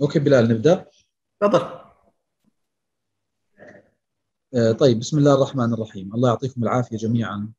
اوكي بلال، نبدأ. تفضل. طيب، بسم الله الرحمن الرحيم. الله يعطيكم العافية جميعا.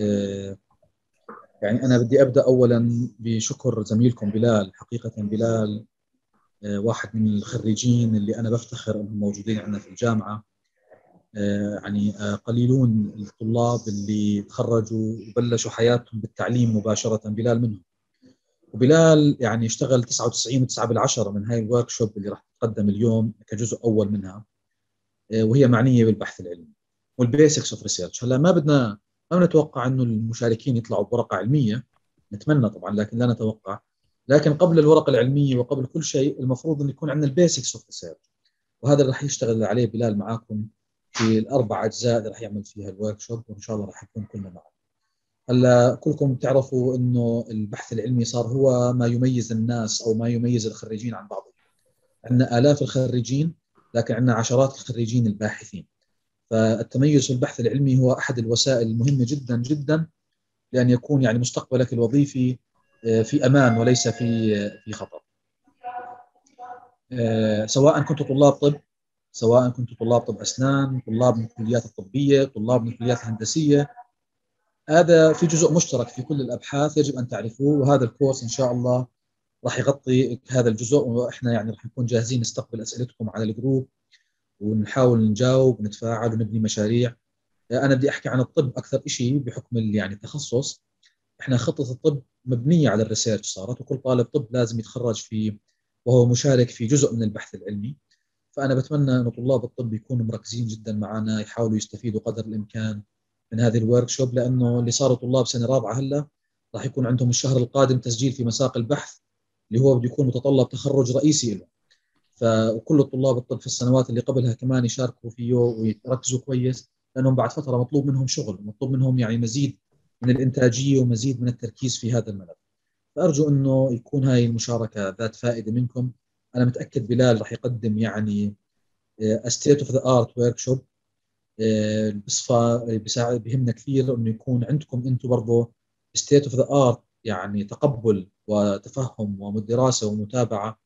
يعني أنا بدي أبدأ أولا بشكر زميلكم بلال. حقيقة بلال واحد من الخريجين اللي أنا بفتخر أنهم موجودين عندنا في الجامعة. يعني قليلون الطلاب اللي تخرجوا وبلشوا حياتهم بالتعليم مباشرة، بلال منهم. وبلال يعني اشتغل 99.9 من هاي الورك شوب اللي راح تقدم اليوم كجزء أول منها، وهي معنيه بالبحث العلمي والبيسكس اوف ريسيرش. هلا ما بنتوقع انه المشاركين يطلعوا بورقه علميه، نتمنى طبعا لكن لا نتوقع. لكن قبل الورقه العلميه وقبل كل شيء المفروض انه يكون عندنا البيسكس اوف ريسيرش، وهذا اللي راح يشتغل عليه بلال معاكم في الاربع اجزاء اللي راح يعمل فيها الورك شوب، وان شاء الله راح يكون كلنا معه. هلا كلكم تعرفوا انه البحث العلمي صار هو ما يميز الناس او ما يميز الخريجين عن بعضهم. عندنا آلاف الخريجين لكن عندنا عشرات الخريجين الباحثين. فالتميز في البحث العلمي هو أحد الوسائل المهمة جدا جدا لأن يكون يعني مستقبلك الوظيفي في أمان وليس في خطر. سواء كنتوا طلاب طب، سواء كنتوا طلاب طب أسنان، طلاب من الكليات الطبية، طلاب من الكليات الهندسية، هذا في جزء مشترك في كل الأبحاث يجب أن تعرفوه. وهذا الكورس إن شاء الله راح يغطي هذا الجزء، وإحنا يعني راح نكون جاهزين نستقبل أسئلتكم على الجروب ونحاول نجاوب ونتفاعل ونبني مشاريع. أنا بدي أحكي عن الطب أكثر شيء بحكم يعني التخصص. إحنا خطة الطب مبنية على الريسيرش صارت، وكل طالب طب لازم يتخرج في وهو مشارك في جزء من البحث العلمي. فأنا بتمنى أن طلاب الطب يكونوا مركزين جدا معنا، يحاولوا يستفيدوا قدر الإمكان من هذه الورك شوب، لأنه اللي صاروا طلاب سنة رابعة هلا راح يكون عندهم الشهر القادم تسجيل في مساق البحث اللي هو بده يكون متطلب تخرج رئيسي له. وكل الطلاب الطب في السنوات اللي قبلها كمان يشاركوا فيه ويركزوا كويس، لأنهم بعد فترة مطلوب منهم شغل، مطلوب منهم يعني مزيد من الإنتاجية ومزيد من التركيز في هذا الملف. فأرجو أنه يكون هاي المشاركة ذات فائدة منكم. أنا متأكد بلال رح يقدم يعني ستيت اوف ذا ارت ورك شوب بصفة بيساعد، بهمنا كثير انه يكون عندكم انتم برضه ستيت اوف ذا ارت، يعني تقبل وتفهم ودراسة ومتابعة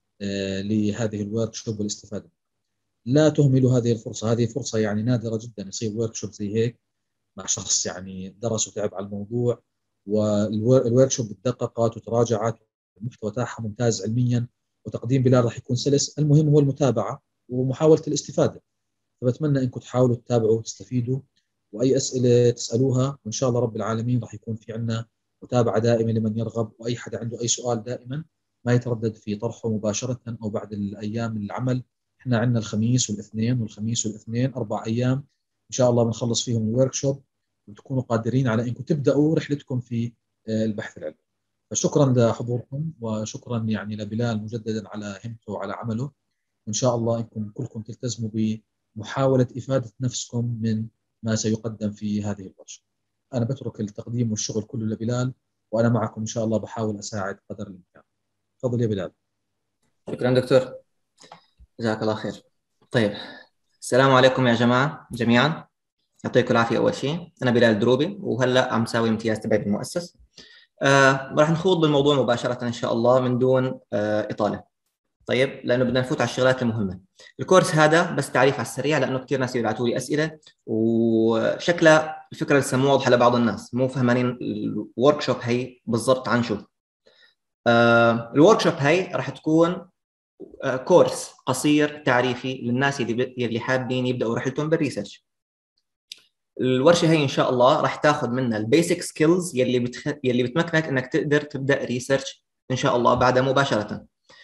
لهذه الورك شوب والاستفادة. لا تهملوا هذه الفرصة، هذه فرصة يعني نادرة جدا يصير ورك شوب زي هيك مع شخص يعني درس وتعب على الموضوع. والورك شوب دققت وتراجعت، المحتوى تاعها ممتاز علميا، وتقديم بلال راح يكون سلس. المهم هو المتابعة ومحاولة الاستفادة. فبتمنى انكم تحاولوا تتابعوا وتستفيدوا، واي اسئله تسالوها وان شاء الله رب العالمين راح يكون في عندنا متابعه دائمه لمن يرغب، واي حدا عنده اي سؤال دائما ما يتردد في طرحه مباشره او بعد الايام العمل. احنا عندنا الخميس والاثنين، والخميس والاثنين 4 ايام ان شاء الله بنخلص فيهم الورك شوب، وتكونوا قادرين على انكم تبداوا رحلتكم في البحث العلمي. فشكرا لحضوركم، وشكرا يعني لبلال مجددا على همته وعلى عمله. وإن شاء الله أنكم كلكم تلتزموا بمحاولة إفادة نفسكم من ما سيقدم في هذه الورشة. أنا بترك التقديم والشغل كله لبلال، وأنا معكم إن شاء الله بحاول أساعد قدر الإمكان. تفضل يا بلال. شكرا دكتور، جزاك الله خير. طيب، السلام عليكم يا جماعة جميعا، يعطيكم العافية. أول شيء أنا بلال الدروبي، وهلأ عم ساوي امتياز تبعي بالمؤسس. راح نخوض بالموضوع مباشرة إن شاء الله من دون إطالة. طيب، لأنه بدنا نفوت على الشغلات المهمة. الكورس هذا بس تعريف على السريع، لأنه كثير ناس يبعثوا لي أسئلة وشكلها الفكرة لسه مو واضحة لبعض الناس، مو فهمانين الورك شوب هي بالضبط عن شو. الورك شوب هي راح تكون كورس قصير تعريفي للناس اللي حابين يبدأوا رحلتهم بالريسيرش. الورشه هي ان شاء الله راح تاخذ منا البيسك سكيلز يلي بتمكنك انك تقدر تبدا ريسيرش ان شاء الله بعدها مباشره.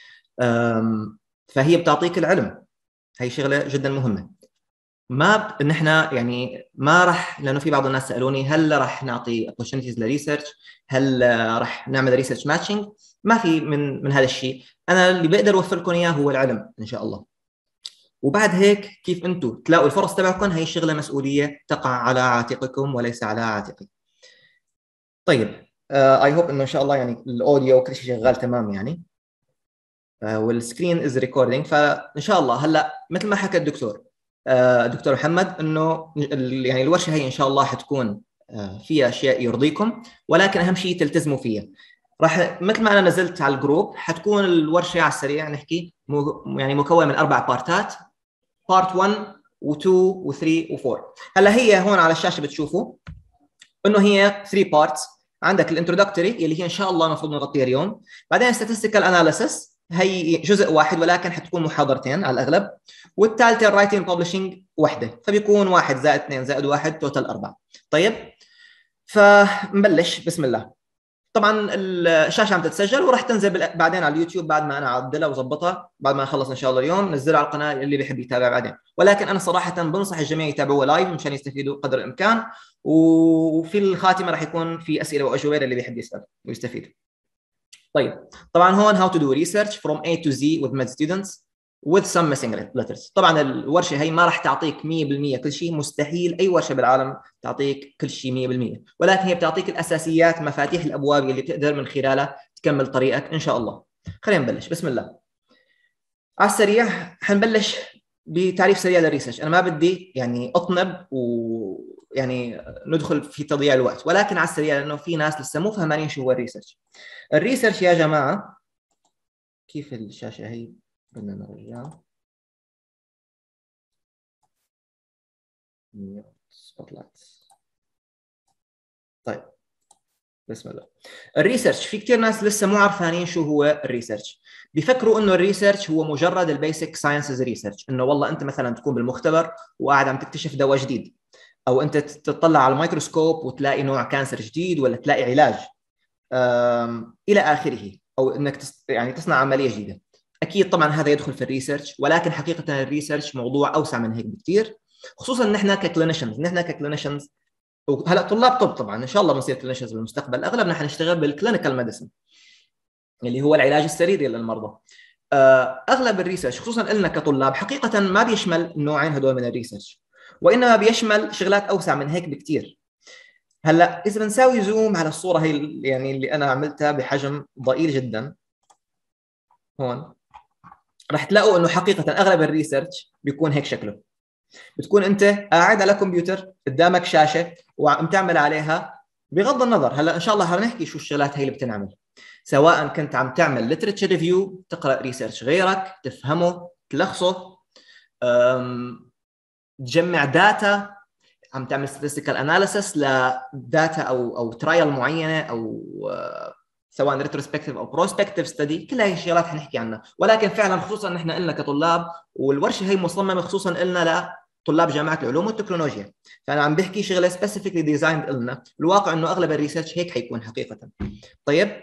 فهي بتعطيك العلم، هي شغله جدا مهمه. ما نحن يعني ما راح، لانه في بعض الناس سالوني هل راح نعطي opportunities لريسيرش، هل راح نعمل ريسيرش ماتشنج. ما في من هذا الشيء. انا اللي بقدر اوفر لكم اياه هو العلم ان شاء الله. وبعد هيك كيف انتم تلاقوا الفرص تبعكم، هي شغله مسؤوليه تقع على عاتقكم وليس على عاتقي. طيب، اي هوب انه ان شاء الله يعني الاوديو وكل شيء شغال تمام يعني. والسكرين از ريكوردينج، فان شاء الله هلا مثل ما حكى الدكتور دكتور محمد انه يعني الورشه هي ان شاء الله حتكون فيها اشياء يرضيكم، ولكن اهم شيء تلتزموا فيها. راح مثل ما انا نزلت على الجروب حتكون الورشه على السريع نحكي يعني مكون من 4 بارتات، بارت 1 و2 و3 و4. هلا هي هون على الشاشه بتشوفوا انه هي 3 بارتس. عندك الانترودكتوري اللي هي ان شاء الله المفروض نغطيها اليوم، بعدين statistical analysis هي جزء واحد ولكن حتكون محاضرتين على الاغلب، والثالثه الرايتنج ببلشنج وحده، فبيكون 1 زائد 2 زائد 1 توتال 4. طيب فنبلش بسم الله. طبعا الشاشه عم تتسجل وراح تنزل بعدين على اليوتيوب بعد ما انا اعدلها وظبطها، بعد ما نخلص ان شاء الله اليوم نزلها على القناه اللي بيحب يتابع بعدين. ولكن انا صراحه بنصح الجميع يتابعوها لايف مشان يستفيدوا قدر الامكان، وفي الخاتمه راح يكون في اسئله واجوبه للي بيحب يسال ويستفيد. طيب طبعا هون how to do research from A to Z with med students with some missing letters. طبعا الورشه هي ما راح تعطيك 100% كل شيء، مستحيل اي ورشه بالعالم تعطيك كل شيء 100%، ولكن هي بتعطيك الاساسيات، مفاتيح الابواب اللي بتقدر من خلالها تكمل طريقك ان شاء الله. خلينا نبلش بسم الله. على السريع حنبلش بتعريف سريع للريسيرش. انا ما بدي يعني اطنب ويعني ندخل في تضييع الوقت، ولكن على السريع لانه في ناس لسه مو فهمانين شو هو الريسيرش. الريسيرش يا جماعه، كيف الشاشه هي بدنا نرجعها سبوتلايت. طيب بسم الله. الريسيرش في كثير ناس لسه مو عارفانين شو هو الريسيرش، بيفكروا انه الريسيرش هو مجرد البيسك ساينسز ريسيرش، انه والله انت مثلا تكون بالمختبر وقاعد عم تكتشف دواء جديد، او انت تطلع على الميكروسكوب وتلاقي نوع كانسر جديد ولا تلاقي علاج الى اخره، او انك يعني تصنع عمليه جديده. اكيد طبعا هذا يدخل في الريسيرش، ولكن حقيقه الريسيرش موضوع اوسع من هيك بكثير، خصوصا نحن ككلينيشنز وهلا طلاب طب طبعا ان شاء الله بنصير كلينيشنز بالمستقبل، اغلبنا حنشتغل بالكلينيكال ميديسن اللي هو العلاج السريري للمرضى. اغلب الريسيرش خصوصا لنا كطلاب حقيقه ما بيشمل النوعين هدول من الريسيرش، وانما بيشمل شغلات اوسع من هيك بكثير. هلا اذا بنساوي زوم على الصوره هي يعني اللي انا عملتها بحجم ضئيل جدا هون، رح تلاقوا انه حقيقه اغلب الريسيرش بيكون هيك شكله. بتكون انت قاعد على كمبيوتر قدامك شاشه وعم تعمل عليها، بغض النظر هلا ان شاء الله هنحكي شو الشغلات هي اللي بتنعمل، سواء كنت عم تعمل ليترشر ريفيو، تقرا ريسيرش غيرك، تفهمه، تلخصه، تجمع داتا، عم تعمل statistical analysis لداتا او ترايل معينه، او سواء ريتروسبكتيف او بروسبكتيف ستدي، كل هاي الشغلات حنحكي عنها. ولكن فعلا خصوصا نحن قلنا كطلاب، والورشه هي مصممه خصوصا لنا لطلاب جامعه العلوم والتكنولوجيا، فانا عم بحكي شغله سبيسيفيكلي ديزايند لنا. الواقع انه اغلب الريسيرش هيك حيكون حقيقه. طيب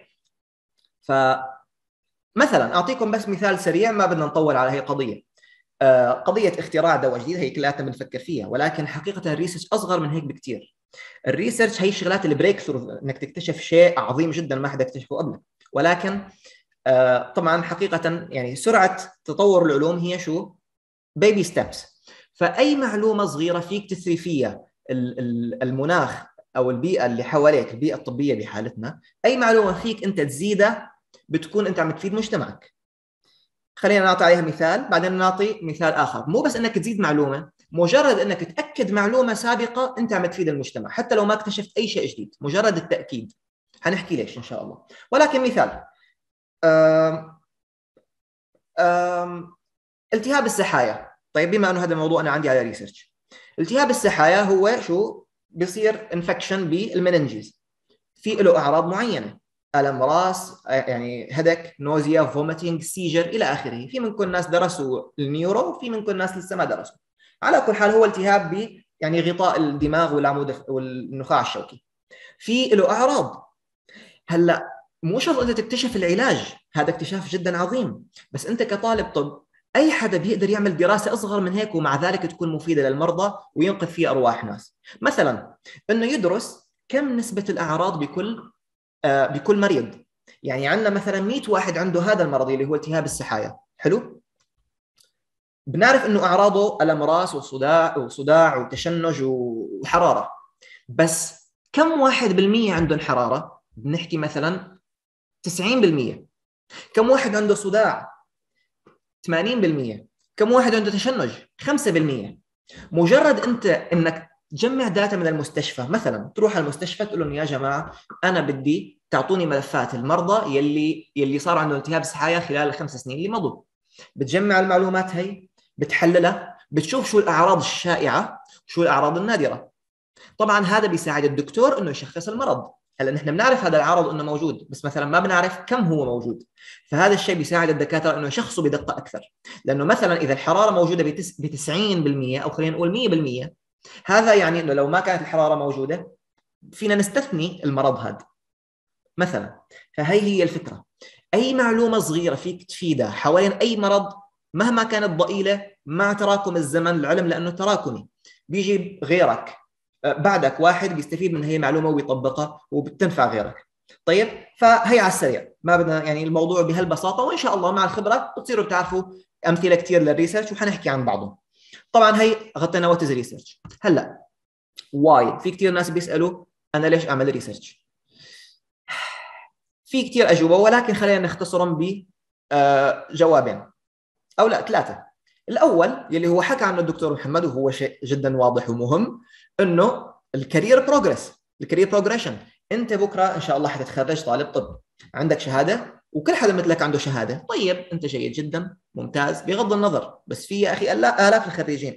فمثلا اعطيكم بس مثال سريع، ما بدنا نطول على هي قضيه. قضيه اختراع دواء جديد هي كلياتنا بنفكر فيها، ولكن حقيقه الريسيرش اصغر من هيك بكثير. الريسيرش هي الشغلات البريك ثرو، انك تكتشف شيء عظيم جدا ما حدا اكتشفه قبلك. ولكن طبعا حقيقه يعني سرعه تطور العلوم هي شو؟ بيبي ستيبس. فاي معلومه صغيره فيك تثري فيها المناخ او البيئه اللي حواليك، البيئه الطبيه بحالتنا، اي معلومه فيك انت تزيدها بتكون انت عم تفيد مجتمعك. خلينا نعطي عليها مثال، بعدين نعطي مثال اخر. مو بس انك تزيد معلومه، مجرد انك تاكد معلومه سابقه انت عم تفيد المجتمع، حتى لو ما اكتشفت اي شيء جديد، مجرد التاكيد. حنحكي ليش ان شاء الله. ولكن مثال التهاب السحايا. طيب بما انه هذا الموضوع انا عندي على ريسيرش، التهاب السحايا هو شو؟ بيصير انفكشن بالمننجيز، في له اعراض معينه، الم راس، يعني هدك، نوزيا، فوميتنج، سيجر الى اخره. في منكم ناس درسوا النيورو وفي منكم ناس لسه ما درسوا. على كل حال هو التهاب ب يعني غطاء الدماغ والعمود والنخاع الشوكي، في له اعراض. هلا مو شرط انت تكتشف العلاج، هذا اكتشاف جدا عظيم، بس انت كطالب طب اي حدا بيقدر يعمل دراسه اصغر من هيك ومع ذلك تكون مفيده للمرضى وينقذ فيها ارواح ناس. مثلا انه يدرس كم نسبه الاعراض بكل مريض. يعني عندنا مثلا 100 واحد عنده هذا المرض اللي هو التهاب السحايا، حلو؟ بنعرف انه اعراضه الم راس وصداع وتشنج وحراره، بس كم واحد بالمية عندهم حراره؟ بنحكي مثلا 90%. كم واحد عنده صداع؟ 80%. كم واحد عنده تشنج؟ 5%. مجرد انت انك تجمع داتا من المستشفى، مثلا تروح على المستشفى تقول لهم يا جماعه انا بدي تعطوني ملفات المرضى يلي صار عندهم التهاب السحايا خلال ال5 سنين اللي مضوا. بتجمع المعلومات هي، بتحللها، بتشوف شو الأعراض الشائعة وشو الأعراض النادرة. طبعا هذا بيساعد الدكتور انه يشخص المرض. هلا نحن بنعرف هذا العرض انه موجود، بس مثلا ما بنعرف كم هو موجود. فهذا الشيء بيساعد الدكاتره انه يشخصوا بدقه اكثر. لانه مثلا اذا الحراره موجوده ب 90% او خلينا نقول 100%، هذا يعني انه لو ما كانت الحراره موجوده فينا نستثني المرض هذا مثلا. فهي هي الفكره. اي معلومه صغيره فيك تفيدها حوالين اي مرض مهما كانت ضئيله، مع تراكم الزمن العلم لانه تراكمي، بيجي غيرك بعدك واحد بيستفيد من هي المعلومه وبيطبقها وبتنفع غيرك. طيب، فهي على السريع، ما بدنا يعني الموضوع بهالبساطه، وان شاء الله مع الخبره بتصيروا بتعرفوا امثله كثير للريسيرش وحنحكي عن بعضهم. طبعا هي غطينا وات از ريسيرش. هلا واي في كثير ناس بيسالوا انا ليش اعمل ريسيرش؟ في كثير اجوبه، ولكن خلينا نختصرهم بجوابين او لا 3. الاول يلي هو حكى عنه الدكتور محمد وهو شيء جدا واضح ومهم، انه الكارير بروجرس، الكارير بروجريشن. انت بكره ان شاء الله حتتخرج طالب طب، عندك شهاده وكل حدا مثلك عنده شهاده. طيب انت جيد جدا ممتاز بغض النظر، بس في يا اخي الاف الخريجين.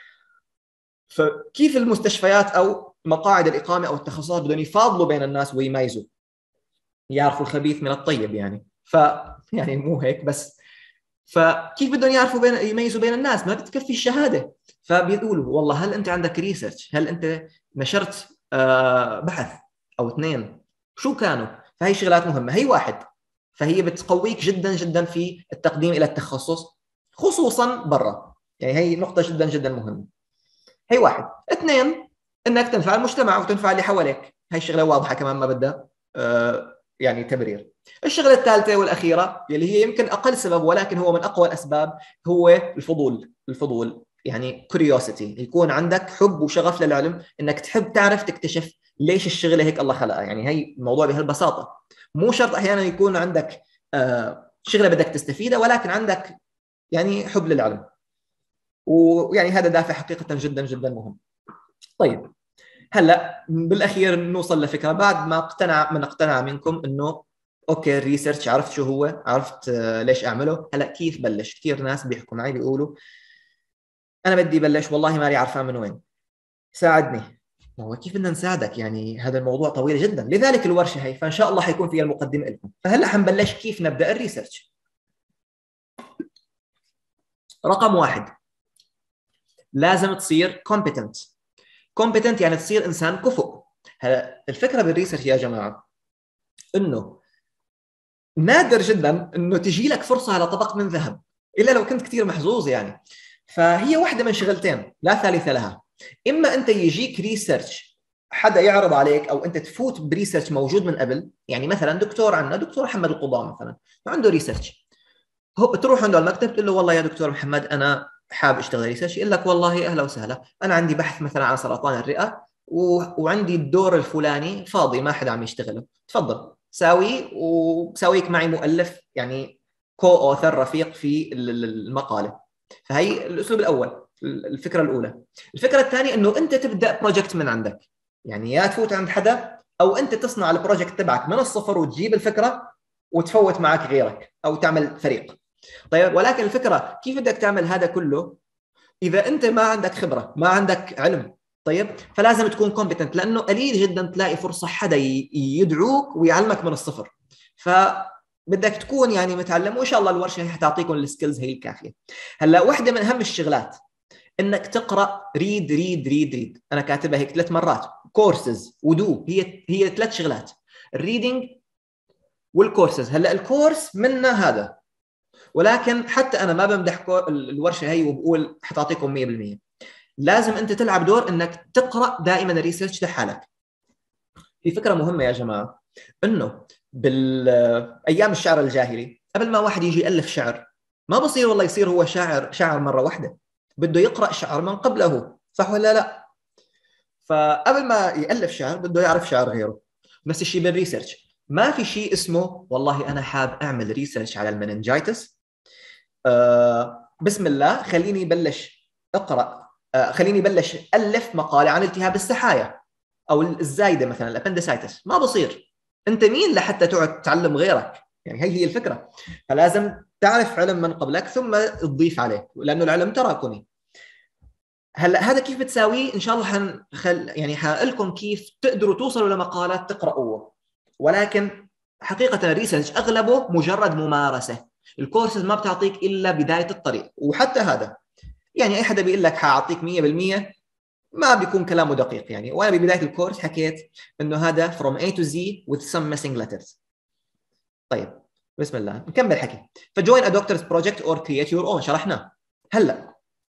فكيف المستشفيات او مقاعد الاقامه او التخصصات بدهم يفاضلوا بين الناس ويميزوا، يعرفوا الخبيث من الطيب يعني. يعني مو هيك بس، فكيف بدهم يعرفوا يميزوا بين الناس؟ ما بتكفي الشهاده. فبيقولوا والله هل انت عندك ريسيرش؟ هل انت نشرت بحث او 2؟ شو كانوا؟ فهي شغلات مهمه. هي 1، فهي بتقويك جدا جدا في التقديم الى التخصص خصوصا برا. يعني هي نقطه جدا جدا مهمه. هي 1. 2، انك تنفع المجتمع وتنفع اللي حواليك. هي الشغله واضحه كمان، ما بدها يعني تبرير. الشغله الثالثه والاخيره يلي هي يمكن اقل سبب ولكن هو من اقوى الاسباب، هو الفضول. الفضول يعني curiosity، يكون عندك حب وشغف للعلم، انك تحب تعرف تكتشف ليش الشغله هيك الله خلقها. يعني هي الموضوع بهالبساطه. مو شرط احيانا يكون عندك شغله بدك تستفيدها، ولكن عندك يعني حب للعلم، ويعني هذا دافع حقيقه جدا جدا مهم. طيب هلا بالاخير نوصل لفكره بعد ما اقتنع منكم انه اوكي الريسيرش عرفت شو هو، عرفت ليش اعمله. هلا كيف بلش؟ كثير ناس بيحكوا معي بيقولوا انا بدي بلش والله مالي عارفان من وين، ساعدني. هو كيف بدنا نساعدك؟ يعني هذا الموضوع طويل جدا، لذلك الورشه هي فان شاء الله حيكون فيها المقدمه لكم. فهلا حنبلش كيف نبدا الريسيرش. رقم 1، لازم تصير competent يعني تصير انسان كفؤ. هلا الفكره بالريسيرش يا جماعه انه نادر جدا انه تجي لك فرصه على طبق من ذهب، الا لو كنت كثير محظوظ يعني. فهي واحده من شغلتين لا ثالث لها. اما انت يجيك ريسيرش حدا يعرض عليك، او انت تفوت بريسيرش موجود من قبل. يعني مثلا دكتور عندنا دكتور محمد القضاة مثلا عنده ريسيرش، تروح عنده على المكتب تقول له والله يا دكتور محمد انا حابب اشتغل ريسيرش. يقول لك والله اهلا وسهلا، انا عندي بحث مثلا عن سرطان الرئه وعندي الدور الفلاني فاضي ما حدا عم يشتغله، تفضل ساوي، وبساويك معي مؤلف يعني كو اوثر رفيق في المقاله. فهي الاسلوب الاول، الفكره الاولى. الفكره الثانيه انه انت تبدا بروجكت من عندك، يعني يا تفوت عند حدا او انت تصنع البروجكت تبعك من الصفر وتجيب الفكره وتفوت معك غيرك او تعمل فريق. طيب ولكن الفكره كيف بدك تعمل هذا كله اذا انت ما عندك خبره، ما عندك علم؟ طيب فلازم تكون كومبتنت، لانه قليل جدا تلاقي فرصه حدا يدعوك ويعلمك من الصفر. فبدك تكون يعني متعلم، وان شاء الله الورشه هي حتعطيكم السكيلز هي الكافيه. هلا واحده من اهم الشغلات انك تقرا ريد. انا كاتبها هيك 3 مرات، كورسز ودو، هي 3 شغلات، الريدنج والكورسز. هلا الكورس منا هذا، ولكن حتى انا ما بمدح الورشه هي وبقول حتعطيكم 100%. لازم انت تلعب دور انك تقرا دائما الريسيرش لحالك. في فكره مهمه يا جماعه، انه بالايام الشعر الجاهلي قبل ما واحد يجي يالف شعر ما بصير والله يصير هو شاعر مره واحده، بده يقرا شعر من قبله، صح ولا لا؟ فقبل ما يالف شعر بده يعرف شعر غيره. نفس الشيء بالريسيرش، ما في شيء اسمه والله انا حاب اعمل ريسيرش على المننجايتس، بسم الله خليني بلش اقرا، خليني بلش الف مقاله عن التهاب السحايا او الزايده مثلا الابندسايتس. ما بصير. انت مين لحتى تقعد تعلم غيرك؟ يعني هي الفكره. فلازم تعرف علم من قبلك ثم تضيف عليه، لانه العلم تراكمي. هلا هذا كيف بتساويه؟ ان شاء الله يعني حقلكم كيف تقدروا توصلوا لمقالات تقرأوها، ولكن حقيقه الريسيرش اغلبه مجرد ممارسه. الكورسز ما بتعطيك الا بدايه الطريق، وحتى هذا يعني اي حدا بيقول لك حاعطيك 100% ما بيكون كلامه دقيق. يعني وانا ببدايه الكورس حكيت انه هذا from A to Z with some missing letters. طيب بسم الله نكمل حكي. فجوين a doctor's project or create your own شرحناه. هلا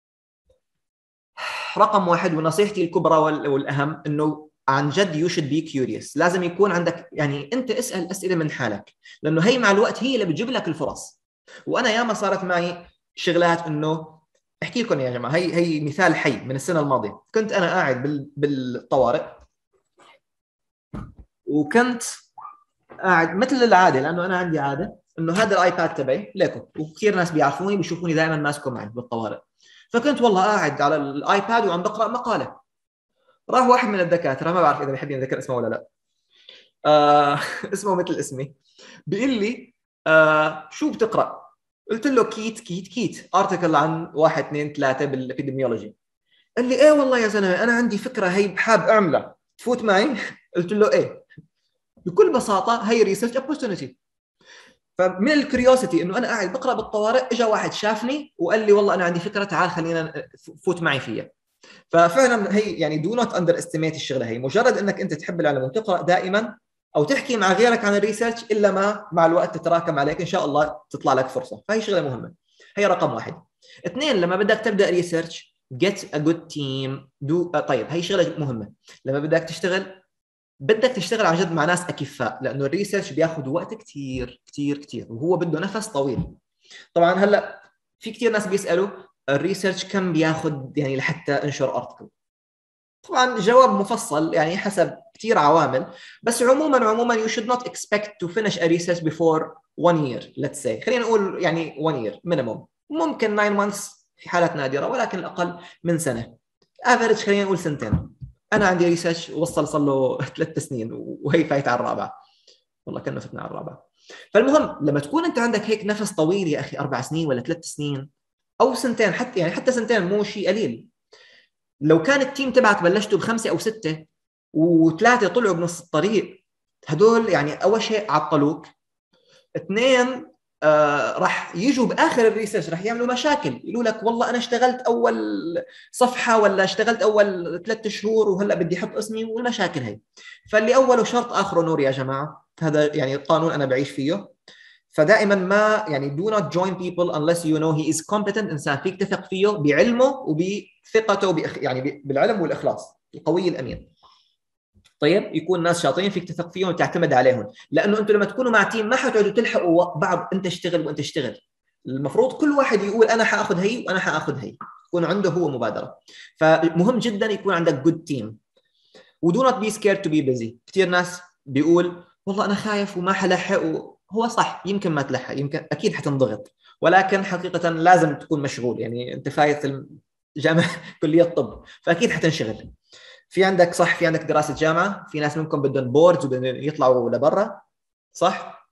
رقم واحد ونصيحتي الكبرى والاهم انه عن جد you should be curious. لازم يكون عندك يعني انت اسال اسئله من حالك، لانه هي مع الوقت هي اللي بتجيب لك الفرص. وانا ياما صارت معي شغلات انه احكي لكم يا جماعه، هي مثال حي من السنه الماضيه. كنت انا قاعد بالطوارئ، وكنت قاعد مثل العاده، لانه انا عندي عاده انه هذا الايباد تبعي ليكم، وكثير ناس بيعرفوني بيشوفوني دائما ماسكه معي بالطوارئ. فكنت والله قاعد على الايباد وعم بقرا مقاله. راح واحد من الدكاتره، ما بعرف اذا بحب يذكر اسمه ولا لا، اسمه مثل اسمي، بيقول لي شو بتقرا؟ قلت له كيت ارتكل عن 1 2 3 بالابيديميولوجي. قال لي ايه والله يا زلمه انا عندي فكره هي حاب اعملها، تفوت معي؟ قلت له ايه؟ بكل بساطه هي ريسيرش اوبورتونيتي. فمن الكريوسيتي انه انا قاعد بقرا بالطوارئ، اجى واحد شافني وقال لي والله انا عندي فكره، تعال خلينا فوت معي فيها. ففعلا هي يعني دو نوت اندر استيميت الشغله. هي مجرد انك انت تحب العلم وتقرا دائما او تحكي مع غيرك عن الريسيرش، الا ما مع الوقت تتراكم عليك ان شاء الله تطلع لك فرصه. فهي شغله مهمه. هي رقم واحد. 2 لما بدك تبدا ريسيرش get a good team. طيب هي شغله مهمه. لما بدك تشتغل عن جد مع ناس اكفاء، لانه الريسيرش بياخذ وقت كثير كثير كثير، وهو بده نفس طويل. طبعا هلا في كثير ناس بيسالوا الريسيرش كم بياخذ يعني لحتى انشر ارتكل. طبعا جواب مفصل يعني حسب كثير عوامل، بس عموما you should not expect to finish a research before 1 year let's say. خلينا نقول يعني 1 year minimum، ممكن 9 months في حالات نادره، ولكن الاقل من سنه. افريج خلينا نقول 2 سنين. انا عندي ريسيرش صار له 3 سنين وهي فايت على الرابعه، والله كانه فتنا على الرابعه. فالمهم لما تكون انت عندك هيك نفس طويل يا اخي، 4 سنين ولا 3 سنين او 2 سنين، حتى 2 سنين مو شيء قليل. لو كان التيم تبعك بلشتوا ب5 أو 6 و3 طلعوا بنص الطريق، هدول يعني اول شيء عطلوك. 2 راح يجوا باخر الريسيرش راح يعملوا مشاكل، يقولوا لك والله انا اشتغلت اول صفحه ولا اشتغلت اول 3 شهور وهلا بدي احط اسمي، والمشاكل هي. فاللي اوله شرط اخره نور يا جماعه، هذا يعني قانون انا بعيش فيه. فدائما ما يعني do not join people unless you know he is competent. انسان فيك تثق فيه بعلمه وبثقته يعني بالعلم والاخلاص القوي الامين. طيب يكون ناس شاطرين فيك تثق فيهم وتعتمد عليهم، لانه انتم لما تكونوا مع تيم ما حتقعدوا تلحقوا بعض، انت اشتغل وانت اشتغل. المفروض كل واحد يقول انا حاخذ هي وانا حاخذ هي، يكون عنده هو مبادره. فمهم جدا يكون عندك جود تيم. ودو نوت بي سكيرد تو بي بيزي. كثير ناس بيقول والله انا خايف وما حلحق، هو صح يمكن ما تلحق، يمكن اكيد حتنضغط، ولكن حقيقه لازم تكون مشغول. يعني انت فايت الجامعه كليه الطب فاكيد حتنشغل. في عندك صح، في عندك دراسه جامعه، في ناس منكم بدهم بوردز وبدهم يطلعوا لبرا صح.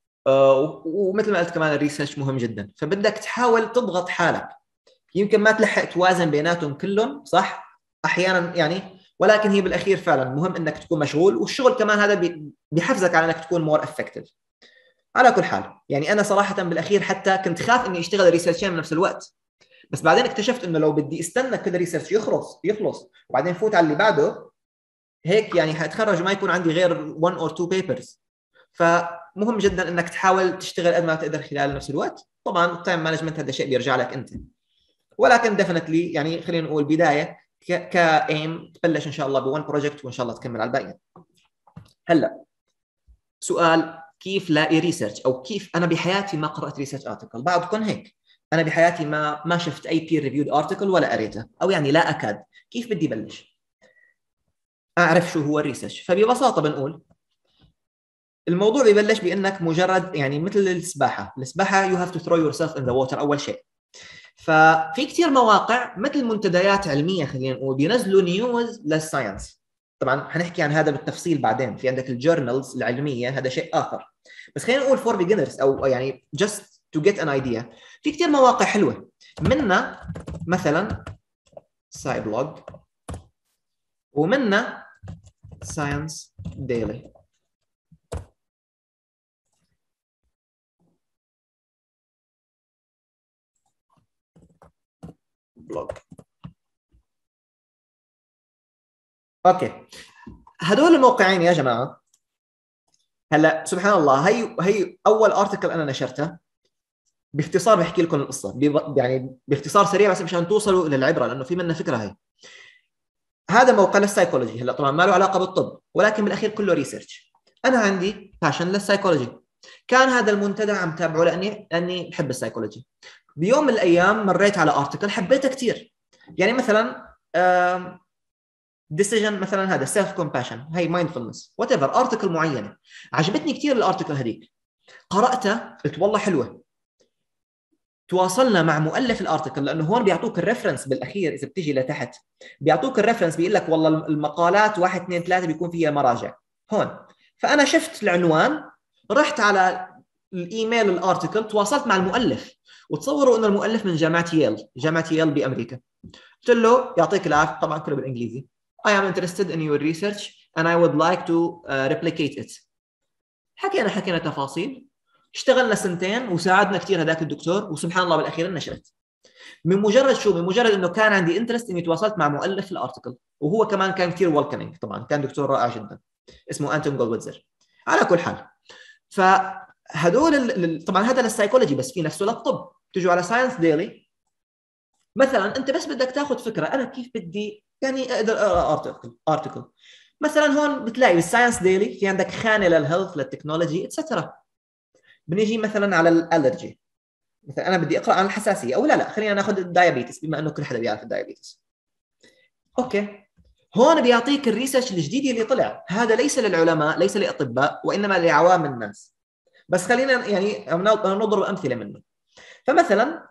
ومثل ما قلت كمان الريسيرش مهم جدا، فبدك تحاول تضغط حالك. يمكن ما تلحق توازن بيناتهم كلهم صح احيانا يعني، ولكن هي بالاخير فعلا مهم انك تكون مشغول، والشغل كمان هذا بيحفزك على انك تكون مور افكتيف. على كل حال يعني انا صراحه بالاخير حتى كنت خاف اني اشتغل ريسيرشين بنفس الوقت، بس بعدين اكتشفت انه لو بدي استنى كل ريسيرش يخلص وبعدين فوت على اللي بعده، هيك يعني حاتخرج وما يكون عندي غير 1 or 2 papers. فمهم جدا انك تحاول تشتغل قد ما تقدر خلال نفس الوقت. طبعا التايم مانجمنت هذا شيء بيرجع لك انت، ولكن ديفينتلي يعني خلينا نقول بدايه كايم تبلش ان شاء الله ب1 بروجكت وان شاء الله تكمل على الباقي. هلا سؤال، كيف لاقي ريسيرش؟ او كيف انا بحياتي ما قرات ريسيرش ارتكل؟ بعضكم هيك، انا بحياتي ما شفت اي بير ريفيود ارتكل ولا قريته، او يعني لا اكاد. كيف بدي بلش اعرف شو هو الريسيرش؟ فببساطه بنقول الموضوع ببلش بانك مجرد يعني مثل السباحه you have to throw yourself in the water اول شيء. ففي كثير مواقع مثل منتديات علميه خلينا نقول بينزلوا نيوز للساينس. طبعا حنحكي عن هذا بالتفصيل بعدين. في عندك الجورنالز العلميه، هذا شيء اخر. بس خلينا نقول فور بيجنرز او يعني just to get an idea. في كثير مواقع حلوه، منها مثلا سايبلوج، ومنها ساينس ديلي. بلوج. اوكي، هدول الموقعين يا جماعه، هلا سبحان الله هي اول ارتكل انا نشرته. باختصار بحكي لكم القصه، يعني باختصار سريع بس مشان توصلوا للعبره، لانه في منها فكره. هي هذا موقع للسايكولوجي، هلا طبعا ما له علاقه بالطب، ولكن بالاخير كله ريسيرش. انا عندي باشن للسايكولوجي، كان هذا المنتدى عم تابعه لاني بحب السايكولوجي. بيوم من الايام مريت على ارتكل حبيته كثير، يعني مثلا ديسيجن مثلا، هذا سيلف كومباشن، هي مايندفولنس، وات ايفر، ارتكل معينه عجبتني كثير الارتكل هذيك، قراتها قلت والله حلوه. تواصلنا مع مؤلف الارتكل، لانه هون بيعطوك الريفرنس بالاخير، اذا بتيجي لتحت بيعطوك الريفرنس، بيقول لك والله المقالات 1 2 3 بيكون فيها مراجع هون. فانا شفت العنوان، رحت على الايميل الارتكل، تواصلت مع المؤلف، وتصوروا انه المؤلف من جامعه ييل بامريكا. قلت له يعطيك العافيه، طبعا كله بالانجليزي. I am interested in your research and I would like to replicate it. حكينا تفاصيل، اشتغلنا 2 وساعدنا كثير هذاك الدكتور، وسبحان الله بالاخير نشرت. من مجرد انه كان عندي انترست اني تواصلت مع مؤلف الارتكل، وهو كمان كان كثير ويلكمينج، طبعا كان دكتور رائع جدا اسمه انتون جولدويتزر. على كل حال، فهدول طبعا هذا للسايكولوجي، بس في نفسه للطب. تجوا على ساينس ديلي مثلا، انت بس بدك تاخذ فكره انا كيف بدي يعني اقدر اقرا ارتكل. مثلا هون بتلاقي بالساينس ديلي في عندك خانه للهيلث، للتكنولوجي، اتسترا. بنيجي مثلا على الالرجي، مثلا انا بدي اقرا عن الحساسيه، او لا خلينا ناخذ الدايابيتس بما انه كل حدا بيعرف الدايابيتس. اوكي، هون بيعطيك الريسيرش الجديد اللي طلع، هذا ليس للعلماء، ليس للاطباء، وانما لعوام الناس. بس خلينا يعني نضرب امثله منه. فمثلا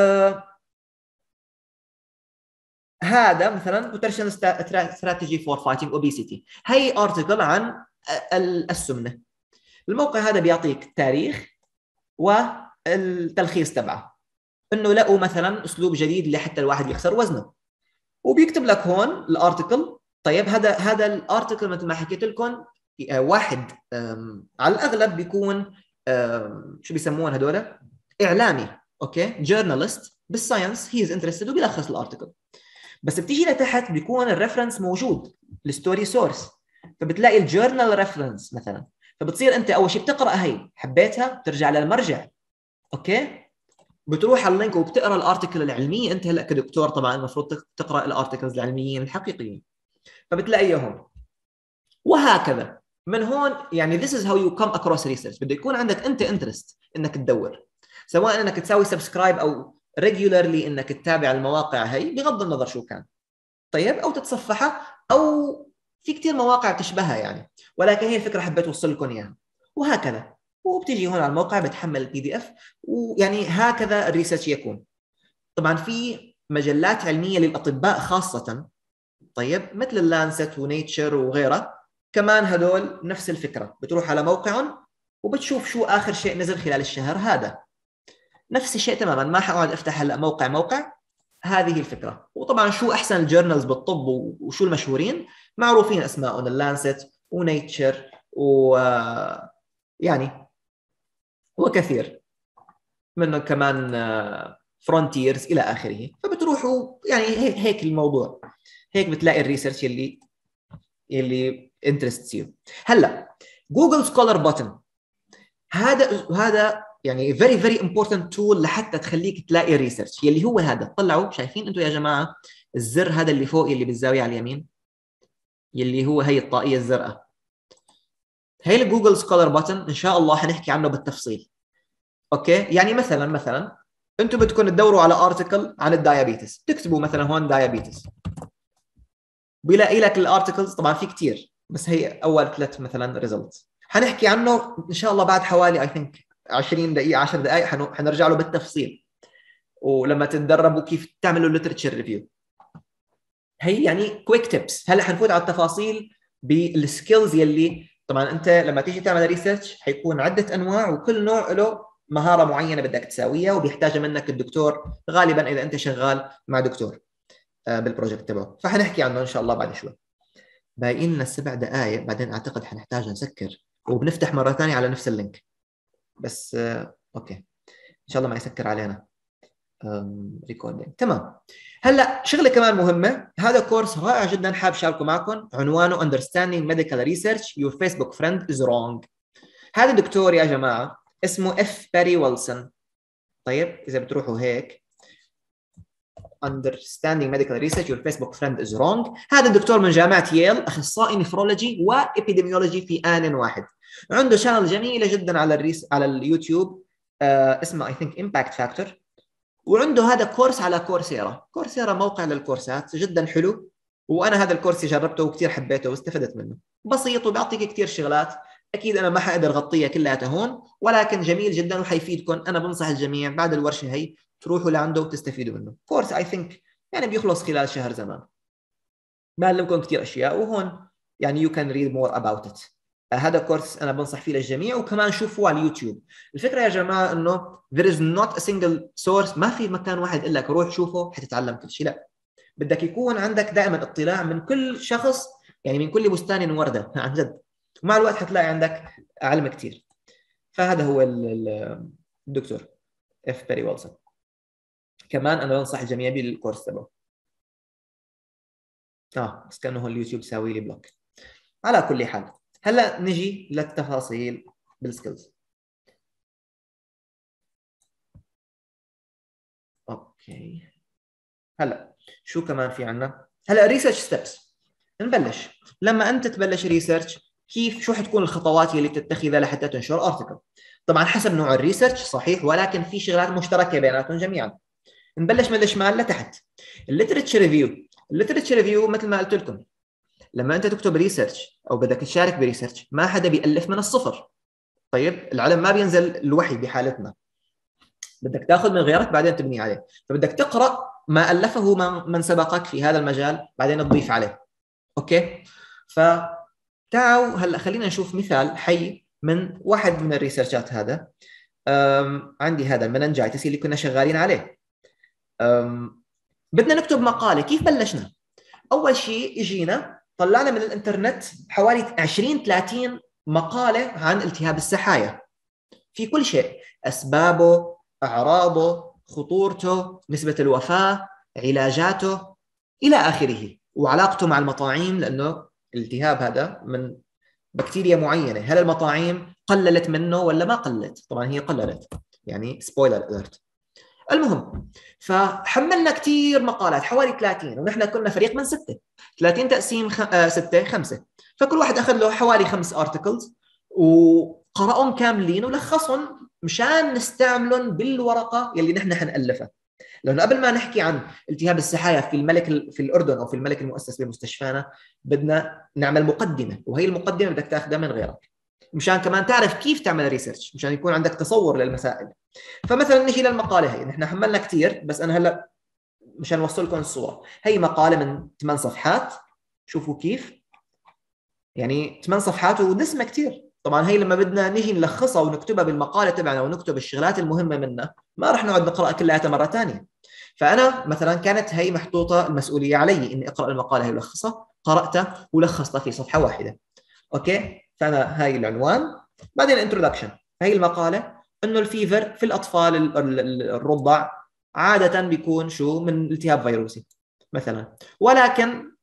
هذا مثلا nutrition strategy for fighting obesity، هي ارتكل عن السمنه. الموقع هذا بيعطيك تاريخ والتلخيص تبعه، انه لقوا مثلا اسلوب جديد لحتى الواحد يخسر وزنه، وبيكتب لك هون الارتكل. طيب هذا الارتكل مثل ما حكيت لكم، واحد على الاغلب بيكون شو بيسمون هذول، اعلامي، اوكي، جورنالست بالساينس، هي از انترستد، وبيلخص الارتكل. بس بتيجي لتحت بيكون الريفرنس موجود، الستوري سورس، فبتلاقي الجورنال ريفرنس مثلا، فبتصير انت اول شيء بتقرا، هي حبيتها بترجع للمرجع، اوكي، بتروح على اللينك وبتقرا الارتكل العلميه. انت هلا كدكتور طبعا المفروض تقرا الارتكلز العلميين الحقيقيين، فبتلاقيها هون. وهكذا من هون، يعني this is how you come across research. بده يكون عندك انت انترست انك تدور، سواء انك تسوي سبسكرايب او ريجولارلي انك تتابع المواقع هي بغض النظر شو كان، طيب، او تتصفحها، او في كثير مواقع بتشبهها يعني، ولكن هي الفكره حبيت اوصل لكم اياها. وهكذا، وبتيجي هون على الموقع بتحمل البي دي اف، ويعني هكذا الريسيرش يكون. طبعا في مجلات علميه للاطباء خاصه، طيب، مثل اللانست ونيتشر وغيرها، كمان هدول نفس الفكره، بتروح على موقعهم وبتشوف شو اخر شيء نزل خلال الشهر هذا. نفس الشيء تماما، ما حقعد افتح هلا موقع. هذه الفكره. وطبعا شو احسن الجورنالز بالطب وشو المشهورين معروفين اسمائهم، اللانست ونيتشر و يعني وكثير منهم كمان، فرونتيرز الى اخره. فبتروحوا يعني هيك الموضوع، هيك بتلاقي الريسيرش اللي انترست يو. هلا جوجل سكولر بوتن، هذا يعني very important tool لحتى تخليك تلاقي ريسيرش، يلي هو هذا. طلعوا، شايفين انتم يا جماعه الزر هذا اللي فوق اللي بالزاويه على اليمين، يلي هو هي الطاقيه الزرقاء، هي الجوجل سكولر بوتن. ان شاء الله حنحكي عنه بالتفصيل، اوكي. يعني مثلا انتم بدكم تدوروا على ارتكل عن الدايابيتس، تكتبوا مثلا هون دايابيتس، بيلاقي لك الارتكلز. طبعا في كثير، بس هي اول 3 مثلا ريزلتس حنحكي عنه ان شاء الله بعد حوالي اي ثينك 20 دقيقه 10 دقائق، حنرجع له بالتفصيل، ولما تتدربوا كيف تعملوا ليترشر ريفيو. هي يعني كويك تيبس. هلا حنفوت على التفاصيل بالسكيلز يلي طبعا انت لما تيجي تعمل ريسيرش حيكون عده انواع، وكل نوع له مهاره معينه بدك تساويها وبيحتاجها منك الدكتور غالبا اذا انت شغال مع دكتور بالبروجكت تبعه. فحنحكي عنه ان شاء الله بعد شوي. باقي لنا 7 دقائق، بعدين اعتقد حنحتاج نسكر وبنفتح مره ثانيه على نفس اللينك. بس اوكي ان شاء الله ما يسكر علينا ريكوردينج. تمام. هلا شغله كمان مهمه، هذا كورس رائع جدا حاب شاركه معكم، عنوانه Understanding Medical Research Your Facebook Friend is Wrong. هذا الدكتور يا جماعه اسمه اف باري ويلسون. طيب اذا بتروحوا هيك Understanding Medical Research Your Facebook Friend is Wrong، هذا الدكتور من جامعه ييل، اخصائي نفرولوجي وابيديميولوجي في آن واحد. عنده شانل جميله جدا على اليوتيوب اسمه I think Impact Factor، وعنده هذا كورس على كورسيرا. كورسيرا موقع للكورسات جدا حلو، وانا هذا الكورس جربته وكثير حبيته واستفدت منه. بسيط وبيعطيك كثير شغلات، اكيد انا ما حقدر اغطيها كلها هون، ولكن جميل جدا وحيفيدكم. انا بنصح الجميع بعد الورشه هي تروحوا لعنده وتستفيدوا منه. كورس اي ثينك يعني بيخلص خلال شهر زمان، بعلمكم كثير اشياء، وهون يعني you can read more about it. هذا كورس انا بنصح فيه للجميع، وكمان شوفوه على اليوتيوب. الفكره يا جماعه انه there is not a single source، ما في مكان واحد يقول لك روح شوفه حتتعلم كل شيء، لا، بدك يكون عندك دائما اطلاع من كل شخص، يعني من كل بستان ورده عن جد، ومع الوقت حتلاقي عندك علم كثير. فهذا هو الدكتور اف باري ويلسون. كمان انا بنصح الجميع بالكورس تبعه. بس كانه اليوتيوب ساوي لي بلوك. على كل حال هلا نجي للتفاصيل بالسكيلز. اوكي هلا شو كمان في عنا؟ هلا ريسيرش ستيبس. نبلش. لما انت تبلش ريسيرش شو حتكون الخطوات اللي بتتخذها لحتى تنشر ارتكل؟ طبعا حسب نوع الريسيرش صحيح، ولكن في شغلات مشتركه بيناتهم جميعا. نبلش من الشمال لتحت. الليترتشر ريفيو. الليترتشر ريفيو مثل ما قلت لكم، لما انت تكتب ريسيرش او بدك تشارك بريسيرش ما حدا بيألف من الصفر. طيب العلم ما بينزل الوحي بحالتنا، بدك تاخذ من غيرك بعدين تبني عليه، فبدك تقرا ما الفه من سبقك في هذا المجال بعدين تضيف عليه. اوكي فتعالوا هلا خلينا نشوف مثال حي من واحد من الريسيرشات. هذا عندي هذا المننجايتس اللي كنا شغالين عليه. بدنا نكتب مقاله. كيف بلشنا؟ اول شيء اجينا طلعنا من الانترنت حوالي 20-30 مقاله عن التهاب السحايا في كل شيء، اسبابه، اعراضه، خطورته، نسبه الوفاه، علاجاته الى اخره، وعلاقته مع المطاعيم، لانه الالتهاب هذا من بكتيريا معينه. هل المطاعيم قللت منه ولا ما قللت؟ طبعا هي قللت، يعني سبويلر اليرت. المهم فحملنا كثير مقالات حوالي 30، ونحن كنا فريق من 6. 30 تقسيم 6 5، فكل واحد اخذ له حوالي 5 ارتكلز وقرأهم كاملين ولخصهم مشان نستعملهم بالورقه يلي نحن حنألفها. لانه قبل ما نحكي عن التهاب السحايا في الاردن او في الملك المؤسس بمستشفانا بدنا نعمل مقدمه، وهي المقدمه بدك تاخذها من غيرك مشان كمان تعرف كيف تعمل ريسيرش، مشان يكون عندك تصور للمسائل. فمثلا نجي للمقاله هي، نحن حملنا كثير بس انا هلا مشان اوصل لكم الصوره. هي مقاله من 8 صفحات، شوفوا كيف، يعني 8 صفحات ودسمه كثير. طبعا هي لما بدنا نجي نلخصها ونكتبها بالمقاله تبعنا ونكتب الشغلات المهمه منها ما راح نقعد نقرا كلها مره ثانيه. فانا مثلا كانت هي محطوطه المسؤوليه علي اني اقرا المقاله هي ولخصها، قراتها ولخصتها في صفحه واحده. اوكي فانا هاي العنوان، بعدين انتروداكشن. هي المقاله انه الفيفر في الاطفال الرضع عاده بيكون شو من التهاب فيروسي مثلا، ولكن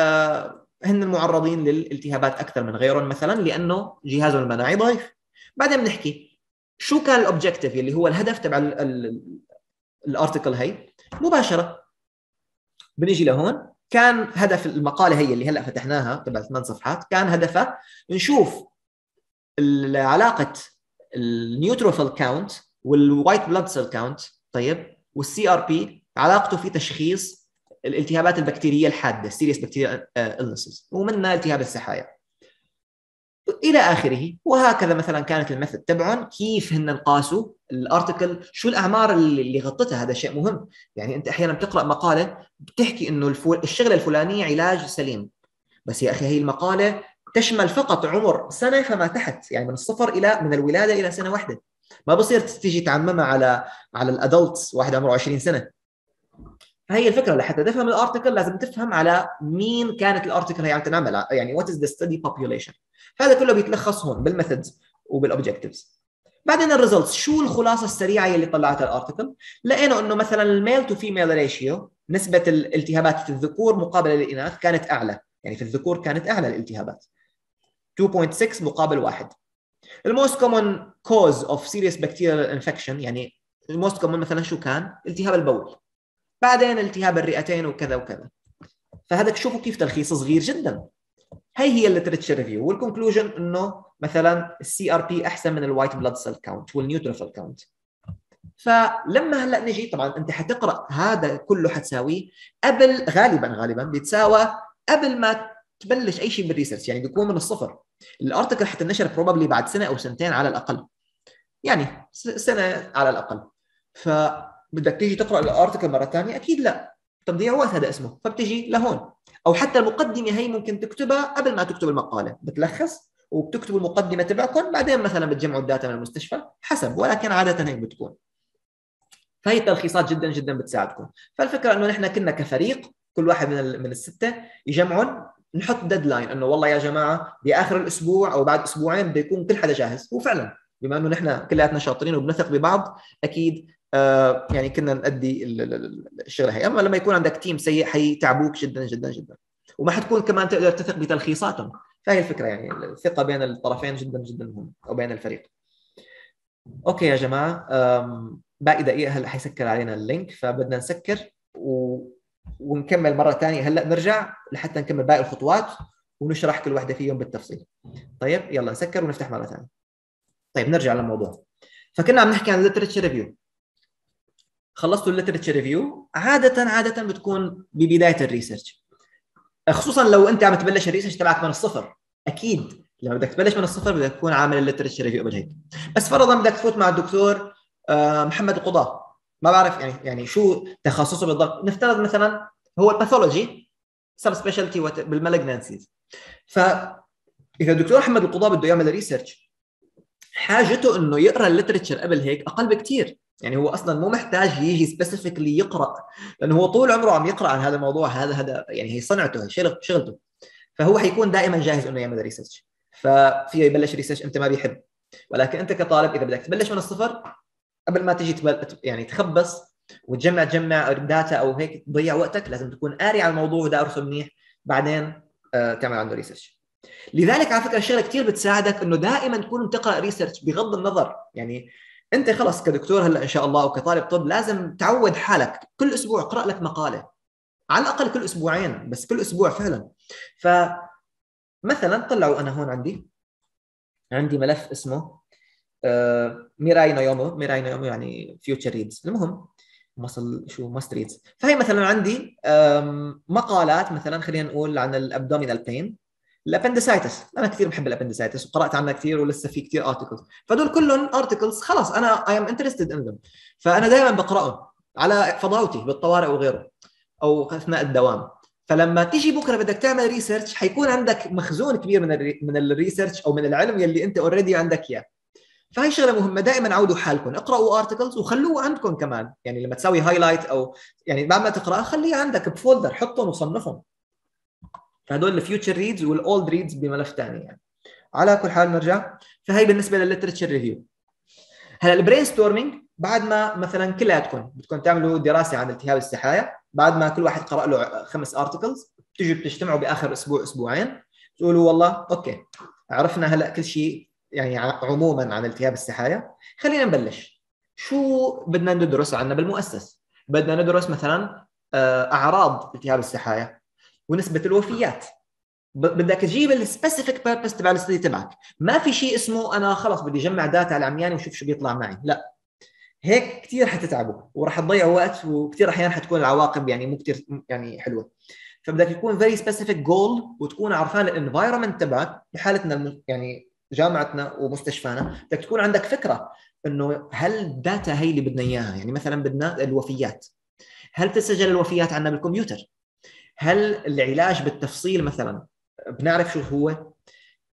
هن المعرضين للالتهابات اكثر من غيرهم مثلا لانه جهازهم المناعي ضعيف. بعدين بنحكي شو كان الاوبجيكتيف اللي هو الهدف تبع الارتكل. هي مباشره بنيجي لهون. كان هدف المقاله هي اللي هلا فتحناها تبع 8 صفحات، كان هدفها نشوف علاقه النيوتروفيل كاونت والوايت بلاد سيل كاونت، طيب، والسي ار بي، علاقته في تشخيص الالتهابات البكتيريه الحاده سيريس بكتيريا إلنسز، ومنها التهاب السحايا الى اخره. وهكذا مثلا كانت الميثود تبعهم، كيف هن قاسوا الارتكل، شو الاعمار اللي غطتها. هذا شيء مهم. يعني انت احيانا بتقرا مقاله بتحكي انه الشغله الفلانيه علاج سليم، بس يا اخي هي المقاله تشمل فقط عمر سنه فما تحت، يعني من الولاده الى سنه واحده. ما بصير تيجي تعممها على الادلتس، واحد عمره 20 سنه. فهي الفكره، لحتى تفهم الارتكل لازم تفهم على مين كانت الارتكل هي عم تنعمل، يعني what is the study population. هذا كله بيتلخص هون بالميثودز وبالاوبجكتيفز. بعدين الريزلتس، شو الخلاصه السريعه اللي طلعتها الارتكل؟ لقينا انه مثلا الميل تو فيميل ريشيو، نسبه الالتهابات في الذكور مقابله للاناث كانت اعلى، يعني في الذكور كانت اعلى الالتهابات 2.6 مقابل 1. الموست كومن كوز اوف سيريس بكتيريال انفكشن، يعني الموست كومن مثلا شو كان؟ التهاب البول، بعدين التهاب الرئتين وكذا وكذا. فهذا شوفوا كيف تلخيص صغير جدا. هي الليترشر ريفيو، والكونكلوجن انه مثلا السي ار بي احسن من الوايت بلاد سيل كاونت والنيوتروفيل كاونت. فلما هلا نجي، طبعا انت حتقرا هذا كله حتساويه قبل، غالبا بيتساوى قبل ما تبلش اي شيء بالريسيرش، يعني بيكون من الصفر. الارتكل حتنشر بروبابلي بعد سنه او سنتين على الاقل، يعني سنه على الاقل. فبدك تيجي تقرا الارتكل مره ثانيه؟ اكيد لا، تضييع وقت هذا اسمه. فبتجي لهون، او حتى المقدمه هي ممكن تكتبها قبل ما تكتب المقاله، بتلخص وبتكتب المقدمه تبعكم، بعدين مثلا بتجمعوا الداتا من المستشفى حسب، ولكن عاده هيك بتكون. فهي التلخيصات جدا جدا بتساعدكم. فالفكره انه نحن كنا كفريق، كل واحد من السته يجمعون، نحط ديدلاين انه والله يا جماعه باخر الاسبوع او بعد اسبوعين بده يكون كل حدا جاهز. وفعلا بما انه نحن كلياتنا شاطرين وبنثق ببعض، اكيد يعني كنا نأدي الشغله هي. اما لما يكون عندك تيم سيء حيتعبوك جدا جدا جدا، وما حتكون كمان تقدر تثق بتلخيصاتهم. فهي الفكره، يعني الثقه بين الطرفين جدا جدا مهم، او بين الفريق. اوكي يا جماعه، باقي دقيقه هلا حيسكر علينا اللينك، فبدنا نسكر ونكمل مره ثانيه. هلا نرجع لحتى نكمل باقي الخطوات ونشرح كل واحده فيهم بالتفصيل. طيب يلا نسكر ونفتح مره ثانيه. طيب نرجع للموضوع. فكنا عم نحكي عن الليترشر ريفيو. خلصتوا الليترشر ريفيو، عاده بتكون ببدايه الريسيرش، خصوصا لو انت عم تبلش الريسيرش تبعك من الصفر. اكيد لما بدك تبلش من الصفر بدك تكون عامل الليترشر ريفيو قبل هيك. بس فرضا بدك تفوت مع الدكتور محمد القضاة، ما بعرف يعني شو تخصصه بالضبط، نفترض مثلا هو الباثولوجي سب سبيشالتي بالمالجنانسيز. فاذا الدكتور محمد القضاة بده يعمل ريسيرش، حاجته انه يقرا الليترشر قبل هيك اقل بكثير. يعني هو اصلا مو محتاج يجي سبيسيفيكلي يقرا، لانه هو طول عمره عم يقرا عن هذا الموضوع. هذا يعني هي صنعته، هي شغلته. فهو حيكون دائما جاهز انه يعمل ريسيرش. ففيه يبلش ريسيرش امتى ما بيحب. ولكن انت كطالب اذا بدك تبلش من الصفر، قبل ما تيجي يعني تخبص وتجمع داتا او هيك تضيع وقتك، لازم تكون قاري على الموضوع ودارسه منيح، بعدين تعمل عنده ريسيرش. لذلك على فكره الشغله كثير بتساعدك انه دائما تكون تقرا ريسيرش بغض النظر. يعني انت خلص كدكتور هلا ان شاء الله، او كطالب طب، لازم تعود حالك كل اسبوع اقرا لك مقاله، على الاقل كل اسبوعين، بس كل اسبوع فعلا. فمثلا طلعوا، انا هون عندي ملف اسمه ميراي نايومو يعني فيوتشر ريدز. المهم ماست ريدز. فهي مثلا عندي مقالات، مثلا خلينا نقول عن الابدومينال بين، الابندسايتس. انا كثير بحب الابندسايتس وقرات عنها كثير، ولسه في كثير ارتكلز. فدول كلهم ارتكلز خلاص انا اي ام انترستد ان ذم، فانا دائما بقراهم على فضاوتي بالطوارئ وغيره، او اثناء الدوام. فلما تيجي بكره بدك تعمل ريسيرش، حيكون عندك مخزون كبير من الريسيرش او من العلم يلي انت اوريدي عندك اياه. فهي شغله مهمه، دائما عودوا حالكم اقراوا ارتكلز وخلوه عندكم كمان. يعني لما تسوي هايلايت او يعني بعد ما تقرا خليه عندك بفولدر، حطهم وصنفهم. فهدول الفيوتشر ريدز والاولد ريدز بملف ثاني يعني. على كل حال نرجع. فهي بالنسبه للليترشر ريفيو. هلا البرين ستورمينج، بعد ما مثلا كلياتكم بدكم تعملوا دراسه عن التهاب السحايا، بعد ما كل واحد قرأ له 5 ارتكلز، بتيجوا بتجتمعوا باخر اسبوع اسبوعين، تقولوا والله اوكي عرفنا هلا كل شيء يعني عموما عن التهاب السحايا، خلينا نبلش. شو بدنا ندرس عنه بالمؤسس؟ بدنا ندرس مثلا اعراض التهاب السحايا ونسبه الوفيات. بدك تجيب السبيسيفيك بيربس تبع الاستدي تبعك. ما في شيء اسمه انا خلص بدي اجمع داتا على عمياني وشوف شو بيطلع معي، لا. هيك كثير حتتعبوا وراح تضيعوا وقت، وكثير احيانا حتكون العواقب يعني مو كثير يعني حلوه. فبدك يكون فيري سبيسيفيك جول، وتكون عارفان الانفايرمنت تبعك. بحالتنا يعني جامعتنا ومستشفانا، بدك تكون عندك فكره انه هل الداتا هي اللي بدنا اياها. يعني مثلا بدنا الوفيات، هل تسجل الوفيات عندنا بالكمبيوتر؟ هل العلاج بالتفصيل مثلا بنعرف شو هو؟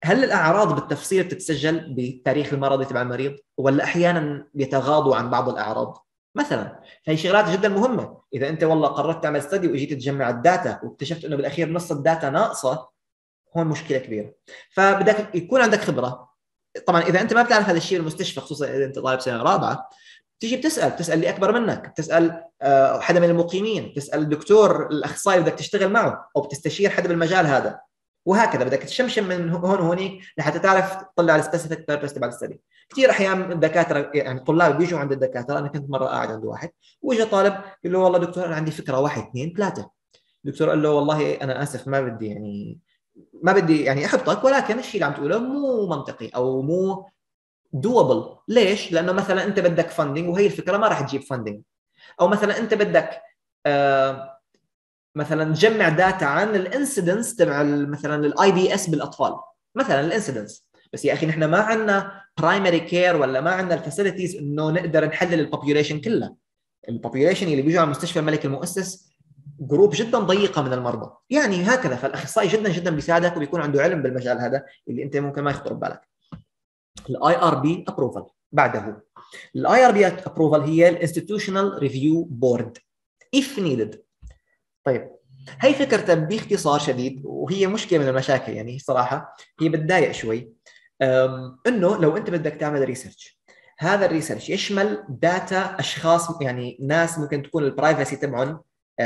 هل الاعراض بالتفصيل بتتسجل بالتاريخ المرضي تبع المريض، ولا احيانا بيتغاضوا عن بعض الاعراض مثلا؟ فهي شغلات جدا مهمه. اذا انت والله قررت تعمل ستدي واجيت تجمع الداتا واكتشفت انه بالاخير نص الداتا ناقصه، هون مشكله كبيره. فبدك يكون عندك خبره. طبعا اذا انت ما بتعرف هذا الشيء بالمستشفى، خصوصا اذا انت طالب سنه رابعه، تيجي بتسال اللي اكبر منك، بتسال حدا من المقيمين، بتسال الدكتور الاخصائي بدك تشتغل معه، او بتستشير حدا بالمجال هذا، وهكذا بدك تشمشم من هون وهونيك لحتى تعرف تطلع على السبيسيفيك بيربس تبع الستدي. كثير احيان الدكاتره يعني الطلاب بيجوا عند الدكاتره. انا كنت مره قاعد عند واحد واجى طالب يقول له والله دكتور انا عندي فكره 1 2 3. الدكتور قال له والله انا اسف ما بدي يعني احبطك، ولكن الشيء اللي عم تقوله مو منطقي او مو دوبل. ليش؟ لانه مثلا انت بدك فاندنج وهي الفكره ما راح تجيب فاندنج، او مثلا انت بدك مثلا تجمع داتا عن الانسيدنس تبع مثلا الاي بي اس بالاطفال، مثلا الانسيدنس، بس يا اخي نحن ما عندنا برايمري كير ولا ما عندنا الفاسيلتيز انه نقدر نحلل البوبيوليشن كلها. البوبيوليشن اللي بيجوا على مستشفى الملك المؤسس جروب جدا ضيقه من المرضى، يعني هكذا. فالاخصائي جدا جدا بيساعدك وبيكون عنده علم بالمجال هذا اللي انت ممكن ما يخطر ببالك. الاي ار بي ابروفل بعده. الاي ار بي ابروفل هي الانستتيوشنال ريفيو بورد if needed. طيب هي فكرتها باختصار شديد، وهي مشكله من المشاكل يعني صراحه هي بتضايق شوي، انه لو انت بدك تعمل ريسيرش، هذا الريسيرش يشمل داتا اشخاص، يعني ناس ممكن تكون البرايفسي تبعهم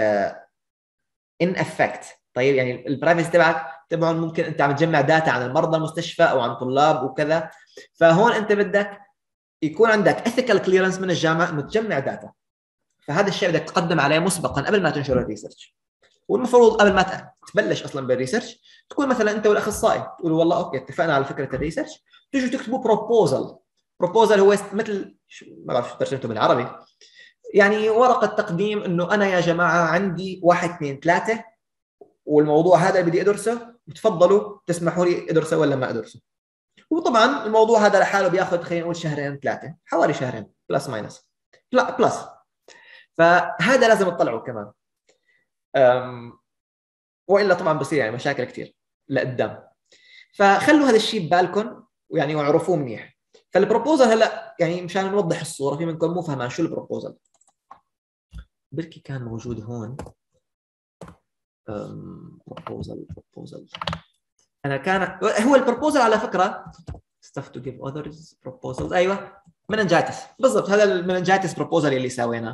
ان افكت. طيب يعني البرايفسي تبعهم ممكن انت عم تجمع داتا عن المرضى المستشفى او عن طلاب وكذا. فهون انت بدك يكون عندك ethical clearance من الجامعه انه تجمع داتا. فهذا الشيء بدك تقدم عليه مسبقا قبل ما تنشر الريسيرش. والمفروض قبل ما تبلش اصلا بالريسيرش تكون مثلا انت والاخصائي تقولوا والله اوكي اتفقنا على فكره الريسيرش، تيجوا تكتبوا بروبوزل هو مثل ما بعرف شو ترجمته بالعربي، يعني ورقه تقديم انه انا يا جماعه عندي 1 2 3 والموضوع هذا بدي ادرسه، بتفضلوا تسمحوا لي ادرسه ولا ما ادرسه. وطبعا الموضوع هذا لحاله بياخذ خلينا نقول 2 3 حوالي 2 بلس ماينس بلس. فهذا لازم تطلعه كمان، والا طبعا بصير يعني مشاكل كثير لقدام. فخلوا هذا الشيء ببالكم ويعني واعرفوه منيح. فالبروبوزل هلا يعني مشان نوضح الصوره، في منكم مو فاهمان شو البروبوزل. بركي كان موجود هون بروبوزل انا كان هو البروبوزل على فكره stuff to give others proposals. ايوه مننجايتس بالضبط، هذا المننجايتس بروبوزل اللي سويناه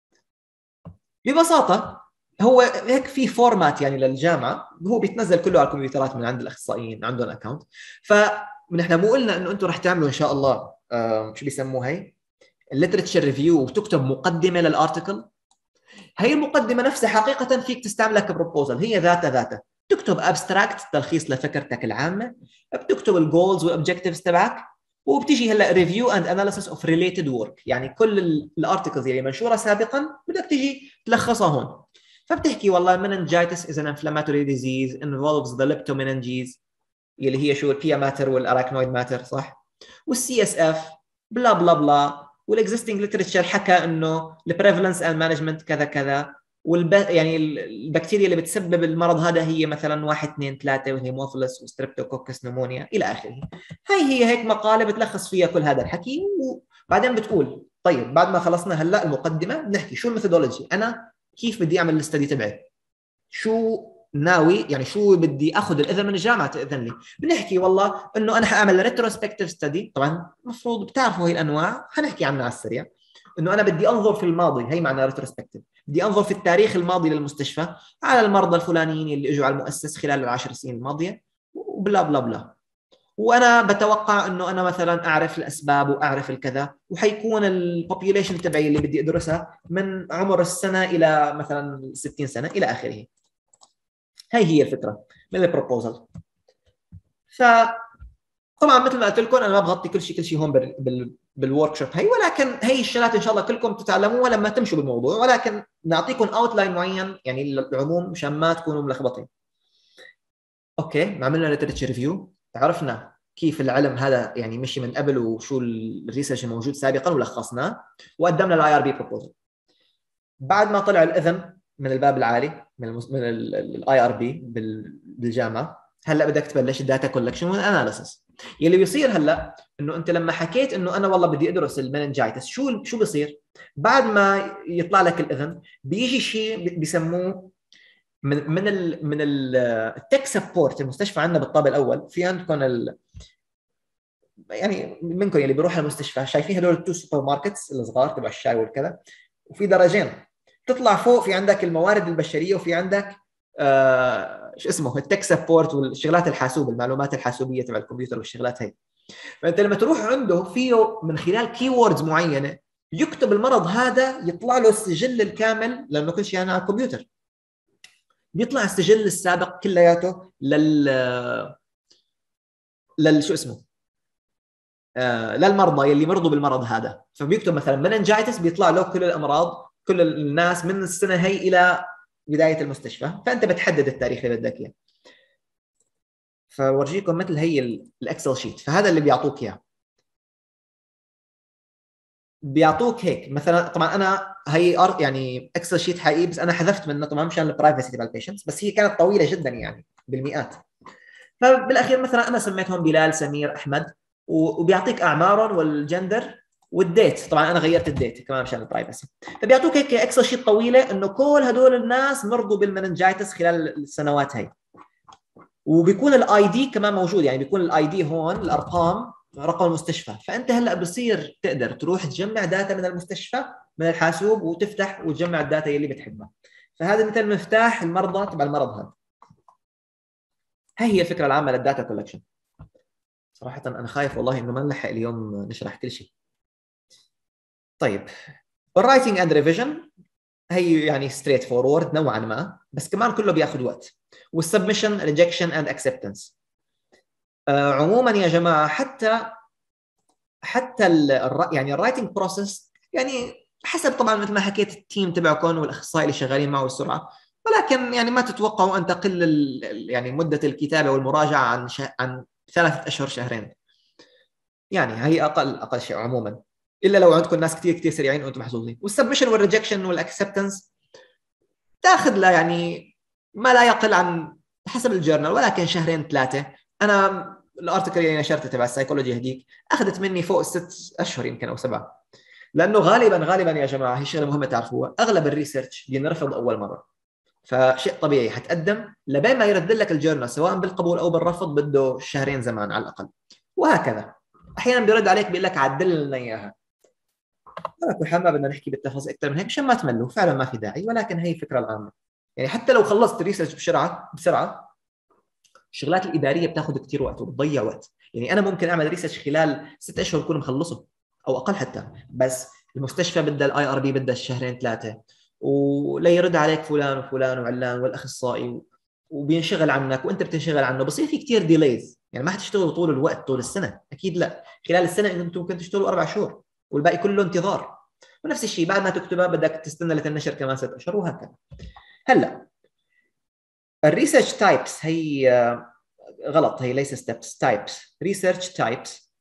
ببساطه. هو هيك في فورمات يعني للجامعه، هو بيتنزل كله على الكمبيوترات من عند الاخصائيين عندهم اكونت. فنحن مو قلنا انه انتم رح تعملوا ان شاء الله شو بيسموه هي الليترشر ريفيو وتكتب مقدمه للارتكل. هي المقدمه نفسها حقيقه فيك تستعملها كبروبوزل، هي ذاتها تكتب ابستراكت تلخيص لفكرتك العامه، بتكتب الجولز والاوبجكتيفز تبعك، وبتيجي هلا ريفيو اند اناليسيس اوف ريليتد ورك، يعني كل الارتكلز اللي منشوره سابقا بدك تيجي تلخصها هون. فبتحكي والله meningitis is an inflammatory disease involves the leptomeninges اللي هي شو البيا ماتر والاراكنويد ماتر صح، والسي اس اف بلا بلا بلا، والاكزيستنج ليترشر حكى انه البريفالنس اند مانجمنت كذا كذا، يعني البكتيريا اللي بتسبب المرض هذا هي مثلا 1 2 3 والهيموفيلس وستريبتوكوكس نمونيا الى اخره. هي هيك مقاله بتلخص فيها كل هذا الحكي، وبعدين بتقول طيب بعد ما خلصنا هلا المقدمه بنحكي شو الميثودولوجي، انا كيف بدي اعمل الاستدي تبعي، شو ناوي يعني شو بدي اخذ الاذن من الجامعه تاذن لي. بنحكي والله انه انا حاعمل ريتروسبكتيف ستدي، طبعا المفروض بتعرفوا هي الانواع حنحكي عنها على السريع، انه انا بدي انظر في الماضي، هي معنى ريتروسبكتيف، بدي انظر في التاريخ الماضي للمستشفى على المرضى الفلانيين اللي اجوا على المؤسس خلال ال10 سنين الماضيه وبلا بلا بلا. وانا بتوقع انه انا مثلا اعرف الاسباب واعرف الكذا، وحيكون البوبيوليشن تبعي اللي بدي ادرسها من عمر السنه الى مثلا 60 سنه الى اخره. هي الفكره من البروبوزل. فطبعا مثل ما قلت لكم انا ما بغطي كل شيء هون بالورك شوب هي، ولكن هي الشغلات ان شاء الله كلكم تتعلموها لما تمشوا بالموضوع، ولكن نعطيكم اوتلاين معين يعني للعموم مشان ما تكونوا ملخبطين. اوكي عملنا ليترشر ريفيو، عرفنا كيف العلم هذا يعني مشي من قبل وشو الريسيرش الموجود سابقا ولخصناه، وقدمنا الاي ار بي بروبوزل. بعد ما طلع الاذن من الباب العالي من الاي ار بي بالجامعه، هلا بدك تبلش الداتا كولكشن والاناليسيس. يلي بيصير هلا انه انت لما حكيت انه انا والله بدي ادرس المننجايتس، شو بيصير؟ بعد ما يطلع لك الاذن بيجي شيء بيسموه من التك سبورت. المستشفى عندنا بالطابق الاول في عندكم يعني منكم اللي بيروح المستشفى شايفين هدول التو سوبر ماركتس الصغار تبع الشاي والكذا، وفي درجين تطلع فوق في عندك الموارد البشريه وفي عندك شو اسمه التك سبورت والشغلات الحاسوب، المعلومات الحاسوبيه تبع الكمبيوتر والشغلات هي. فانت لما تروح عنده فيه من خلال كيوردز معينه يكتب المرض هذا، يطلع له السجل الكامل لانه كل شيء أنا على الكمبيوتر. بيطلع السجل السابق كلياته شو اسمه للمرضى يلي مرضوا بالمرض هذا. فبيكتب مثلا مننجايتس بيطلع له كل الامراض كل الناس من السنه هي الى بدايه المستشفى، فانت بتحدد التاريخ اللي بدك اياه. فورجيكم مثل هي الاكسل شيت، فهذا اللي بيعطوك اياه. بيعطوك هيك مثلا، طبعا انا هي يعني اكسل شيت حقيقي بس انا حذفت منه طبعا مشان البرايفسي تبع البيشنتس، بس هي كانت طويله جدا يعني بالمئات. فبالاخير مثلا انا سميتهم بلال، سمير، احمد، وبيعطيك اعمارهم والجندر والديت. طبعا انا غيرت الديت كمان مشان البرايفسي. فبيعطوك هيك اكسل شيت طويله انه كل هدول الناس مرضوا بالمننجايتس خلال السنوات هي، وبيكون الاي دي كمان موجود. يعني بيكون الاي دي هون الارقام رقم المستشفى. فانت هلا بصير تقدر تروح تجمع داتا من المستشفى من الحاسوب وتفتح وتجمع الداتا اللي بتحبها. فهذا مثل مفتاح المرضى تبع المرض هذا. هي الفكره العامه للداتا كولكشن. صراحه انا خايف والله انه ما نلحق اليوم نشرح كل شيء. طيب الرايتنج اند ريفيجن هي يعني ستريت فورورد نوعا ما، بس كمان كله بياخذ وقت. والسبمشن ريجكشن اند اكسبتنس. عموما يا جماعه حتى يعني الرايتنج بروسيس يعني حسب طبعا مثل ما حكيت التيم تبعكم والاخصائي اللي شغالين معه السرعه، ولكن يعني ما تتوقعوا ان تقل يعني مده الكتابه والمراجعه عن 3 اشهر شهرين. يعني هي اقل شيء عموما، الا لو عندكم ناس كثير كثير سريعين وانتم محظوظين. والسبمشن والريجكشن والاكسبتنس تاخذ لا يعني ما لا يقل عن حسب الجورنال ولكن 2-3 شهور. انا الارتكل اللي نشرته تبع السايكولوجي هديك اخذت مني فوق 6 اشهر يمكن او 7. لانه غالبا يا جماعه هي شغله مهمه تعرفوها، اغلب الريسيرش بينرفض اول مره. فشيء طبيعي حتقدم لبين ما يرد لك الجورنال سواء بالقبول او بالرفض بده 2 زمان على الاقل، وهكذا. احيانا بيرد عليك بيقول لك عدل لنا اياها. على كل حال ما بدنا نحكي بالتفاصيل اكثر من هيك مشان ما تملوا، فعلا ما في داعي، ولكن هي الفكره العامه. يعني حتى لو خلصت الريسيرش بسرعه الشغلات الاداريه بتاخذ كثير وقت وبتضيع وقت. يعني انا ممكن اعمل ريسيرش خلال 6 اشهر اكون مخلصه او اقل حتى، بس المستشفى بدها الاي ار بي بدها 2-3 ولا يرد عليك فلان وفلان وعلان والاخصائي وبينشغل عنك وانت بتنشغل عنه، بصير في كثير ديليز. يعني ما حتشتغلوا طول الوقت طول السنه، اكيد لا. خلال السنه انتم ممكن تشتغلوا 4 شهور والباقي كله انتظار. ونفس الشيء بعد ما تكتبها بدك تستنى لتنشر كمان 6 اشهر وهكذا. هلا الريسيرش تايبس هي غلط، هي ليس ستيبس، تايبس. ريسيرش تايبس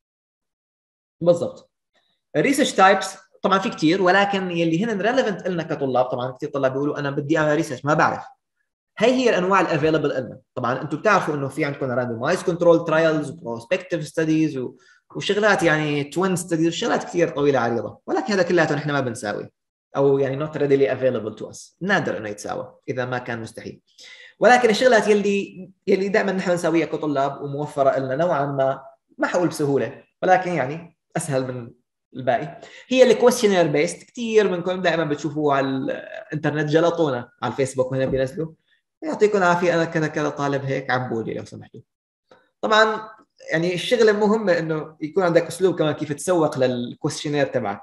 بالضبط. الريسيرش تايبس طبعا في كثير، ولكن يلي هن ريليفنت لنا كطلاب. طبعا كثير طلاب بيقولوا انا بدي اعمل ريسيرش ما بعرف. هي الانواع الافيلبل لنا. طبعا انتم بتعرفوا انه في عندكم راندومايز كنترول ترايلز وبروسبكتيف ستديز وشغلات يعني توين ستديز وشغلات كثير طويله عريضه، ولكن هذا كلياته نحن ما بنساوي او يعني not readily available to us. نادر انه يتساوى اذا ما كان مستحيل. ولكن الشغلات يلي دائما نحن نسويها كطلاب وموفره لنا نوعا ما حقول بسهوله ولكن يعني اسهل من الباقي، هي الكويستشنير بيست. كثير منكم دائما بتشوفوه على الانترنت، جلطونا على الفيسبوك وهنا بينزلوا يعطيكم العافيه انا كذا كذا طالب هيك عبوا لي لو سمحتوا. طبعا يعني الشغله المهمه انه يكون عندك اسلوب كمان كيف تسوق للكويستشنير تبعك.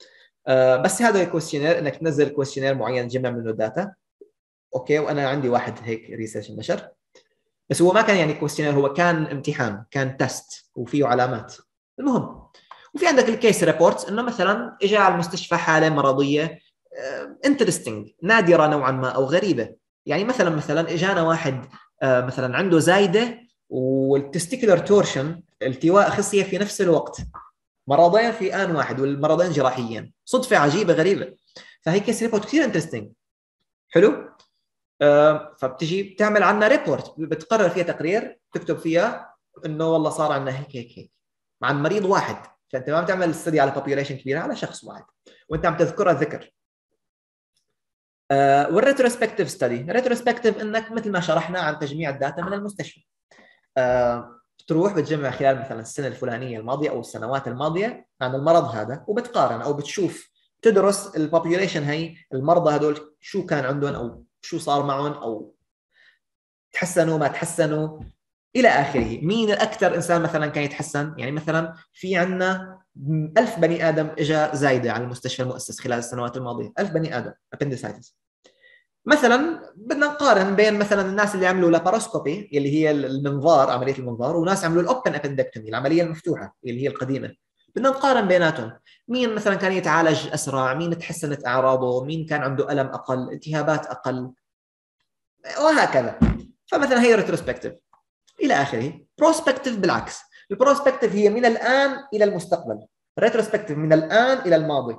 بس هذا الكويستشنير انك تنزل كويستشنير معين تجمع منه داتا. اوكي، وانا عندي واحد هيك ريسيرش نشر، بس هو ما كان يعني كويستشنير، هو كان امتحان، كان تيست وفيه علامات. المهم وفي عندك الكيس ريبورتس انه مثلا اجى على المستشفى حاله مرضيه انترستنج نادره نوعا ما او غريبه. يعني مثلا اجانا واحد مثلا عنده زايده والتستيكولار تورشن التواء خصيه في نفس الوقت، مرضين في آن واحد والمرضين جراحيين، صدفه عجيبه غريبه. فهي كيس ريبورت كثير انترستنج. حلو. فبتجي بتعمل عنا ريبورت، بتقرر فيها تقرير تكتب فيها انه والله صار عندنا هيك هيك هيك عن مريض واحد. فانت ما بتعمل استدي على population كبيره، على شخص واحد وانت عم تذكرها ذكر. والريتروسبكتيف ستدي، ريتروسبكتيف انك مثل ما شرحنا عن تجميع الداتا من المستشفى. بتروح بتجمع خلال مثلا السنه الفلانيه الماضيه او السنوات الماضيه عن المرض هذا، وبتقارن او بتشوف تدرس البوبيوليشن، هي المرضى هذول شو كان عندهم او شو صار معهم، او تحسنوا ما تحسنوا الى اخره. مين الاكثر انسان مثلا كان يتحسن؟ يعني مثلا في عندنا 1000 بني ادم اجى زايده على المستشفى المؤسس خلال السنوات الماضيه، 1000 بني ادم appendicitis. مثلا بدنا نقارن بين مثلا الناس اللي عملوا لاباروسكوبي اللي هي المنظار، عمليه المنظار، وناس عملوا الاوبن ابندكتومي العمليه المفتوحه اللي هي القديمه. بدنا نقارن بيناتهم، مين مثلا كان يتعالج اسرع، مين تحسنت اعراضه، مين كان عنده الم اقل، التهابات اقل، وهكذا. فمثلا هي ريتروسبكتيف الى اخره. بروسبكتيف بالعكس، البروسبكتيف هي من الان الى المستقبل، ريتروسبكتيف من الان الى الماضي.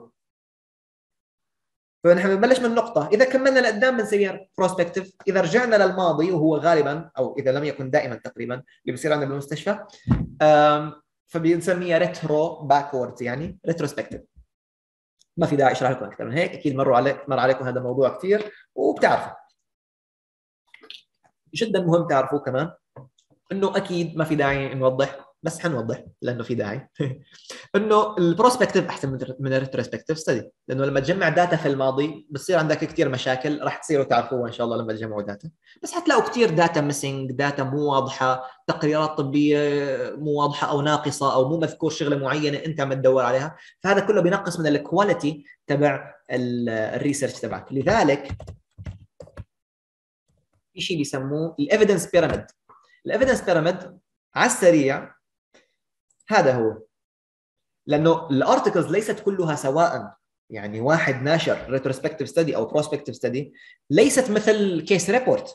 فنحن بنبلش من نقطة، إذا كملنا لقدام بنصير بروسبكتيف، إذا رجعنا للماضي وهو غالبا أو إذا لم يكن دائما تقريبا اللي بيصير عندنا بالمستشفى، فبنسميها ريترو باكوردز، يعني ريتروسبكتيف. ما في داعي أشرح لكم أكثر من هيك، أكيد مر عليكم هذا الموضوع كثير وبتعرفوا. جدا مهم تعرفوا كمان إنه أكيد ما في داعي نوضح، بس حنوضح لأنه في داعي انه البروسبكتيف احسن من الريتروسبكتيف ستدي، لانه لما تجمع داتا في الماضي بتصير عندك كثير مشاكل راح تصيروا تعرفوها ان شاء الله لما تجمعوا داتا، بس حتلاقوا كثير داتا ميسنج، داتا مو واضحه، تقريرات طبيه مو واضحه او ناقصه او مو مذكور شغله معينه انت عم تدور عليها، فهذا كله بينقص من الكواليتي تبع الريسيرش تبعك. لذلك في شيء بيسموه الايفيدنس بيراميد. الايفيدنس بيراميد على السريع هذا هو، لانه الارتكلز ليست كلها سواء، يعني واحد ناشر ريتروسبكتيف ستدي او بروسبكتيف ستدي ليست مثل كيس ريبورت.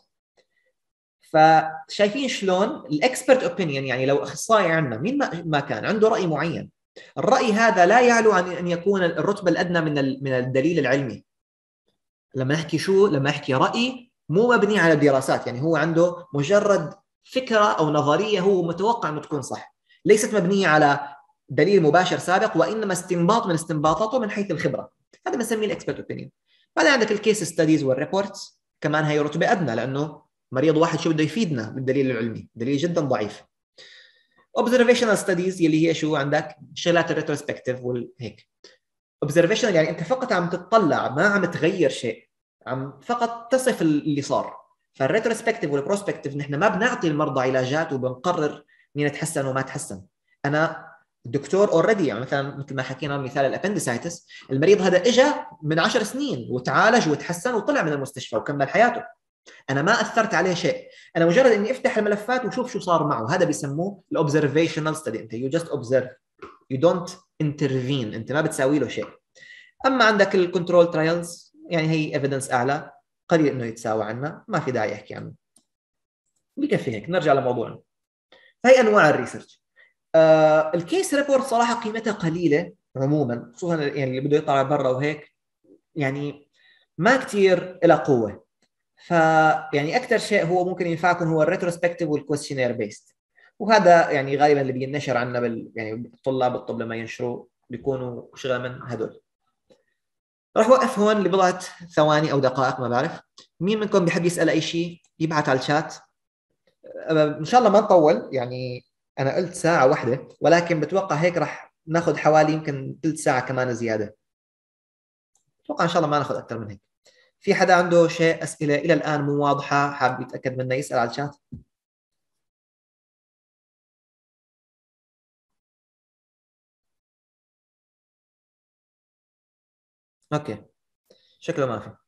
فشايفين شلون الاكسبرت اوبينيون، يعني لو اخصائي عندنا مين ما كان عنده راي معين، الراي هذا لا يعلو عن ان يكون الرتبه الادنى من الدليل العلمي. لما نحكي راي مو مبني على دراسات، يعني هو عنده مجرد فكره او نظريه هو متوقع انه تكون صح، ليست مبنيه على دليل مباشر سابق، وانما استنباط من استنباطاته من حيث الخبره. هذا بنسميه الاكسبرت اوبينيون. بعدين عندك الكيس ستاديز والريبورتس، كمان هي رتبه ادنى، لانه مريض واحد شو بده يفيدنا بالدليل العلمي؟ دليل جدا ضعيف. observational studies يلي هي شو عندك؟ شغلات الريتروسبكتيف والهيك. observational يعني انت فقط عم تطلع، ما عم تغير شيء، عم فقط تصف اللي صار. فالريتروسبكتيف والبروسبكتيف نحن ما بنعطي المرضى علاجات وبنقرر مين تحسن وما تحسن. انا الدكتور اوريدي، يعني مثلا مثل ما حكينا مثال الابندسايتس، المريض هذا اجى من 10 سنين وتعالج وتحسن وطلع من المستشفى وكمل حياته، انا ما اثرت عليه شيء، انا مجرد اني افتح الملفات وشوف شو صار معه. هذا بيسموه الاوبزرفيشنال ستدي، انت يو جاست اوبزرف، يو دونت انترفين، انت ما بتساوي له شيء. اما عندك الكنترول ترايلز يعني هي ايفيدنس اعلى، قليل انه يتساوى عنا، ما في داعي احكي عنه. بكفي هيك، نرجع لموضوعنا. هي انواع الريسيرش. الكيس ريبورت صراحه قيمتها قليله عموما، خصوصا يعني اللي بده يطلع برا وهيك، يعني ما كثير لها قوه. فيعني اكثر شيء هو ممكن ينفعكم هو الريتروسبكتيف والكويستشنير بيست، وهذا يعني غالبا اللي بينشر عنا يعني طلاب الطب لما ينشروا بيكونوا شغله من هدول. راح اوقف هون لبضعه ثواني او دقائق، ما بعرف مين منكم بيحب يسال اي شيء يبعث على الشات. ان شاء الله ما نطول، يعني انا قلت ساعه واحده، ولكن بتوقع هيك راح ناخذ حوالي يمكن ثلث ساعه كمان زياده. اتوقع ان شاء الله ما ناخذ اكثر من هيك. في حدا عنده شيء اسئله الى الان مو واضحه حاب يتاكد منها يسال على الشات؟ اوكي، شكله ما في.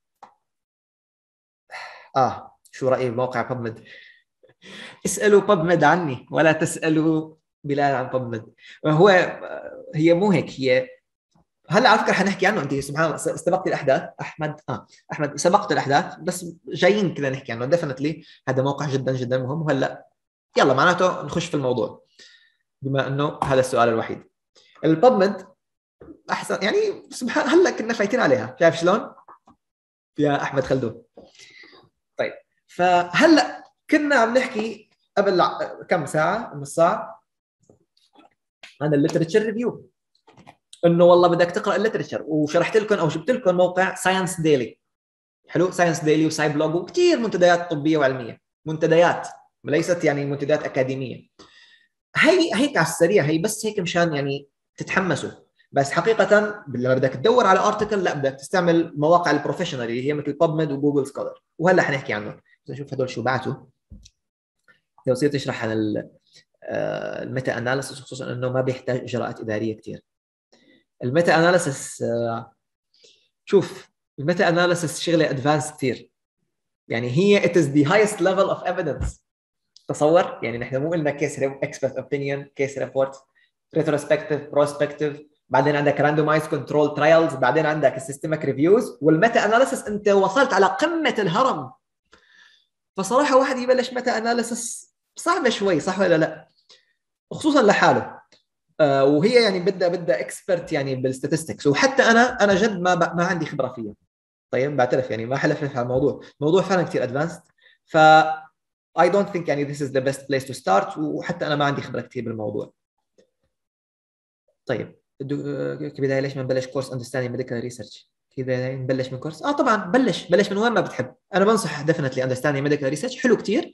شو رايي بموقع PubMed؟ اسالوا PubMed عني ولا تسالوا بلال عن PubMed. هي مو هيك، هي هلا على فكره حنحكي عنه، انت سبحان الله استبقت الاحداث. احمد سبقت الاحداث، بس جايين كذا نحكي عنه ديفنتلي. هذا موقع جدا جدا مهم، وهلا يلا معناته نخش في الموضوع، بما انه هذا السؤال الوحيد. الببمد احسن، يعني سبحان هلا كنا فايتين عليها، شايف شلون يا احمد خلدون؟ طيب فهلا كنا عم نحكي قبل كم ساعه، نص ساعه، عن الليترشر ريفيو، انه والله بدك تقرا الليترشر، وشرحت لكم او جبت لكم موقع ساينس ديلي. حلو، ساينس ديلي وساي بلوج وكثير منتديات طبيه وعلميه، منتديات ليست يعني منتديات اكاديميه. هي هيك على السريع، هي بس هيك مشان يعني تتحمسوا. بس حقيقه لما بدك تدور على ارتكل، لا بدك تستعمل مواقع البروفيشنال اللي هي مثل PubMed وجوجل سكولر، وهلا حنحكي عنهم. نشوف هدول شو بعتوا. لو صرت تشرح عن الميتا اناليسيس، خصوصا انه ما بيحتاج اجراءات اداريه كثير. الميتا اناليسيس، شوف الميتا اناليسيس شغله ادفانس كثير، يعني هي it is the highest level of evidence. تصور يعني نحن مو قلنا كيس expert opinion، كيس report، retrospective، prospective، بعدين عندك randomized control trials، بعدين عندك systemic reviews، والميتا اناليسيس انت وصلت على قمه الهرم. فصراحه واحد يبلش ميتا اناليسيس صعبه شوي، صح ولا لا؟ خصوصا لحاله. وهي يعني بدها اكسبرت يعني بالستاتستكس، وحتى انا جد ما عندي خبره فيها. طيب بعترف يعني ما حلفت على الموضوع فعلا كثير ادفانسد. ف I don't think يعني this is the best place to start، وحتى انا ما عندي خبره كثير بالموضوع. طيب كبدايه ليش ما نبلش كورس understanding medical research؟ كذا نبلش من كورس؟ طبعا بلش من وين ما بتحب. انا بنصح definitely understanding medical research حلو كثير،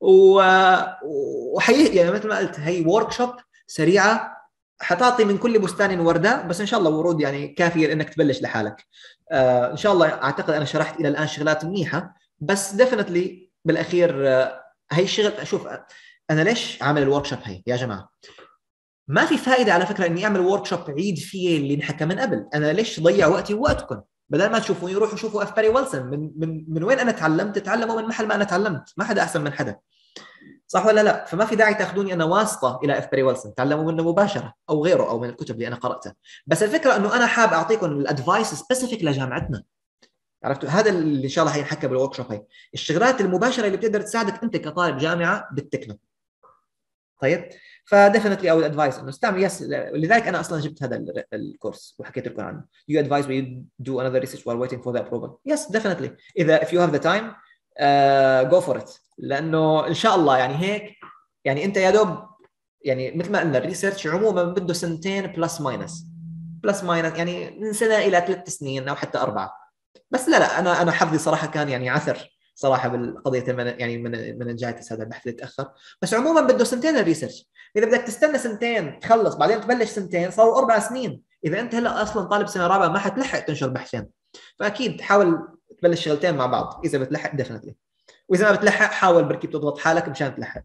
وحقيقي يعني مثل ما قلت هي ورك شوب سريعه، حتعطي من كل بستان ورده، بس ان شاء الله ورود يعني كافيه انك تبلش لحالك. ان شاء الله اعتقد انا شرحت الى الان شغلات منيحه، بس ديفنتلي بالاخير هي الشغل. شوف انا ليش عامل الورك شوب هي يا جماعه؟ ما في فائده على فكره اني اعمل ورك شوب عيد فيه اللي انحكى من قبل. انا ليش ضيع وقتي ووقتكم؟ بدل ما تشوفوني روحوا شوفوا اف باري ويلسون. من وين انا تعلمت؟ تعلموا من محل ما انا تعلمت، ما حدا احسن من حدا، صح ولا لا؟ فما في داعي تاخذوني انا واسطه الى اف باري ويلسون، تعلموا منه مباشره او غيره او من الكتب اللي انا قراتها. بس الفكره انه انا حاب اعطيكم الادفايس سبيسيفيك لجامعتنا. عرفتوا؟ هذا اللي ان شاء الله حينحكى بالورك شوب، هي الشغلات المباشره اللي بتقدر تساعدك انت كطالب جامعه بالتكنو. طيب فديفنتلي اول ادفايس انه استعمل يس. لذلك انا اصلا جبت هذا الكورس وحكيت لكم عنه. You advise when you do another research while waiting for the approval. Yes definitely. اذا if you have the time go for it. لانه ان شاء الله يعني هيك يعني انت يا دوب يعني مثل ما قلنا الريسيرش عموما بده سنتين بلس ماينس يعني من سنه الى 3 سنين او حتى 4. بس لا انا حظي صراحه كان يعني عثر صراحه بالقضيه يعني من جايتس هذا البحث اللي تاخر. بس عموما بده سنتين الريسيرش. اذا بدك تستنى سنتين تخلص بعدين تبلش سنتين صاروا 4 سنين. اذا انت هلا اصلا طالب سنه رابعه ما حتلحق تنشر بحثين، فاكيد حاول تبلش شغلتين مع بعض اذا بتلحق ديفنتلي. واذا ما بتلحق حاول بركي تضغط حالك مشان تلحق.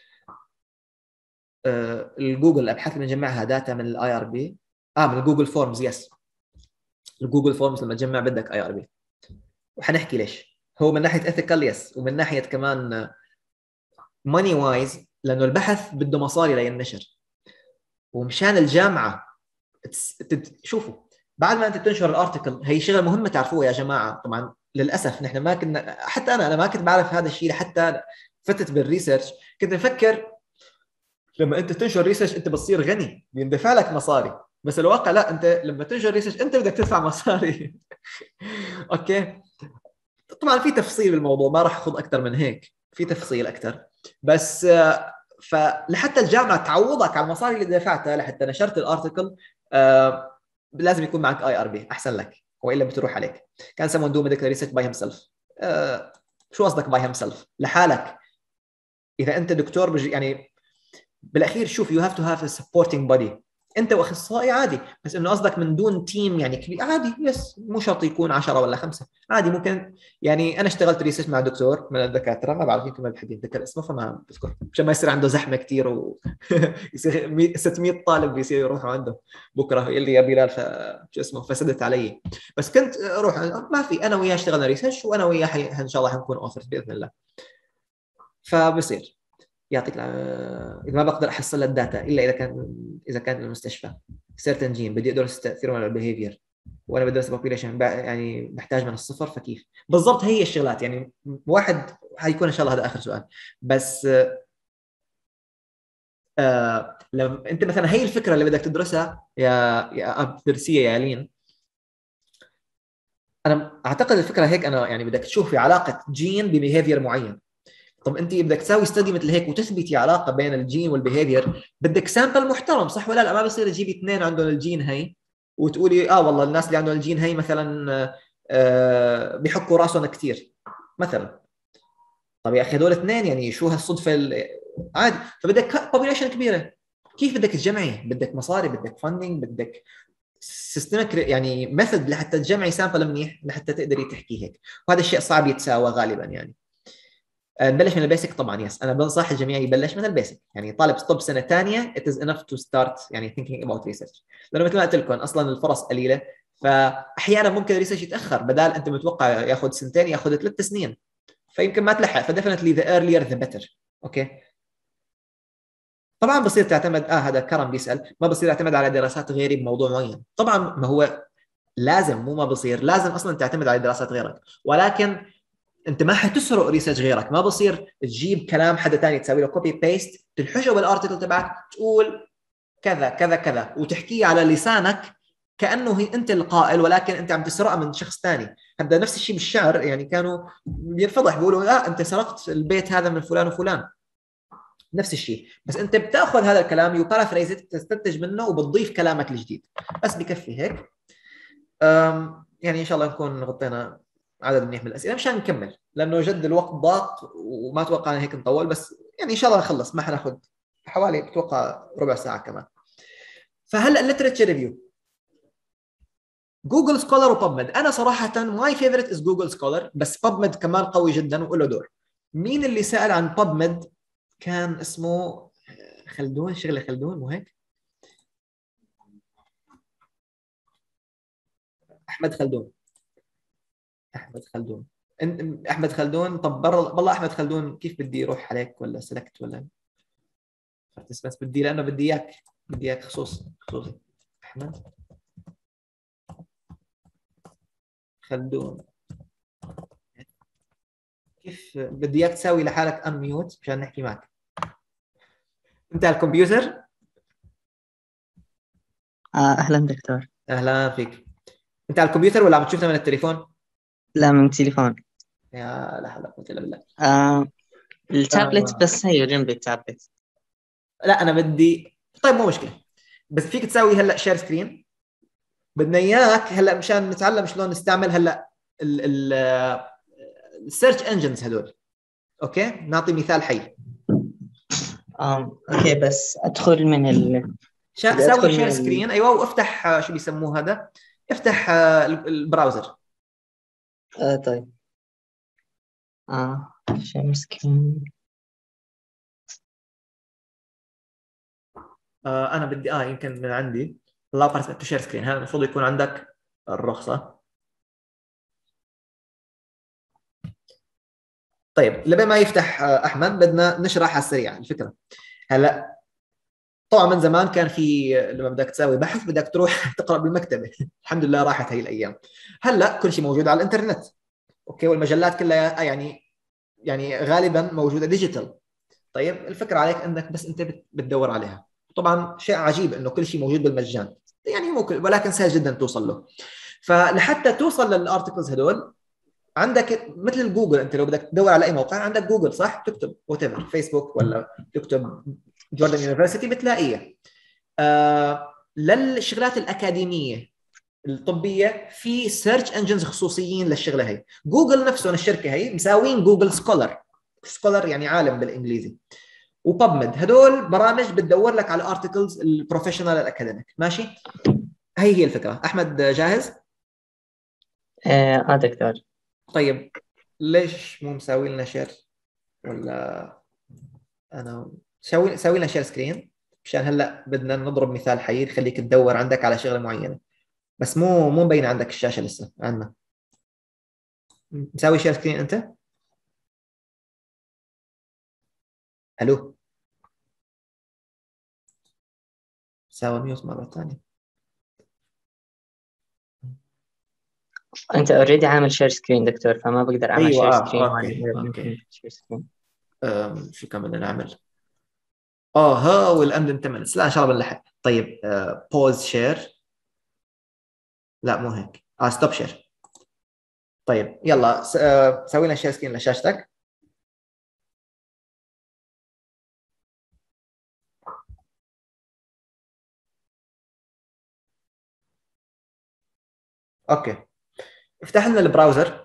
الجوجل الابحاث اللي بنجمعها داتا من الاي ار بي، من الجوجل فورمز. يس الجوجل فورمز لما تجمع بدك اي ار بي، وحنحكي ليش. هو من ناحيه اثيكال يس، ومن ناحيه كمان ماني وايز، لانه البحث بده مصاري لينشر، ومشان الجامعه شوفوا بعد ما انت تنشر الارتكل. هي شغله مهمه تعرفوها يا جماعه. طبعا للاسف نحن ما كنا، حتى انا ما كنت بعرف هذا الشيء حتى فتت بالريسيرش. كنت مفكر لما انت تنشر ريسيرش انت بتصير غني بيندفع لك مصاري، بس الواقع لا، انت لما تنشر ريسيرش انت بدك تدفع مصاري. اوكي طبعا في تفصيل بالموضوع، ما راح اخذ اكثر من هيك، في تفصيل اكثر. بس فلحتى الجامعه تعوضك على المصاري اللي دفعتها لحتى نشرت الارتكل لازم يكون معك اي ار بي احسن لك، والا بتروح عليك. كان someone do medical research by himself. شو قصدك by himself؟ لحالك. اذا انت دكتور يعني بالاخير شوف you have to have a supporting body. انت واخصائي عادي، بس انه قصدك من دون تيم يعني كبير عادي. يس مو شرط يكون 10 ولا 5 عادي. ممكن يعني انا اشتغلت ريسيرش مع دكتور من الدكاتره، ما بعرف يمكن ما بحب يتذكر اسمه فما بذكر عشان ما يصير عنده زحمه كثير يصير 600 طالب بيصير يروحوا عنده بكره يقول لي يا بلال شو اسمه فسدت علي. بس كنت اروح ما في، انا وياه اشتغلنا ريسيرش وانا وياه ان شاء الله حنكون اوثرز باذن الله. فبصير يعطيك اذا ما بقدر احصل الداتا الا اذا كان المستشفى سيرتن جين بدي ادرس تاثيره على البيهيفير، وانا بدرس بوبيليشن يعني بحتاج من الصفر. فكيف بالضبط هي الشغلات يعني؟ واحد حيكون ان شاء الله هذا اخر سؤال. بس لما انت مثلا هي الفكره اللي بدك تدرسها يا درسيه يا لين، انا اعتقد الفكره هيك، انا يعني بدك تشوفي علاقه جين ببيهيفير معين. طب انت بدك تساوي ستدي مثل هيك وتثبتي علاقه بين الجين والبيهيفير، بدك سامبل محترم صح ولا لا؟ ما بصير تجيبي اثنين عندهم الجين هي وتقولي والله الناس اللي عندهم الجين هي مثلا بيحكوا راسهم كثير مثلا. طب يا اخي هذول اثنين يعني شو هالصدفه عادي. فبدك بوبيليشن كبيره، كيف بدك تجمعي؟ بدك مصاري، بدك فاندنج، بدك سيستمك يعني ميثود لحتى تجمعي سامبل منيح لحتى تقدري تحكي هيك. وهذا الشيء صعب يتساوى غالبا يعني. نبلش من البيسك طبعا. يس انا بنصح الجميع يبلش من البيسك. يعني طالب طب سنه ثانيه it is enough to start يعني thinking about research، لانه مثل ما قلت لكم اصلا الفرص قليله. فاحيانا ممكن الريسيرش يتاخر، بدال انت متوقع ياخذ سنتين ياخذ 3 سنين، فيمكن ما تلحق. فديفنتلي the earlier the better. اوكي. طبعا بصير تعتمد هذا كرم بيسال، ما بصير اعتمد على دراسات غيري بموضوع معين. طبعا ما هو لازم، مو ما بصير، لازم اصلا تعتمد على دراسات غيرك، ولكن انت ما حتسرق ريسيرش غيرك. ما بصير تجيب كلام حدا ثاني تسوي له كوبي بيست تلحشه بالارتكل تبعك تقول كذا كذا كذا وتحكيه على لسانك كانه هي انت القائل، ولكن انت عم تسرقها من شخص ثاني. هذا نفس الشيء بالشعر، يعني كانوا بينفضح بيقولوا انت سرقت البيت هذا من فلان وفلان. نفس الشيء، بس انت بتاخذ هذا الكلام يو بارافريز تستنتج منه وبتضيف كلامك الجديد. بس بكفي هيك. يعني ان شاء الله نكون غطينا عدد منيح من الاسئله مشان نكمل، لانه جد الوقت ضاق وما اتوقع هيك نطول. بس يعني ان شاء الله نخلص، ما حناخذ حوالي بتوقع ربع ساعه كمان. فهلا الليترتشر ريفيو، جوجل سكولر وبابميد. انا صراحه ماي فيفورت از جوجل سكولر، بس بابميد كمان قوي جدا وله دور. مين اللي سال عن بابميد؟ كان اسمه خلدون، شغله خلدون مو هيك؟ احمد خلدون. احمد خلدون. احمد خلدون. طب والله احمد خلدون كيف بدي اروح عليك ولا سلكت ولا بس بدي، لانه بدي اياك خصوصي. احمد خلدون. كيف بدي اياك تساوي لحالك ان ميوت مشان نحكي معك؟ انت على الكمبيوتر؟ أهلا دكتور. اهلا فيك. انت على الكمبيوتر ولا عم تشوفنا من التليفون؟ لا، من تليفون. يا لا حول ولا قوه الا بالله. التابلت بس هي جنبي التابلت. لا انا بدي. طيب مو مشكله، بس فيك تساوي هلا شير سكرين. بدنا اياك هلا مشان نتعلم شلون نستعمل هلا السيرش انجنز هدول. اوكي نعطي مثال حي. اوكي، بس ادخل من بدي سوي ادخل شير من سكرين ايوه، وافتح شو بيسموه هذا، افتح البراوزر. طيب. شير سكرين. انا بدي يمكن من عندي allow participant to share screen. هذا المفروض يكون عندك الرخصه. طيب لبين ما يفتح احمد بدنا نشرح على السريع الفكره. هلا طبعا من زمان كان في لما بدك تسوي بحث بدك تروح تقرا بالمكتبه. الحمد لله راحت هي الايام. هلا كل شيء موجود على الانترنت. اوكي، والمجلات كلها يعني غالبا موجوده ديجيتال. طيب الفكره عليك انك بس انت بتدور عليها. طبعا شيء عجيب انه كل شيء موجود بالمجان، يعني ممكن ولكن سهل جدا توصل له. فلحتى توصل للارتكلز هدول عندك مثل جوجل. انت لو بدك تدور على اي موقع عندك جوجل صح، تكتب وات ايفر فيسبوك ولا تكتب جوردن يونيفرسيتي بتلاقيها. للشغلات الاكاديميه الطبيه في سيرش انجنز خصوصيين للشغله هي. جوجل نفسهم الشركه هي مساوين جوجل سكولر يعني عالم بالانجليزي، وبابميد. هدول برامج بتدور لك على ارتكلز البروفيشنال الاكاديميك. ماشي، هي الفكره. احمد جاهز؟ دكتور. طيب ليش مو مساوي لنا شير؟ ولا انا سوي لنا شير سكرين مشان هلا بدنا نضرب مثال حي يخليك تدور عندك على شغله معينه، بس مو مبين عندك الشاشه لسه عندنا. مساوي شير سكرين انت؟ الو، ساوي ميوت مره ثانيه. انت اوريدي عامل شير سكرين دكتور، فما بقدر اعمل ايوه شير سكرين اوكي. شير سكرين. شو كمان نعمل؟ ها والامن انتمنس. لا ان شاء الله بنلحق. طيب بوز شير. لا مو هيك. ستوب شير. طيب يلا سوي لنا شير سكرين لشاشتك. اوكي، افتح لنا البراوزر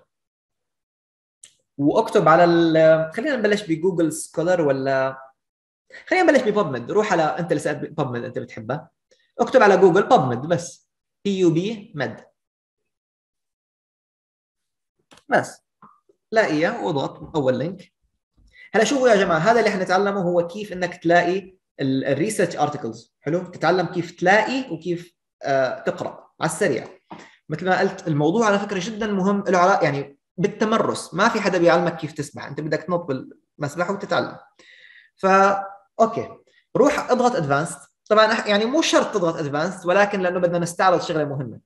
واكتب على خلينا نبلش بجوجل سكولر، ولا خلينا نبلش ببابمد. روح على، انت اللي سالت بابمد انت بتحبها، اكتب على جوجل بابمد بس، PUB بس، لاقيه واضغط اول لينك. هلا شوفوا يا جماعه، هذا اللي حنتعلمه هو كيف انك تلاقي الريسيرش ارتكلز. حلو، تتعلم كيف تلاقي وكيف تقرا على السريع. مثل ما قلت الموضوع على فكره جدا مهم له يعني بالتمرس، ما في حدا بيعلمك كيف تسبح، انت بدك تنط بالمسبح وتتعلم. فا اوكي، روح اضغط ادفانسد. طبعا يعني مو شرط تضغط ادفانسد، ولكن لانه بدنا نستعرض شغله مهمه.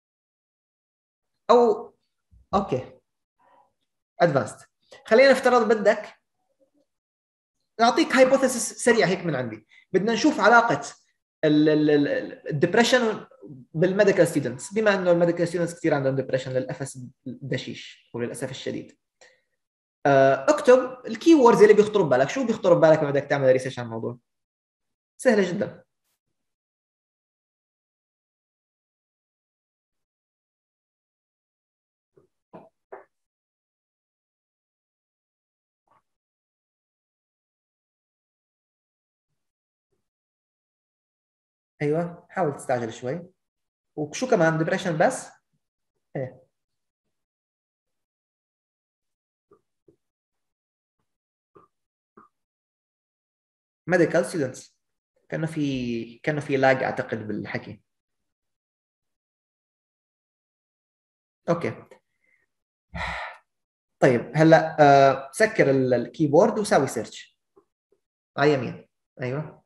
او اوكي ادفانسد، خلينا نفترض بدك نعطيك هايبوثيسيس سريع هيك من عندي. بدنا نشوف علاقه الدبريشن بالميديكال ستودنتس، بما انه الميديكال ستودنتس كثير عندهم ديبريشن للاسف الدشيش وللاسف الشديد. اكتب الكي ووردز اللي بيخطروا ببالك. شو بيخطر ببالك لما بدك تعمل ريسيرش عن الموضوع؟ سهله جدا. ايوه حاول تستعجل شوي. وشو كمان؟ ديبريشن بس؟ ايه ميديكال ستودنتس. كانه في لاج اعتقد بالحكي. اوكي طيب هلا سكر الكيبورد وساوي سيرش على يمين. ايوه،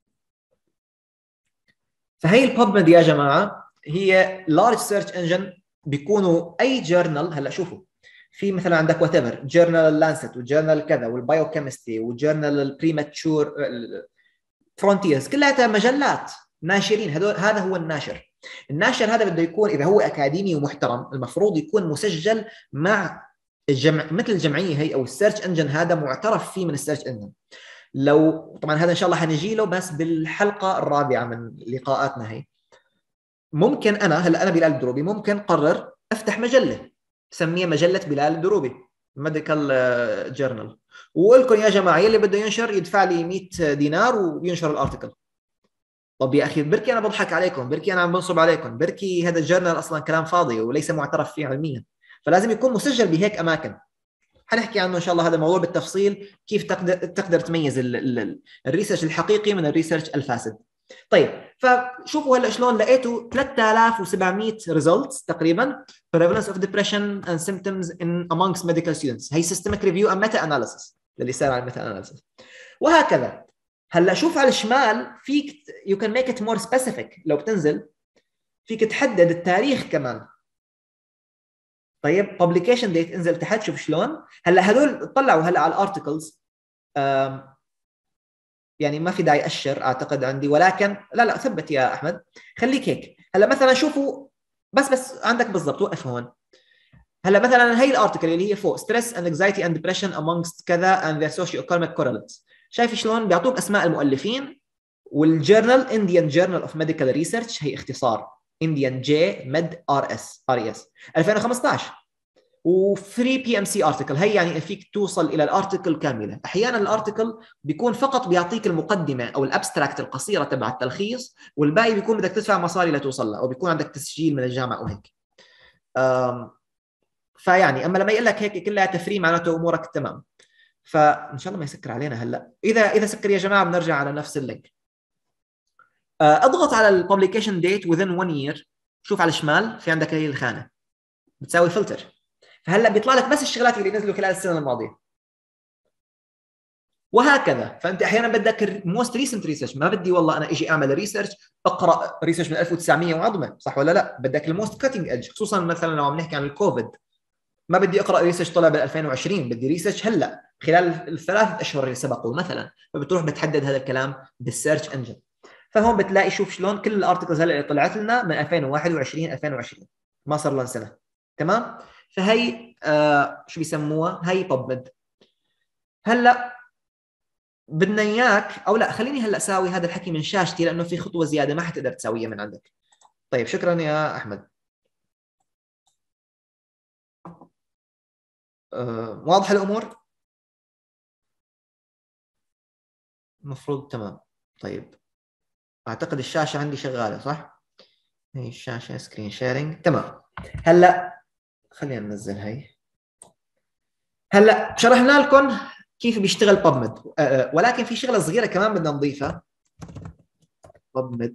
فهي الببمد يا جماعه هي لارج سيرش انجن. بيكونوا اي جورنال. هلا شوفوا، في مثلا عندك وات ايفر جورنال لانست وجورنال كذا والبايو كيمستري وجورنال البريماتشور فرونتيرز، كلها مجلات ناشرين. هذا هو الناشر. الناشر هذا بده يكون اذا هو اكاديمي ومحترم المفروض يكون مسجل مع مثل الجمعيه هي او السيرش انجن، هذا معترف فيه من السيرش انجن. لو طبعا هذا ان شاء الله حنجي له بس بالحلقه الرابعه من لقاءاتنا هي. ممكن انا بلال الدروبي ممكن قرر افتح مجله سميها مجله بلال الدروبي ميديكال جورنال، واقول لكم يا جماعه يلي بده ينشر يدفع لي 100 دينار وينشر الارتكل. طب يا اخي بركي انا بضحك عليكم، بركي انا عم بنصب عليكم، بركي هذا الجورنال اصلا كلام فاضي وليس معترف فيه علميا. فلازم يكون مسجل بهيك اماكن. حنحكي عنه ان شاء الله هذا الموضوع بالتفصيل، كيف تقدر تميز الريسيرش الحقيقي من الريسيرش الفاسد. طيب فشوفوا هلا شلون لقيتوا 3700 results تقريبا prevalence of depression and symptoms in amongst medical students. هي systemic review and meta analysis اللي صار على الميتا اناليسيس. وهكذا هلا شوف على الشمال فيك you can make it more specific. لو بتنزل فيك تحدد التاريخ كمان. طيب publication date انزل تحت شوف شلون. هلا هذول طلعوا هلا على الارتكلز، يعني ما في داعي اشر اعتقد عندي، ولكن لا ثبت يا احمد، خليك هيك. هلا مثلا شوفوا بس عندك بالضبط، وقف هون. هلا مثلا هي الارتكل اللي هي فوق stress and anxiety and depression amongst كذا and their socio-economic correlates. شايف شلون بيعطوك اسماء المؤلفين والجورنال Indian Journal of Medical Research هي اختصار Indian J Med RS 2015. و3 PMC ارتكل هي يعني فيك توصل الى الارتكل كامله. احيانا الارتكل بيكون فقط بيعطيك المقدمه او الابستراكت القصيره تبع التلخيص، والباقي بيكون بدك تدفع مصاري لتوصل له، او بيكون عندك تسجيل من الجامعه وهيك. فيعني اما لما يقول لك هيك كلها تفريم معناته امورك تمام. فان شاء الله ما يسكر علينا هلا. اذا سكر يا جماعه بنرجع على نفس اللينك. اضغط على الببليكيشن ديت within 1 year. شوف على الشمال في عندك هي الخانه بتساوي فلتر. فهلا بيطلع لك بس الشغلات اللي نزلوا خلال السنه الماضيه وهكذا. فانت احيانا بدك موست ريسنت ريسيرش. ما بدي والله انا اجي اعمل ريسيرش اقرا ريسيرش من 1900 وعظمه، صح ولا لا؟ بدك الموست كاتنج ايدج، خصوصا مثلا لو عم نحكي عن الكوفيد. ما بدي اقرا ريسيرش طلع بال 2020، بدي ريسيرش هلا خلال الثلاث اشهر اللي سبقوا مثلا. فبتروح بتحدد هذا الكلام بالسيرش انجن. فهون بتلاقي شوف شلون كل الارتكلز هلا اللي طلعت لنا من 2021 2020 ما صار لنا سنه. تمام. فهي شو بيسموها؟ هي PubMed. هلا بدنا اياك، او لا خليني هلا اساوي هذا الحكي من شاشتي لانه في خطوه زياده ما حتقدر تساويها من عندك. طيب شكرا يا احمد. واضحه الامور؟ المفروض تمام. طيب اعتقد الشاشه عندي شغاله صح؟ هي الشاشه سكرين شيرنج تمام. هلا خلينا ننزل هي. هلا شرحنا لكم كيف بيشتغل PubMed، ولكن في شغله صغيره كمان بدنا نضيفها. PubMed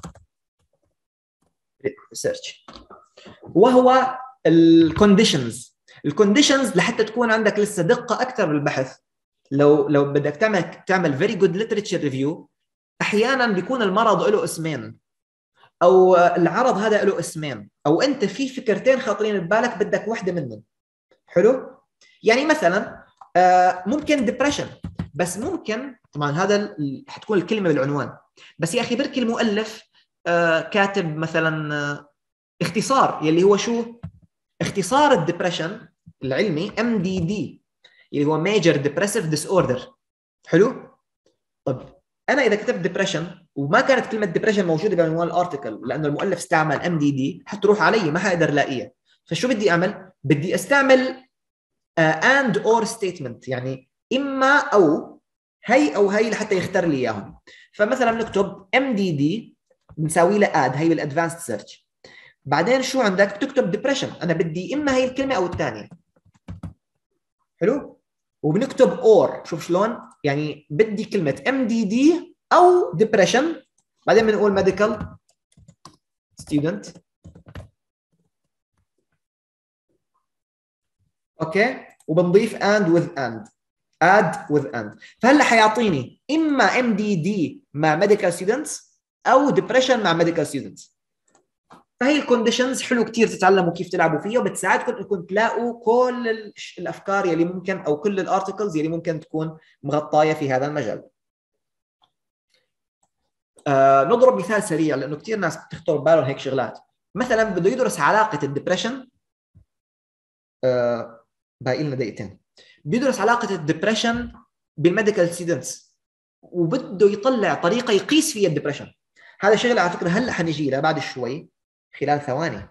سيرش، وهو الكونديشنز. الكونديشنز لحتى تكون عندك لسه دقه اكثر بالبحث، لو بدك تعمل فيري جود ليترشر ريفيو، احيانا بيكون المرض له اسمين او العرض هذا له اسمين، او انت في فكرتين خاطرين ببالك بدك واحده منهم. حلو؟ يعني مثلا ممكن ديبرشن، بس ممكن طبعا هذا حتكون الكلمه بالعنوان، بس يا اخي بركي المؤلف كاتب مثلا اختصار يلي هو شو؟ اختصار الديبرشن العلمي MDD اللي هو Major Depressive Disorder. حلو؟ طب انا اذا كتبت ديبرشن وما كانت كلمه ديبرشن موجوده بعنوان الارتكل لانه المؤلف استعمل MDD حتروح علي ما حقدر الاقيها. فشو بدي اعمل؟ بدي استعمل and or statement، يعني اما او هي لحتى يختار لي اياهم. فمثلا بنكتب MDD بنساوي له add، هي بالادفانسد سيرش. بعدين شو عندك؟ بتكتب ديبرشن، انا بدي اما هي الكلمه او الثانيه. حلو؟ وبنكتب اور، شوف شلون؟ يعني بدي كلمه MDD او ديبرشن، بعدين بنقول ميديكال ستودنت. اوكي؟ وبنضيف and with and add with and. فهلا حيعطيني اما MDD مع medical students او depression مع medical students. فهي الكونديشنز حلو كثير تتعلموا كيف تلعبوا فيها، وبتساعدكم انكم تلاقوا كل الافكار يلي ممكن او كل الارتكلز يلي ممكن تكون مغطايه في هذا المجال. نضرب مثال سريع لانه كثير ناس بتخطر ببالهم هيك شغلات. مثلا بده يدرس علاقه الدبرشن، باقي لنا دقيقتين. بيدرس علاقه الدبرشن بالميديكال ستودنتس وبده يطلع طريقه يقيس فيها الدبرشن. هذا شغله على فكره هلا حنجي لها بعد شوي خلال ثواني.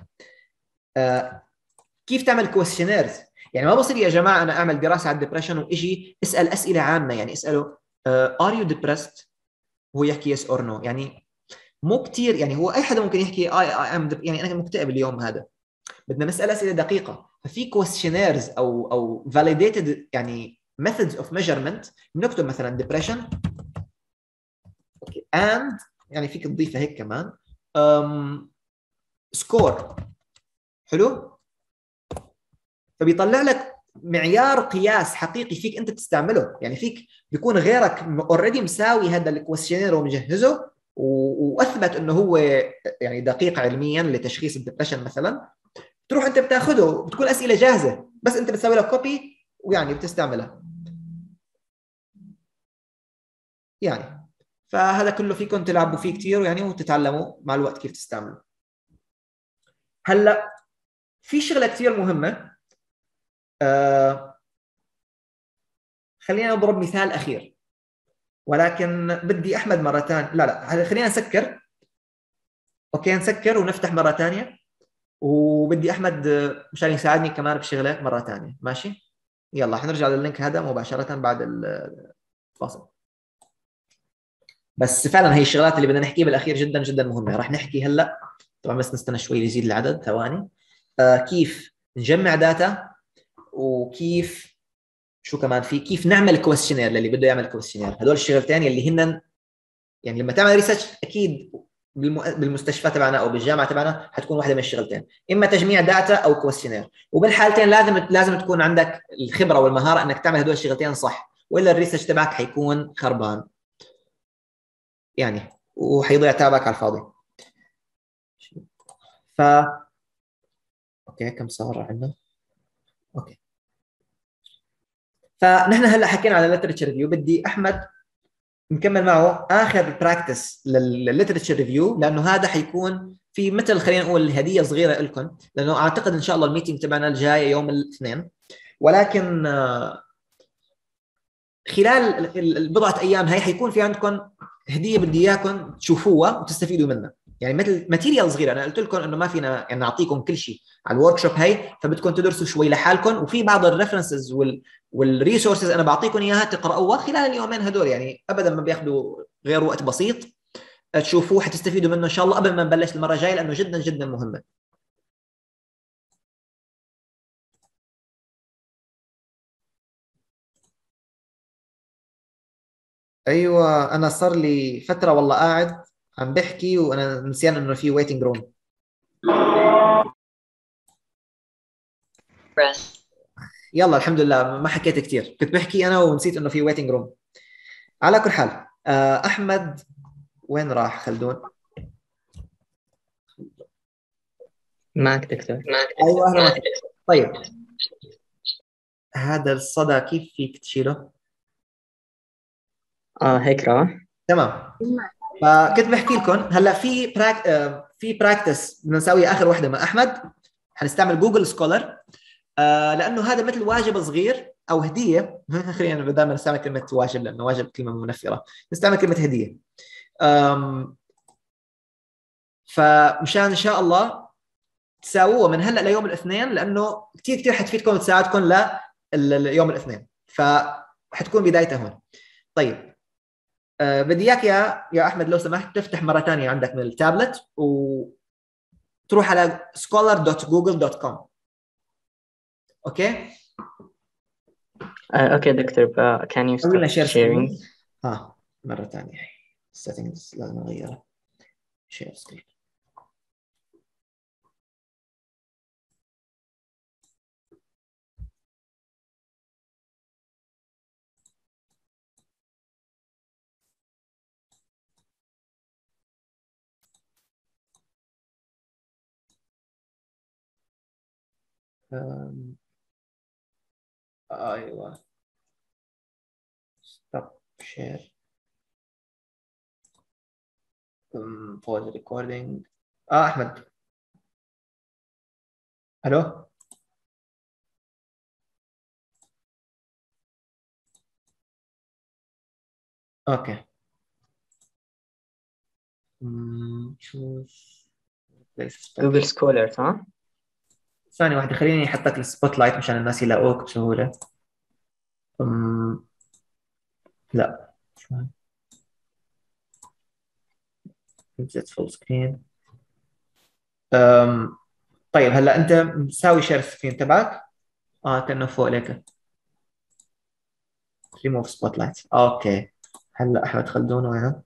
كيف تعمل كويستشنيرز؟ يعني ما بصير يا جماعه انا اعمل دراسه على الدبرشن واجي اسال اسئله عامه، يعني اساله ار يو ديبرست وهو يحكي يس اور نو. يعني مو كثير، يعني هو اي حدا ممكن يحكي اي ام يعني انا مكتئب اليوم هذا. بدنا نسال اسئله دقيقه. ففي كويستشنيرز او فاليديتد يعني methods of measurement. بنكتب مثلا depression اوكي and يعني فيك تضيفها هيك كمان سكور. حلو؟ فبيطلع لك معيار قياس حقيقي فيك انت تستعمله. يعني فيك بيكون غيرك اوريدي مساوي هذا الكويستشنير ومجهزه واثبت انه هو يعني دقيق علميا لتشخيص الدبرشن مثلا، تروح انت بتاخذه بتكون اسئله جاهزه بس انت بتسوي لها كوبي ويعني بتستعملها. يعني فهذا كله فيكم تلعبوا فيه كثير يعني وتتعلموا مع الوقت كيف تستعملوا. هلا في شغله كثير مهمه، خلينا نضرب مثال اخير، ولكن بدي احمد مره ثانيه. لا خلينا نسكر. اوكي نسكر ونفتح مره ثانيه، وبدي احمد مشان يساعدني كمان بشغله مره ثانيه. ماشي؟ يلا حنرجع لللينك هذا مباشره بعد الفاصل. بس فعلا هي الشغلات اللي بدنا نحكيها بالاخير جدا جدا مهمه. راح نحكي هلا طبعا بس نستنى شوي يزيد العدد ثواني. كيف نجمع داتا، وكيف شو كمان في كيف نعمل كويستشنير للي بده يعمل كويستشنير. هدول الشغلتين اللي هن يعني لما تعمل ريسيرش اكيد بالمستشفى تبعنا او بالجامعه تبعنا حتكون واحده من الشغلتين، اما تجميع داتا او كويستشنير. وبالحالتين لازم تكون عندك الخبره والمهاره انك تعمل هدول الشغلتين صح، والا الريسيرش تبعك حيكون خربان يعني وحيضيع تعبك على الفاضي. اوكي كم صار عندنا؟ اوكي فنحن هلا حكينا على الليترشر ريفيو. بدي احمد نكمل معه اخر براكتس للليترشر ريفيو لانه هذا حيكون في مثل خلينا نقول هديه صغيره لكم، لانه اعتقد ان شاء الله الميتنج تبعنا الجاي يوم الاثنين، ولكن خلال البضعه ايام هي حيكون في عندكم هديه بدي اياكم تشوفوها وتستفيدوا منها. يعني مثل ماتيريال صغيره، انا قلت لكم انه ما فينا يعني نعطيكم كل شيء على الورك شوب هي، فبدكم تدرسوا شوي لحالكم، وفي بعض الريفرنسز والريسورسز انا بعطيكم اياها تقراوها خلال اليومين هدول، يعني ابدا ما بياخذوا غير وقت بسيط، تشوفوه حتستفيدوا منه ان شاء الله قبل ما نبلش المره الجايه، لانه جدا جدا مهمه. ايوه انا صار لي فتره والله قاعد عم بحكي وانا نسيان انه في ويتنج روم. يلا الحمد لله ما حكيت كثير، كنت بحكي انا ونسيت انه في ويتنج روم. على كل حال احمد وين راح خلدون؟ معك دكتور. ايوه اهلا وسهلا. طيب هذا الصدى كيف فيك تشيله؟ هيك راح. تمام. فكنت بحكي لكم هلا في براكتس بدنا نسويها اخر وحده مع احمد، حنستعمل جوجل سكولر لانه هذا مثل واجب صغير او هديه. خلينا بدل ما نستعمل كلمه واجب لانه واجب كلمه منفره، نستعمل كلمه هديه. فمشان ان شاء الله تساووها من هلا ليوم الاثنين، لانه كثير كثير حتفيدكم وتساعدكم ليوم الاثنين، فحتكون بدايتها هون. طيب بدي اياك يا احمد لو سمحت تفتح مره ثانيه عندك من التابلت وتروح على scholar.google.com. اوكي اوكي دكتور. can you قلنا stop شير sharing? سكرين. مره ثانيه settings لازم اغيرها. شير سكرين. ايوه stop share pause recording. احمد الو. اوكي شوف جوجل سكولر صح؟ ثانية واحدة خليني احطك السبوت لايت مشان الناس يلاقوك بسهولة. لا نزلت فول سكرين. طيب هلا انت مساوي شير سكرين تبعك؟ كأنه فوق لك ريموف سبوت لايت. اوكي هلا احمد خلدون وينه؟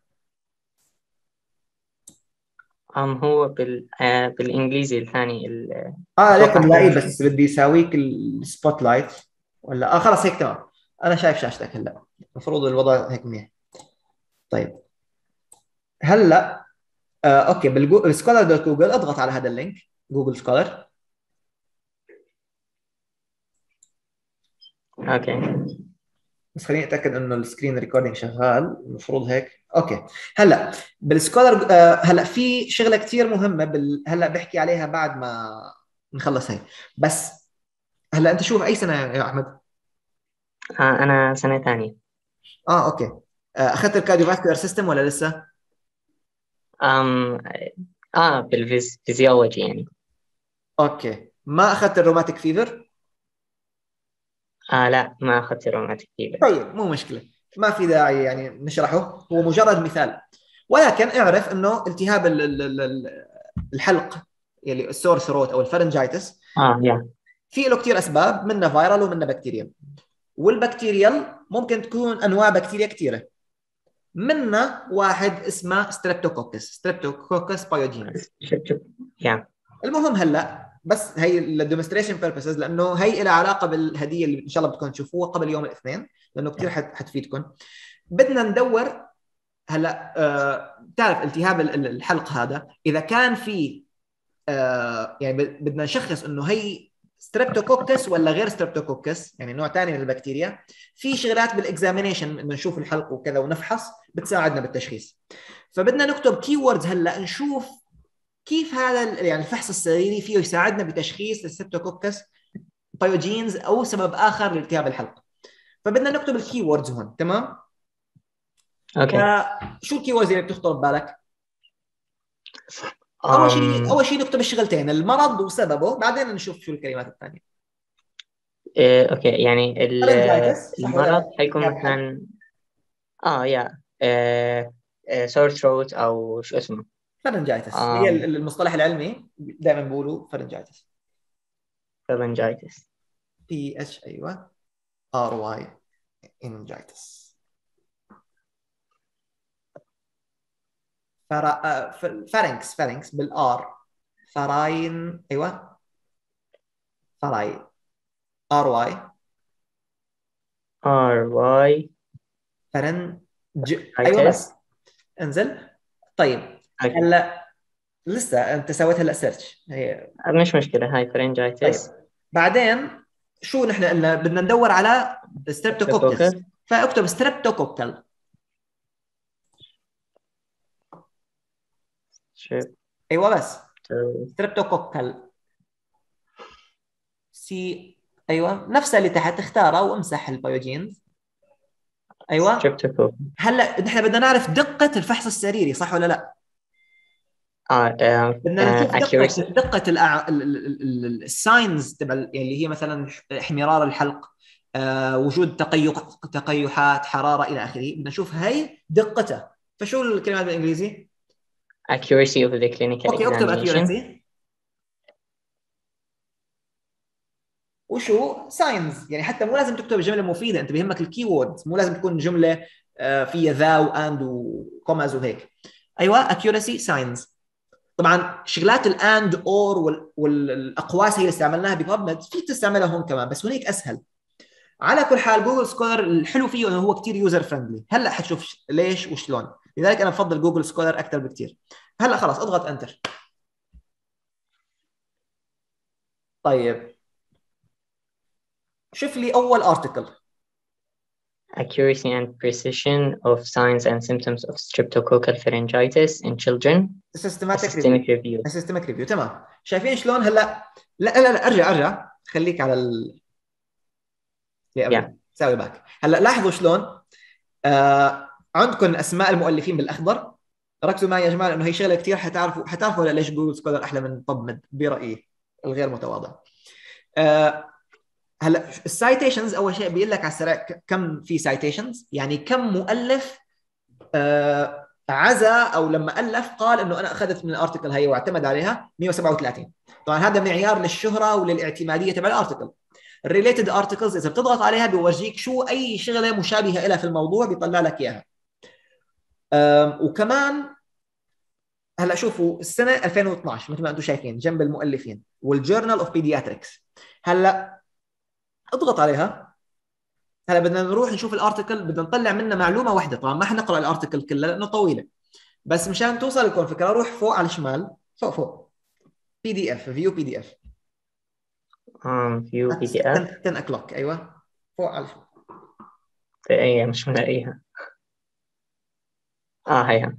هو بالانجليزي الثاني ليك اتوقع لاقيه، هو. بس بدي يساويك السبوت لايت ولا خلص هيك تمام. انا شايف شاشتك هلا، المفروض الوضع هيك منيح. طيب هلا اوكي بالسكولر دوت جوجل اضغط على هذا اللينك جوجل سكولر. اوكي بس خليني اتاكد انه السكرين ريكوردينج شغال، المفروض هيك. اوكي هلا بالسكولر هلا في شغله كثير مهمه هلا بحكي عليها بعد ما نخلص هي. بس هلا انت شو اي سنه يا احمد؟ انا سنة ثانية. اوكي اخذت الكارديوفاسكولار سيستم ولا لسه؟ أم بالفيزيولوجي يعني. اوكي ما اخذت الروماتيك فيفر؟ لا ما أخذت روماتيك فيفر. طيب مو مشكله، ما في داعي يعني نشرحه، هو مجرد مثال. ولكن اعرف انه التهاب الحلق اللي السور ثروت او الفرنجايتس يا في له كثير اسباب، منها فيرال ومنها بكتيريا. والبكتيريال ممكن تكون انواع بكتيريا كثيره، منها واحد اسمه ستريبتوكوكس بايوجينز. يا المهم هلا بس هي للديمونستريشن بيربسز، لانه هي لها علاقه بالهديه اللي ان شاء الله بدكم تشوفوها قبل يوم الاثنين، لانه كثير حتفيدكم. بدنا ندور هلا بتعرف التهاب الحلق هذا اذا كان في يعني بدنا نشخص انه هي ستريبتوكوكس ولا غير ستريبتوكوكس، يعني نوع ثاني من البكتيريا. في شغلات بالاكزامينيشن انه نشوف الحلق وكذا ونفحص بتساعدنا بالتشخيص. فبدنا نكتب كي ووردز هلا نشوف كيف هذا يعني الفحص السريري فيه يساعدنا بتشخيص الستريبتوكوكس بايوجينز او سبب اخر لالتهاب الحلق. فبدنا نكتب الكي ووردز هون. تمام. اوكي. شو الكي ووردز اللي بتخطر ببالك؟ أم... اول شيء نكتب الشغلتين، المرض وسببه، بعدين نشوف شو الكلمات الثانيه. اوكي، يعني فالنجايتس صح ولا المرض لا؟ حيكون مثلا يا سور ثروت او شو اسمه. فالنجايتس هي المصطلح العلمي، دائما بيقولوا فالنجايتس. فالنجايتس. بي اتش ايوه ار واي انجايتس. فارنكس بالار. فراين ايوه فراي ار واي ار واي ايوه ايتس. بس انزل. طيب هلا لسه انت سويت هلا سيرش هي. مش مشكلة، هاي طيب فرنجايتس. بعدين شو نحن قلنا بدنا ندور على ستريبتوكوكس، فاكتب ستريبتوكوكل. ايوه بس ستريبتوكوكل سي. ايوه نفسها اللي تحت اختارها وامسح البيوجينز. ايوه هلا نحن بدنا نعرف دقة الفحص السريري صح ولا لا؟ بدنا نشوف دقة الساينز تبع اللي هي مثلا احمرار الحلق، وجود تقيحات، حرارة إلى آخره. بدنا نشوف هي دقتها. فشو الكلمات بالإنجليزي؟ accuracy of the clinical أوكي اكتب examination. accuracy. وشو ساينز؟ يعني حتى مو لازم تكتب جملة مفيدة، أنت بيهمك الكي ووردز، مو لازم تكون جملة فيها ذا وأند وكوماز وهيك. أيوة accuracy ساينز. طبعا شغلات الاند اور والاقواس هي اللي استعملناها ببابمد في تستعملها هون كمان، بس هناك اسهل. على كل حال جوجل سكولر الحلو فيه انه هو كثير يوزر فريندلي. هلا حتشوف ليش وشلون، لذلك انا بفضل جوجل سكولر اكثر بكثير. هلا خلاص اضغط انتر. طيب شوف لي اول ارتكل. accuracy and precision of signs and symptoms of streptococcal pharyngitis in children. systemic review. تمام. شايفين شلون هلا؟ لا ارجع خليك على ساوي باك. هلا لاحظوا شلون عندكم اسماء المؤلفين بالاخضر. ركزوا معي يا جماعه لانه هي شغله كثير حتعرفوا ليش جوجل سكولر احلى من PubMed برايي الغير متواضع. هلا السايتيشنز اول شيء بيقول لك على السريع كم في سايتيشنز، يعني كم مؤلف عزا او لما الف قال انه انا اخذت من الارتكل هي واعتمد عليها 137. طبعا هذا معيار للشهره وللاعتماديه تبع الارتكل. الريليتد ارتكلز اذا بتضغط عليها بيورجيك شو اي شغله مشابهه لها في الموضوع بيطلع لك اياها. وكمان هلا شوفوا السنه 2012 مثل ما انتم شايفين جنب المؤلفين والجورنال اوف بيدياتريكس. هلا اضغط عليها. هلا بدنا نروح نشوف الارتكل، بدنا نطلع منه معلومه واحده. طبعا ما حنقرا الارتكل كله لانه طويله، بس مشان توصل لكم فكره روح فوق على الشمال فوق PDF فيو PDF view PDF 10 o'clock. ايوه فوق على الشمال. ايه مش ملاقيها. هيها.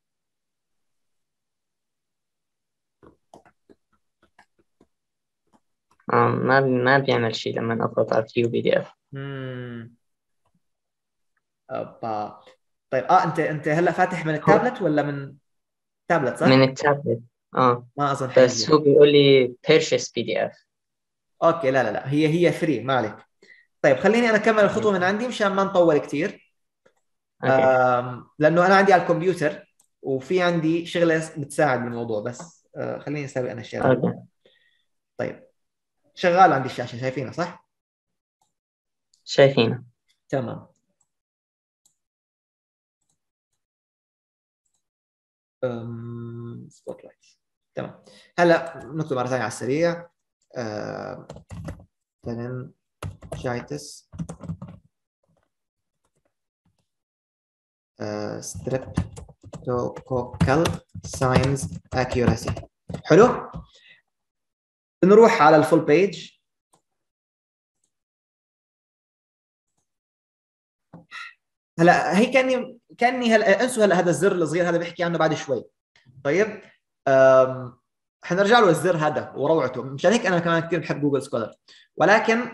ما بيعمل شيء لما اضغط على view PDF. أبا. طيب انت هلا فاتح من التابلت ولا من تابلت صح؟ من التابلت. ما اظن بس هو بيقول لي purchase PDF. اوكي لا هي فري ما عليك. طيب خليني انا اكمل الخطوه من عندي مشان ما نطول كثير. لانه انا عندي على الكمبيوتر وفي عندي شغله بتساعد بالموضوع، بس خليني اسوي انا الشير. طيب شغال عندي الشاشه شايفينها صح؟ شايفينها تمام. سبوت لايت. تمام. هلا نكتب مره ثانيه على السريع. فارنجايتس streptococcal signs accuracy. حلو. نروح على الفول بيج. هلا هي كاني هلا انسوا هلا هذا الزر الصغير هذا بحكي عنه بعد شوي. طيب حنرجع له الزر هذا وروعته. مشان هيك انا كمان كثير بحب جوجل سكولر. ولكن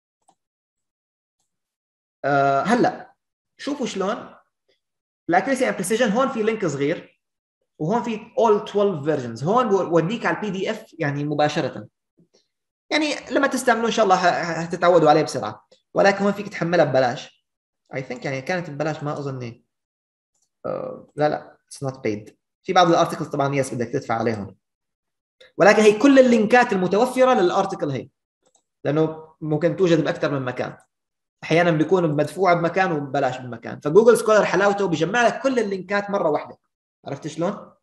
هلا شوفوا شلون الاكيورسي اند بريسيجن. هون في لينك صغير وهون في all 12 فيرجنز. هون بوديك على البي دي اف يعني مباشره، يعني لما تستعملوا ان شاء الله هتتعودوا عليه بسرعه. ولكن هون فيك تحملها ببلاش اي ثينك، يعني كانت ببلاش ما اظني. لا اتس نوت بيد. في بعض الارتكلز طبعا يس بدك تدفع عليهم، ولكن هي كل اللينكات المتوفره للارتكل هي، لانه ممكن توجد باكثر من مكان. احيانا بيكون مدفوعه بمكان وببلاش بمكان. فجوجل سكولر حلاوته بيجمع لك كل اللينكات مره واحده. عرفت شلون؟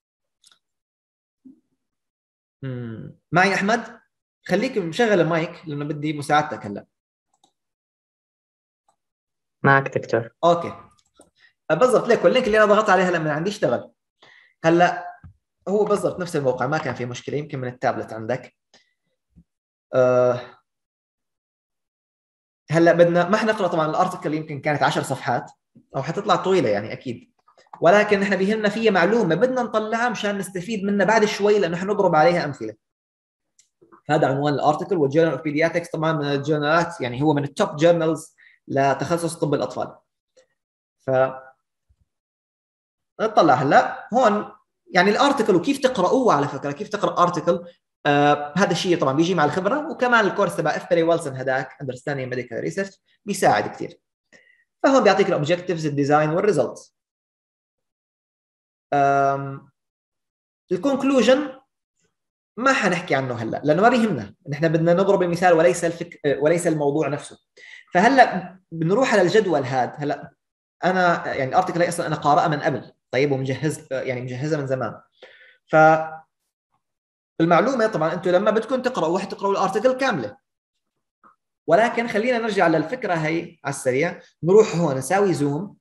معي احمد؟ خليك مشغل المايك لانه بدي مساعدتك هلا. معك دكتور. اوكي بالضبط. ليكو اللينك اللي انا ضغطت عليه هلا من عندي اشتغل. هلا هو بالضبط نفس الموقع، ما كان في مشكله. يمكن من التابلت عندك. هلا بدنا ما حنقرا طبعا الارتكل، يمكن كانت 10 صفحات او حتطلع طويله يعني اكيد، ولكن احنا بيهمنا فيها معلومه بدنا نطلعها مشان نستفيد منها بعد شوي، لانه حنضرب عليها امثله. هذا عنوان الارتكل. والجورنال اوف بيدياتريكس طبعا من الجورنالات، يعني هو من التوب جورنالز لتخصص طب الاطفال. ف نطلع هلا هون يعني الارتكل وكيف تقرأوه. على فكره كيف تقرا ارتكل هذا الشيء طبعا بيجي مع الخبره، وكمان الكورس تبع اف بري ويلسون هذاك اندرستاندينج ميديكال ريسيرش بيساعد كثير. فهون بيعطيك الاوبجكتيفز الديزاين والريزلتس. الكونكلوجن ما حنحكي عنه هلا لانه ما بيهمنا، نحن بدنا نضرب المثال وليس الموضوع نفسه. فهلا بنروح على الجدول هذا. هلا انا يعني الارتكل هي اصلا انا قارئها من قبل، طيب، ومجهز يعني مجهزها من زمان. ف المعلومه طبعا انتم لما بدكم تقراوا حتقراوا الارتكل كامله، ولكن خلينا نرجع للفكره هي على السريع. نروح هون نساوي زوم.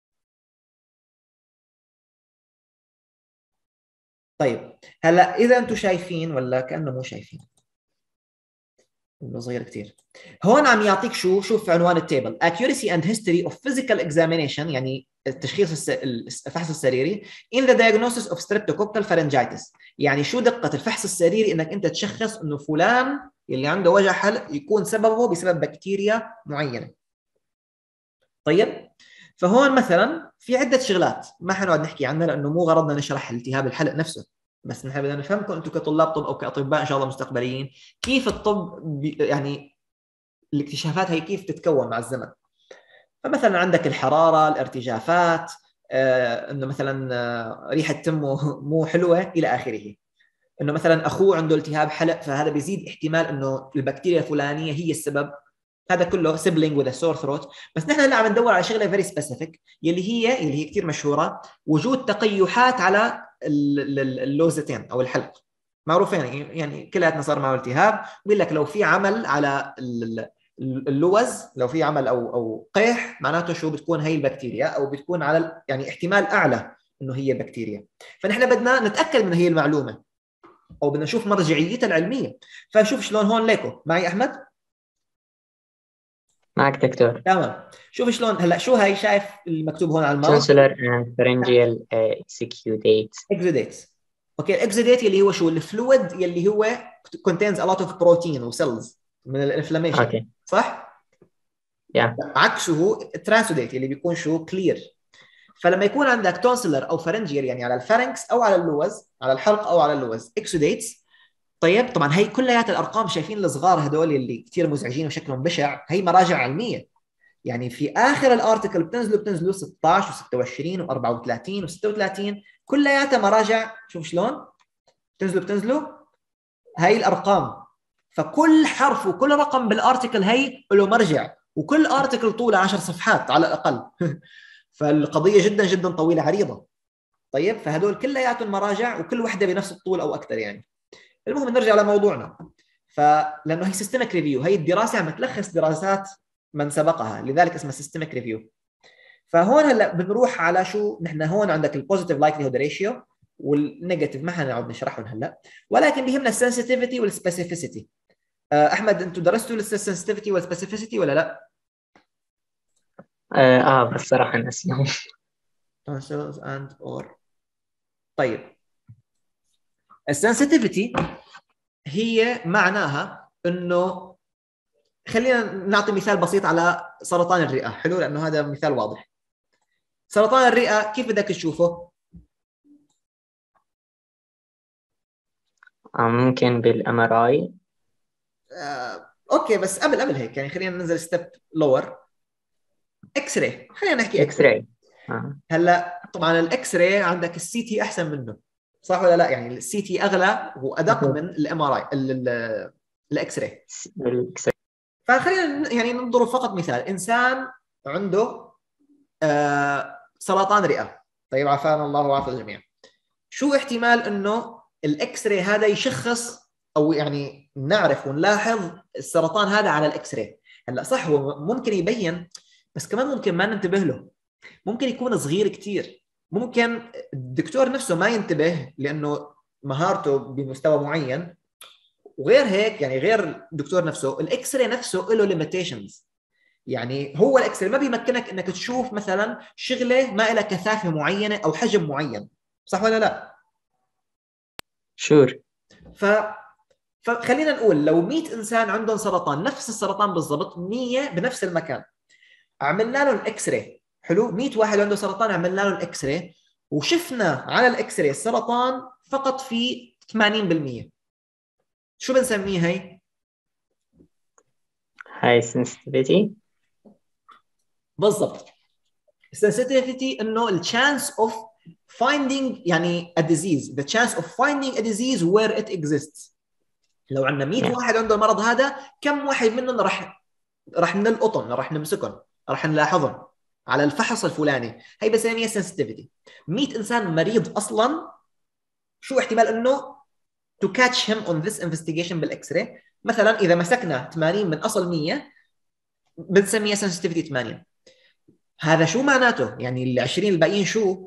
طيب هلا اذا انتم شايفين ولا كانه مو شايفين، انه صغير كثير. هون عم يعطيك شوف عنوان التيبل accuracy and history of physical examination، يعني التشخيص الفحص السريري in the diagnosis of streptococcal pharyngitis. يعني شو دقة الفحص السريري انك انت تشخص انه فلان اللي عنده وجع حلق يكون سببه بسبب بكتيريا معينة. طيب فهون مثلا في عدة شغلات ما حنقعد نحكي عنها لانه مو غرضنا نشرح التهاب الحلق نفسه، بس نحن بدنا نفهمكم انتم كطلاب طب او كاطباء ان شاء الله مستقبليين كيف الطب يعني الاكتشافات هي كيف تتكون مع الزمن. فمثلا عندك الحراره، الارتجافات، انه مثلا ريحه تمه مو حلوه الى اخره. انه مثلا اخوه عنده التهاب حلق فهذا بيزيد احتمال انه البكتيريا الفلانيه هي السبب. هذا كله سيبلينج وذ سور ثروت. بس نحن هلا عم ندور على شغله فيري سبيسيفيك اللي هي كثير مشهوره، وجود تقيحات على اللوزتين او الحلق. معروفين يعني كلياتنا صار معه التهاب. بيقول لك لو في عمل على اللوز، لو في عمل او قيح، معناته شو بتكون هي البكتيريا، او بتكون على يعني احتمال اعلى انه هي بكتيريا. فنحن بدنا نتاكد من هي المعلومه او بدنا نشوف مرجعيتها العلميه. فشوف شلون هون ليكو معي احمد. معك دكتور. تمام. شوف شلون هلا شو هي شايف المكتوب هون على الماوس؟ tonsillar and pharyngeal exudates. اكزوديتس. اوكي الاكزوديت اللي هو شو؟ الفلويد اللي هو contains a lot of protein وسيلز من الانفلاميشن. Okay. صح؟ Yeah. عكسه ترانسوديت اللي بيكون شو؟ كلير. فلما يكون عندك تونسلر او فرنجير يعني على الفارنكس او على اللوز، على الحلق او على اللوز، اكسوديتس. طيب طبعا هي كليات الارقام شايفين الصغار هدول اللي كثير مزعجين وشكلهم بشع، هي مراجع علميه. يعني في اخر الارتكل بتنزلوا 16 و26 و34 و36 كلياتها مراجع. شوف شلون بتنزلوا هاي الارقام. فكل حرف وكل رقم بالارتكل هي له مرجع، وكل ارتكل طوله 10 صفحات على الاقل. فالقضيه جدا جدا طويله عريضه. طيب فهدول كلياتهم مراجع وكل وحده بنفس الطول او اكثر يعني. المهم نرجع لموضوعنا. فلانه هي سيستمك ريفيو، هي الدراسه عم تلخص دراسات من سبقها، لذلك اسمها سيستمك ريفيو. فهون هلا بنروح على شو نحن هون عندك البوزيتيف لايكليهود ريشيو والنيجاتيف، ما حنقعد نشرحهم هلا، ولكن بيهمنا السنسيتيفيتي والسبيسيفيسيتي. احمد انتم درستوا لسه السنسيتيفيتي والسبيسيفيسيتي ولا لا؟ بس صراحة ناسيهم. tonsils and or طيب السنسيتيفيتي هي معناها انه، خلينا نعطي مثال بسيط على سرطان الرئه، حلو، لانه هذا مثال واضح. سرطان الرئه كيف بدك تشوفه؟ ممكن بالMRI. اوكي، بس قبل هيك يعني خلينا ننزل ستيب لور. اكس راي، خلينا نحكي اكس X-ray. راي. هلا طبعا الاكس راي عندك السي تي احسن منه، صح ولا لا؟ يعني السي تي اغلى وادق من الMRI الاكس راي. فخلينا يعني نضرب فقط مثال. انسان عنده سرطان رئه، طيب عافانا الله وعافى الجميع. شو احتمال انه الاكس راي هذا يشخص او يعني نعرف ونلاحظ السرطان هذا على الاكس راي؟ هلا صح هو ممكن يبين، بس كمان ممكن ما ننتبه له، ممكن يكون صغير كتير، ممكن الدكتور نفسه ما ينتبه لانه مهارته بمستوى معين. وغير هيك يعني غير الدكتور نفسه، الاكس راي نفسه له ليميتيشنز. يعني هو الاكس راي ما بيمكنك انك تشوف مثلا شغله ما لها كثافه معينه او حجم معين، صح ولا لا؟ Sure. فخلينا نقول لو 100 انسان عندهم سرطان، نفس السرطان بالضبط، 100 بنفس المكان، عملنا له الاكس راي، حلو، 100 واحد عنده سرطان عملنا له الاكس راي وشفنا على الاكس راي السرطان فقط في 80%. شو بنسميه هي؟ High sensitivity. بالضبط. sensitivity انه الchance of finding يعني a disease, the chance of finding a disease where it exists. لو عندنا 100 واحد عنده المرض هذا، كم واحد منهم راح نلقطهم، راح نمسكهم، راح نلاحظهم على الفحص الفلاني؟ هي بسميها sensitivity. 100 انسان مريض اصلا، شو احتمال انه to catch him on this investigation بالاكس راي؟ مثلا اذا مسكنا 80 من اصل 100 بنسميها sensitivity 80. هذا شو معناته؟ يعني ال 20 الباقيين شو؟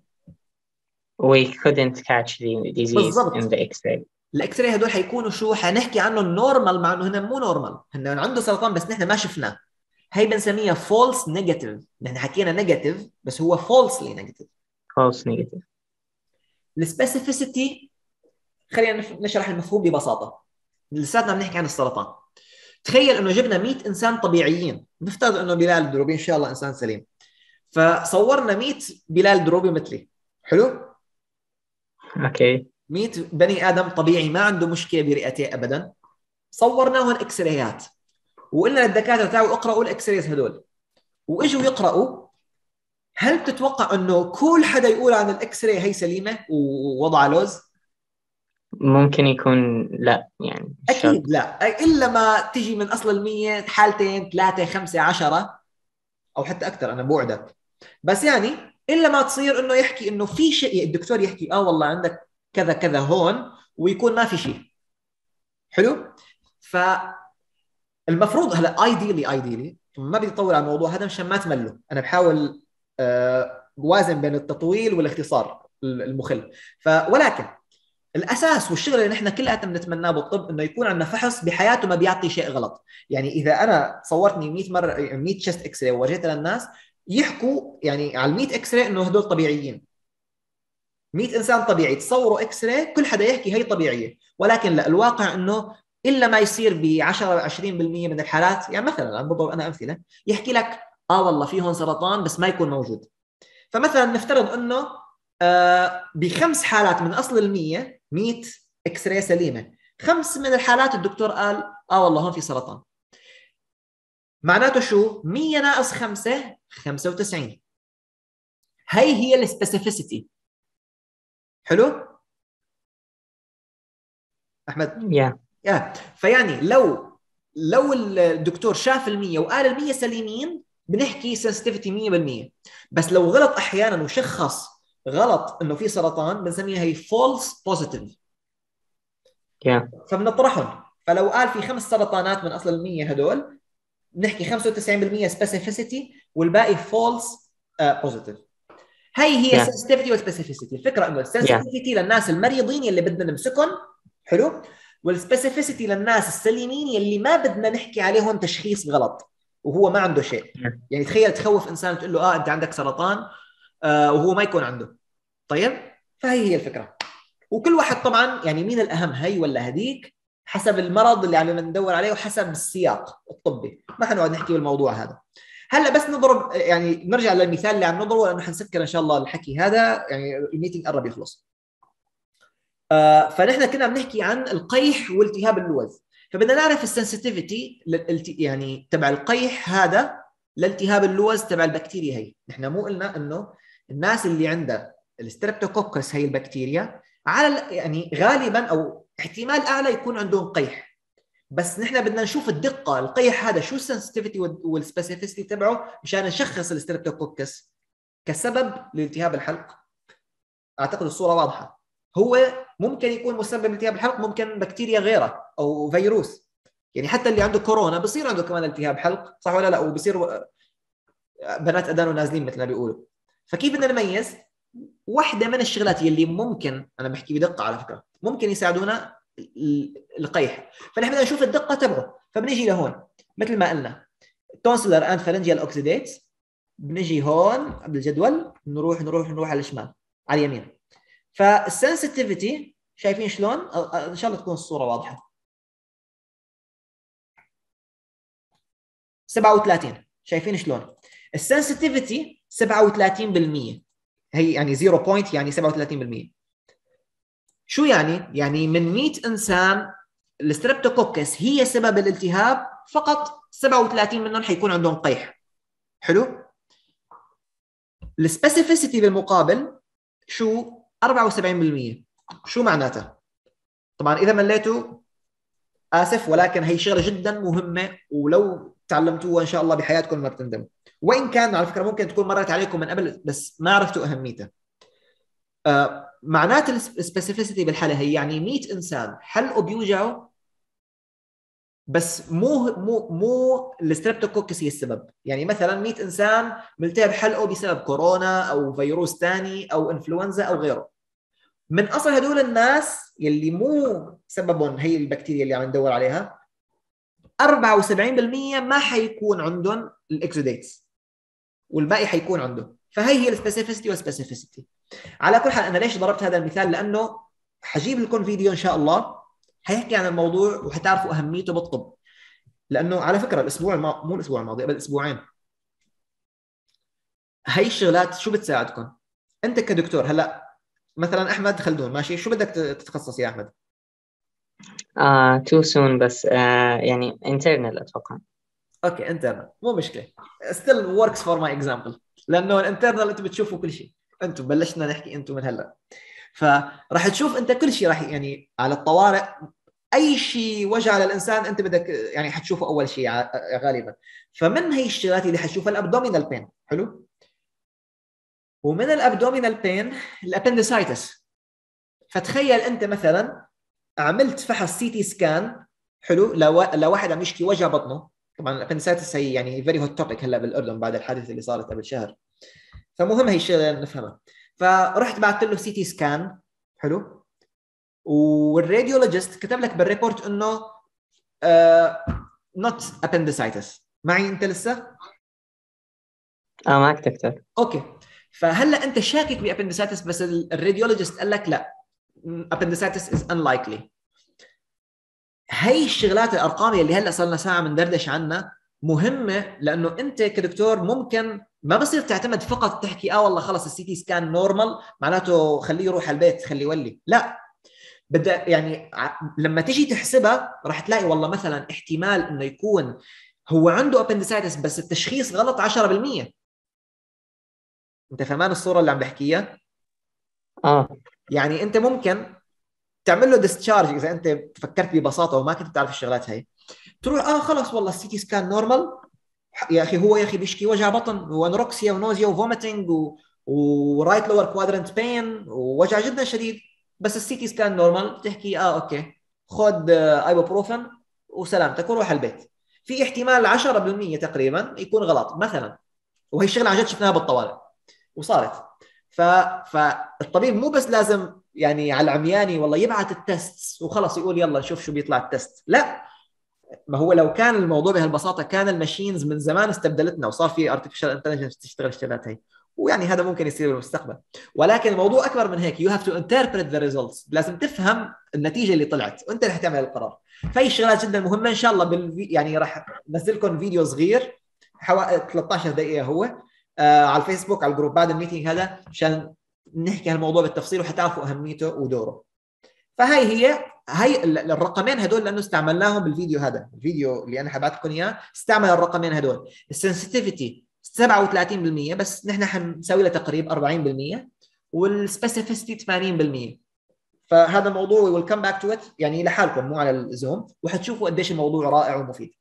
We couldn't catch the disease in بالضبط. the X-ray. الاكس راي هدول حيكونوا شو؟ حنحكي عنه نورمال، مع انه هن مو نورمال، هن عنده سرطان بس نحن ما شفناه. هي بنسميها false negative. نحن حكينا نيجاتيف بس هو falsely negative. False negative. السبيسيفيسيتي، خلينا نشرح المفهوم ببساطه. لساتنا بنحكي عن السرطان. تخيل انه جبنا 100 انسان طبيعيين، نفترض انه بلال الدروبي ان شاء الله انسان سليم، فصورنا 100 بلال دروبي مثلي، حلو؟ Okay. 100 بني ادم طبيعي ما عنده مشكله برئتيه ابدا، صورناهم اكس رايات وقلنا للدكاتره تعالوا اقراوا الاكس رايز هدول، واجوا يقراوا. هل تتوقع انه كل حدا يقول عن الاكس راي هي سليمه ووضع لوز؟ ممكن يكون لا، يعني اكيد لا، الا ما تجي من اصل ال100 حالتين 3 5 10 او حتى اكثر، انا بوعدك. بس يعني الا ما تصير انه يحكي انه في شيء، الدكتور يحكي والله عندك كذا كذا هون، ويكون ما في شيء. حلو. فالمفروض هلا ايديلي ما بدي اطول على الموضوع هذا مشان ما تملوا، انا بحاول بوازن بين التطويل والاختصار المخل. ولكن الاساس والشغل اللي نحن كلنا بنتمناه بالطب انه يكون عندنا فحص بحياته ما بيعطي شيء غلط. يعني اذا انا صورتني 100 مره 100 شست اكس راي وورجيتها للناس، يحكوا يعني على 100 اكس راي انه هدول طبيعيين. 100 انسان طبيعي تصوروا اكس راي كل حدا يحكي هي طبيعيه، ولكن لا، الواقع انه الا ما يصير ب 10 20% من الحالات، يعني مثلا انا بضرب امثله، يحكي لك والله فيهم سرطان بس ما يكون موجود. فمثلا نفترض انه بخمس حالات من اصل ال100 100 اكس راي سليمه، 5 من الحالات الدكتور قال والله هون في سرطان. معناته شو؟ 100 ناقص 5 95. هي السبيسيفيسيتي. حلو احمد؟ فيعني لو الدكتور شاف ال100 وقال ال100 سليمين بنحكي سنسيتيفيتي 100%. بس لو غلط احيانا وشخص غلط انه في سرطان بنسميها هي فولس بوزيتيف. فبنطرحهم. فلو قال في 5 سرطانات من اصل ال100 هدول، بنحكي 95% سبيسيفيسيتي والباقي فولس بوزيتيف. هي سنسيتيفيتي وسبيسيفيسيتي. الفكره انه السنسيتيفيتي للناس المريضين اللي بدنا نمسكهم، حلو، والسبيسيفيسيتي للناس السليمين يلي ما بدنا نحكي عليهم تشخيص غلط وهو ما عنده شيء. يعني تخيل تخوف انسان تقول له انت عندك سرطان وهو ما يكون عنده. طيب، فهي الفكره. وكل واحد طبعا يعني مين الاهم، هي ولا هديك، حسب المرض اللي عم ندور عليه وحسب السياق الطبي. ما حنقعد نحكي بالموضوع هذا هلا، بس نضرب يعني نرجع للمثال اللي عم نضربه لانه حنسكر ان شاء الله الحكي هذا، يعني الميتنج قرب يخلص. فنحن كنا بنحكي عن القيح والتهاب اللوز، فبدنا نعرف السنسيتيفيتي يعني تبع القيح هذا لالتهاب اللوز تبع البكتيريا هي. نحن مو قلنا انه الناس اللي عندها الستريبتوكوكس هي البكتيريا على يعني غالبا او احتمال اعلى يكون عندهم قيح، بس نحن بدنا نشوف الدقه القيح هذا شو السنسيتيفيتي والسبيسيفيسيتي تبعه مشان نشخص الستريبتوكوكس كسبب لالتهاب الحلق. اعتقد الصوره واضحه. هو ممكن يكون مسبب التهاب الحلق، ممكن بكتيريا غيره او فيروس، يعني حتى اللي عنده كورونا بصير عنده كمان التهاب حلق، صح ولا لا؟ وبصير بنات اذان ونازلين مثل ما بيقولوا. فكيف بدنا نميز؟ واحده من الشغلات يلي ممكن، انا بحكي بدقه على فكره، ممكن يساعدونا القيح، فنحن بدنا نشوف الدقه تبعه. فبنيجي لهون مثل ما قلنا تونسلر اند فالنجيال اوكسيديتس، بنيجي هون قبل الجدول، نروح على الشمال على اليمين. فالسنسيتيفيتي شايفين شلون؟ ان شاء الله تكون الصوره واضحه. 37 شايفين شلون؟ السنسيتيفيتي 37%، هي يعني 0 بوينت يعني 37%. شو يعني؟ يعني من 100 انسان الستريبتوكوكس هي سبب الالتهاب، فقط 37 منهم حيكون عندهم قيح. حلو؟ السبيسيفيسيتي بالمقابل شو؟ 74%. شو معناتها؟ طبعا اذا مليتوا اسف، ولكن هي شغله جدا مهمه، ولو تعلمتوها ان شاء الله بحياتكم ما بتندموا، وان كان على فكره ممكن تكون مرت عليكم من قبل بس ما عرفتوا اهميتها. معنات السبيسيفيسيتي بالحاله هي يعني 100 انسان حلقه بيوجعه، بس مو الستريبتوكوكس هي السبب. يعني مثلا 100 انسان ملتهب حلقه بسبب كورونا او فيروس ثاني او انفلونزا او غيره. من اصل هدول الناس يلي مو سببهم هي البكتيريا اللي عم ندور عليها، 74% ما حيكون عندهم الاكسوديتس، والباقي حيكون عنده. فهي هي السبيسيفيسيتي والسبيسيفيسيتي. على كل حال انا ليش ضربت هذا المثال؟ لانه حجيب لكم فيديو ان شاء الله حيحكي عن الموضوع وحتعرفوا اهميته بالطب. لانه على فكره الاسبوع مو الاسبوع الماضي، قبل اسبوعين، هي الشغلات شو بتساعدكم انت كدكتور. هلا مثلا احمد خلدون ماشي، شو بدك تتخصص يا احمد؟ too soon بس يعني internal أتوقع. اوكي internal مو مشكله، still works for my example، لانه الانترنال انتم بتشوفوا كل شيء. انتم بلشنا نحكي انتم من هلا، فراح تشوف انت كل شيء، راح يعني على الطوارئ اي شيء وجع للانسان انت بدك يعني حتشوفه اول شيء غالبا. فمن هي الشغلات اللي حتشوفها الابدومينال بين. حلو؟ ومن الابدومينال بين الابندسايتس. فتخيل انت مثلا عملت فحص سي تي سكان، حلو، لواحد عم يشكي وجع بطنه. طبعا الابندسايتس هي يعني فيري هوت توبيك هلا بالاردن بعد الحادثه اللي صارت قبل شهر، فمهم هي الشغله نفهمها. فرحت بعثت له سي تي سكان، حلو، والراديولوجيست كتب لك بالريبورت انه نوت appendicitis. معي انت لسه؟ معك دكتور. اوكي، فهلا انت شاكك بابندسايتس، بس الراديولوجيست قال لك لا، appendicitis is unlikely. هي الشغلات الارقام اللي هلا صار لنا ساعه بندردش عنها مهمه، لانه انت كدكتور ممكن ما بصير تعتمد فقط تحكي والله خلص السي تي سكان نورمال معناته خليه يروح على البيت خليه يولي. لا، بدأ يعني لما تيجي تحسبها راح تلاقي والله مثلا احتمال انه يكون هو عنده ابندسايتس بس التشخيص غلط 10%. انت فهمان الصوره اللي عم بحكيها؟ يعني انت ممكن تعمل له ديسشارج اذا انت فكرت ببساطه وما كنت تعرف الشغلات هي، تروح خلص والله السي تي سكان نورمال يا اخي، هو يا اخي بيشكي وجع بطن وانوركسيا ونوزيا وفوميتنج ورايت لور كوادرنت بين ووجع جدا شديد، بس السي تي سكان نورمال، تحكي اوكي خذ ايبوبروفين وسلامتك وروح البيت. في احتمال 10% تقريبا يكون غلط مثلا، وهي الشغله عن جد شفناها بالطوارئ وصارت. فالطبيب مو بس لازم يعني على العمياني والله يبعث التست وخلص يقول يلا نشوف شو بيطلع التست، لا، ما هو لو كان الموضوع بهالبساطه كان الماشينز من زمان استبدلتنا وصار في ارتفيشال انتليجنس تشتغل الشغلات هي، ويعني هذا ممكن يصير بالمستقبل، ولكن الموضوع اكبر من هيك. you have to interpret the results، لازم تفهم النتيجه اللي طلعت وانت رح تعمل القرار. فهي شغلات جدا مهمه. ان شاء الله يعني راح انزل لكم فيديو صغير حوالي 13 دقيقه هو على الفيسبوك على الجروب بعد الميتينج هذا، عشان نحكي هالموضوع بالتفصيل وحتعرفوا اهميته ودوره. فهي هي الرقمين هدول لانه استعملناهم بالفيديو هذا، الفيديو اللي انا حبعت لكم اياه استعمل الرقمين هدول. السنسيتيفيتي 37%، بس نحن حنسوي له تقريب 40%، والسبيسيفيستي 80%. فهذا الموضوع ويل كم باك تو ات يعني لحالكم مو على الزوم، وحتشوفوا قديش الموضوع رائع ومفيد.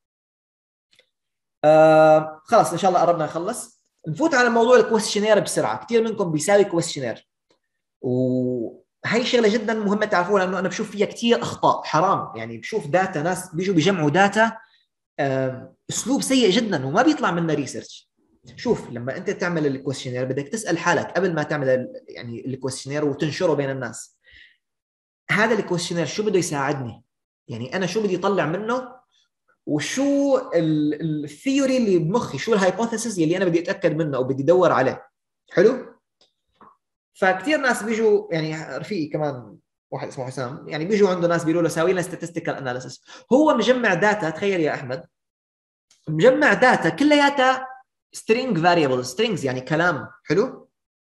خلاص ان شاء الله قربنا نخلص. نفوت على موضوع الكويستشنير بسرعه. كثير منكم بيساوي كويستشنير، وهي شغله جدا مهمه تعرفوها، لانه انا بشوف فيها كثير اخطاء حرام. يعني بشوف داتا ناس بيجوا بيجمعوا داتا اسلوب سيء جدا وما بيطلع منه ريسيرش. شوف لما انت تعمل الكويستشنير بدك تسال حالك قبل ما تعمل يعني الكويستشنير وتنشره بين الناس، هذا الكويستشنير شو بده يساعدني؟ يعني انا شو بدي اطلع منه، وشو الثيوري اللي بمخي، شو الهايبوثيسز اللي انا بدي اتاكد منه او بدي ادور عليه. حلو. فكتير ناس بيجوا، يعني رفيقي كمان واحد اسمه حسام، يعني بيجوا عنده ناس بيقولوا له ساوي لنا statistical analysis. هو مجمع داتا، تخيل يا احمد، مجمع داتا كلياتها string variables، strings يعني كلام. حلو.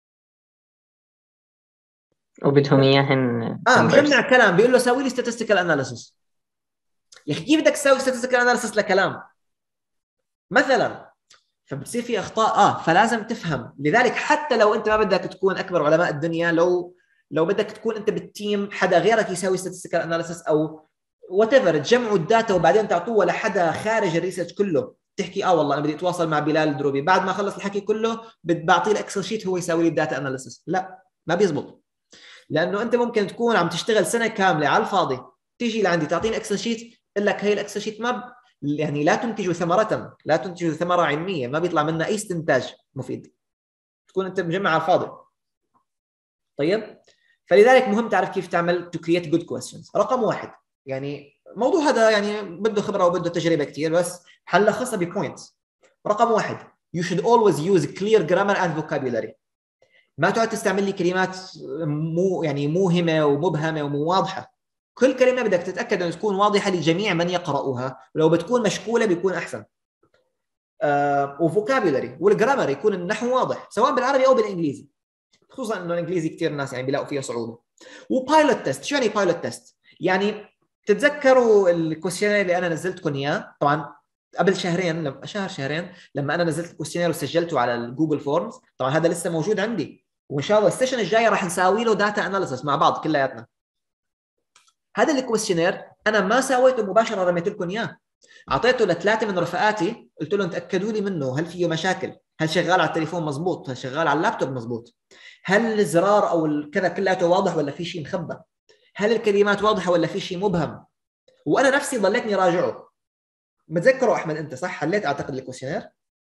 وبدهم اياهن مجمع كلام، بيقول له ساوي لي statistical analysis. يا اخي كيف بدك تساوي statistical analysis لكلام مثلا؟ فبتصير في اخطاء. فلازم تفهم. لذلك حتى لو انت ما بدك تكون اكبر علماء الدنيا، لو بدك تكون انت بالتيم حدا غيرك يساوي statistical analysis او وات ايفر، تجمعوا الداتا وبعدين تعطوه لحدا خارج الريسيرش كله. تحكي والله انا بدي اتواصل مع بلال الدروبي، بعد ما خلص الحكي كله بعطيه الاكسل شيت هو يساوي لي الداتا اناليسيس. لا، ما بيزبط. لانه انت ممكن تكون عم تشتغل سنه كامله على الفاضي، تيجي لعندي تعطيني اكسل شيت، اقول لك هي الاكسل شيت ما يعني لا تنتج ثمره، لا تنتج ثمره علميه، ما بيطلع منها اي استنتاج مفيد، تكون انت مجمع على الفاضي. طيب، فلذلك مهم تعرف كيف تعمل to create good questions. رقم واحد، يعني الموضوع هذا يعني بده خبره وبده تجربه كثير، بس حلخصها ببوينتس. رقم واحد، you should always use clear grammar and vocabulary. ما تقعد تستعمل لي كلمات يعني موهمه ومبهمه ومو واضحه. كل كلمه بدك تتاكد ان تكون واضحه لجميع من يقرؤوها، ولو بتكون مشكوله بيكون احسن. وفوكابولري والجرامر يكون النحو واضح سواء بالعربي او بالانجليزي، خصوصا انه الانجليزي كثير ناس يعني بيلاقوا فيها صعوبه. وبايلوت تيست. شو يعني بايلوت تيست؟ يعني تتذكروا الكويستشنير اللي انا نزلتكم اياه طبعا قبل شهرين لما انا نزلت الكويستشنير وسجلته على الجوجل فورمز. طبعا هذا لسه موجود عندي، وان شاء الله السيشن الجايه راح نساوي له داتا اناليسيس مع بعض كلياتنا. هذا الكويستشنير انا ما سويته مباشره، رميت لكم اياه، اعطيته لثلاثه من رفقاتي، قلت لهم تاكدوا لي منه، هل فيه مشاكل؟ هل شغال على التليفون مزبوط؟ هل شغال على اللابتوب مزبوط؟ هل الزرار او الكذا كلياته واضح ولا في شيء مخبى؟ هل الكلمات واضحه ولا في شيء مبهم؟ وانا نفسي ضليتني راجعه. متذكروا احمد انت صح حليت اعتقد الكويستشنير؟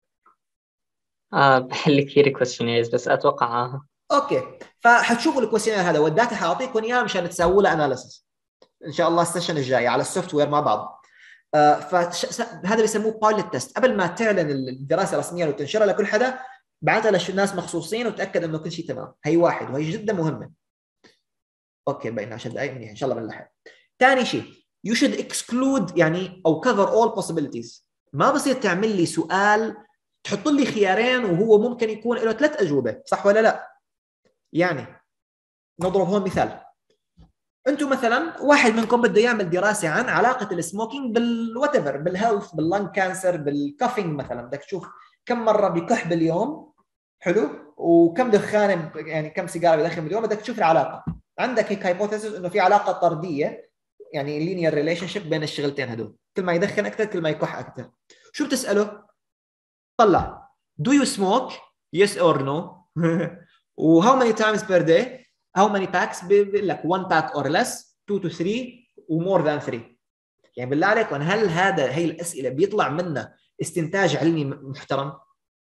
بحل كثير كويستشنيرز بس اتوقع اوكي. فحتشوفوا الكويستشنير هذا والداتا حاعطيكم اياه مشان تسووا له اناليسيس ان شاء الله السيشن الجاي على السوفت وير مع بعض. فهذا بيسموه بايلوت تيست. قبل ما تعلن الدراسه رسميا وتنشرها لكل حدا، بعتها للناس مخصوصين وتاكد انه كل شيء تمام. هي واحد، وهي جدا مهمه. اوكي بقينا 10 دقائق منيح ان شاء الله بنلحق. ثاني شيء you should exclude يعني او cover all possibilities. ما بصير تعمل لي سؤال تحط لي خيارين وهو ممكن يكون له 3 اجوبه، صح ولا لا؟ يعني نضرب هون مثال. انتم مثلا واحد منكم بده يعمل دراسه عن علاقه السموكينج بالواتيفر، بالهيلث، باللنج كانسر، بالكافينج مثلا، بدك تشوف كم مره بكح باليوم، حلو، وكم دخان يعني كم سيجاره بدخن باليوم، بدك تشوف العلاقه. عندك هيك هايبوثيسيس انه في علاقه طرديه، يعني لينير ريليشن شيب بين الشغلتين هدول، كل ما يدخن اكثر كل ما يكح اكثر. شو بتساله؟ طلع do you smoke yes or no و how many times per day، how many packs، بيقول لك 1 pack or less، 2 to 3 و more than 3. يعني بالله عليكم هل هي الاسئله بيطلع منها استنتاج علمي محترم؟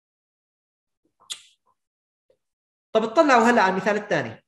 طب اطلعوا هلا على المثال الثاني،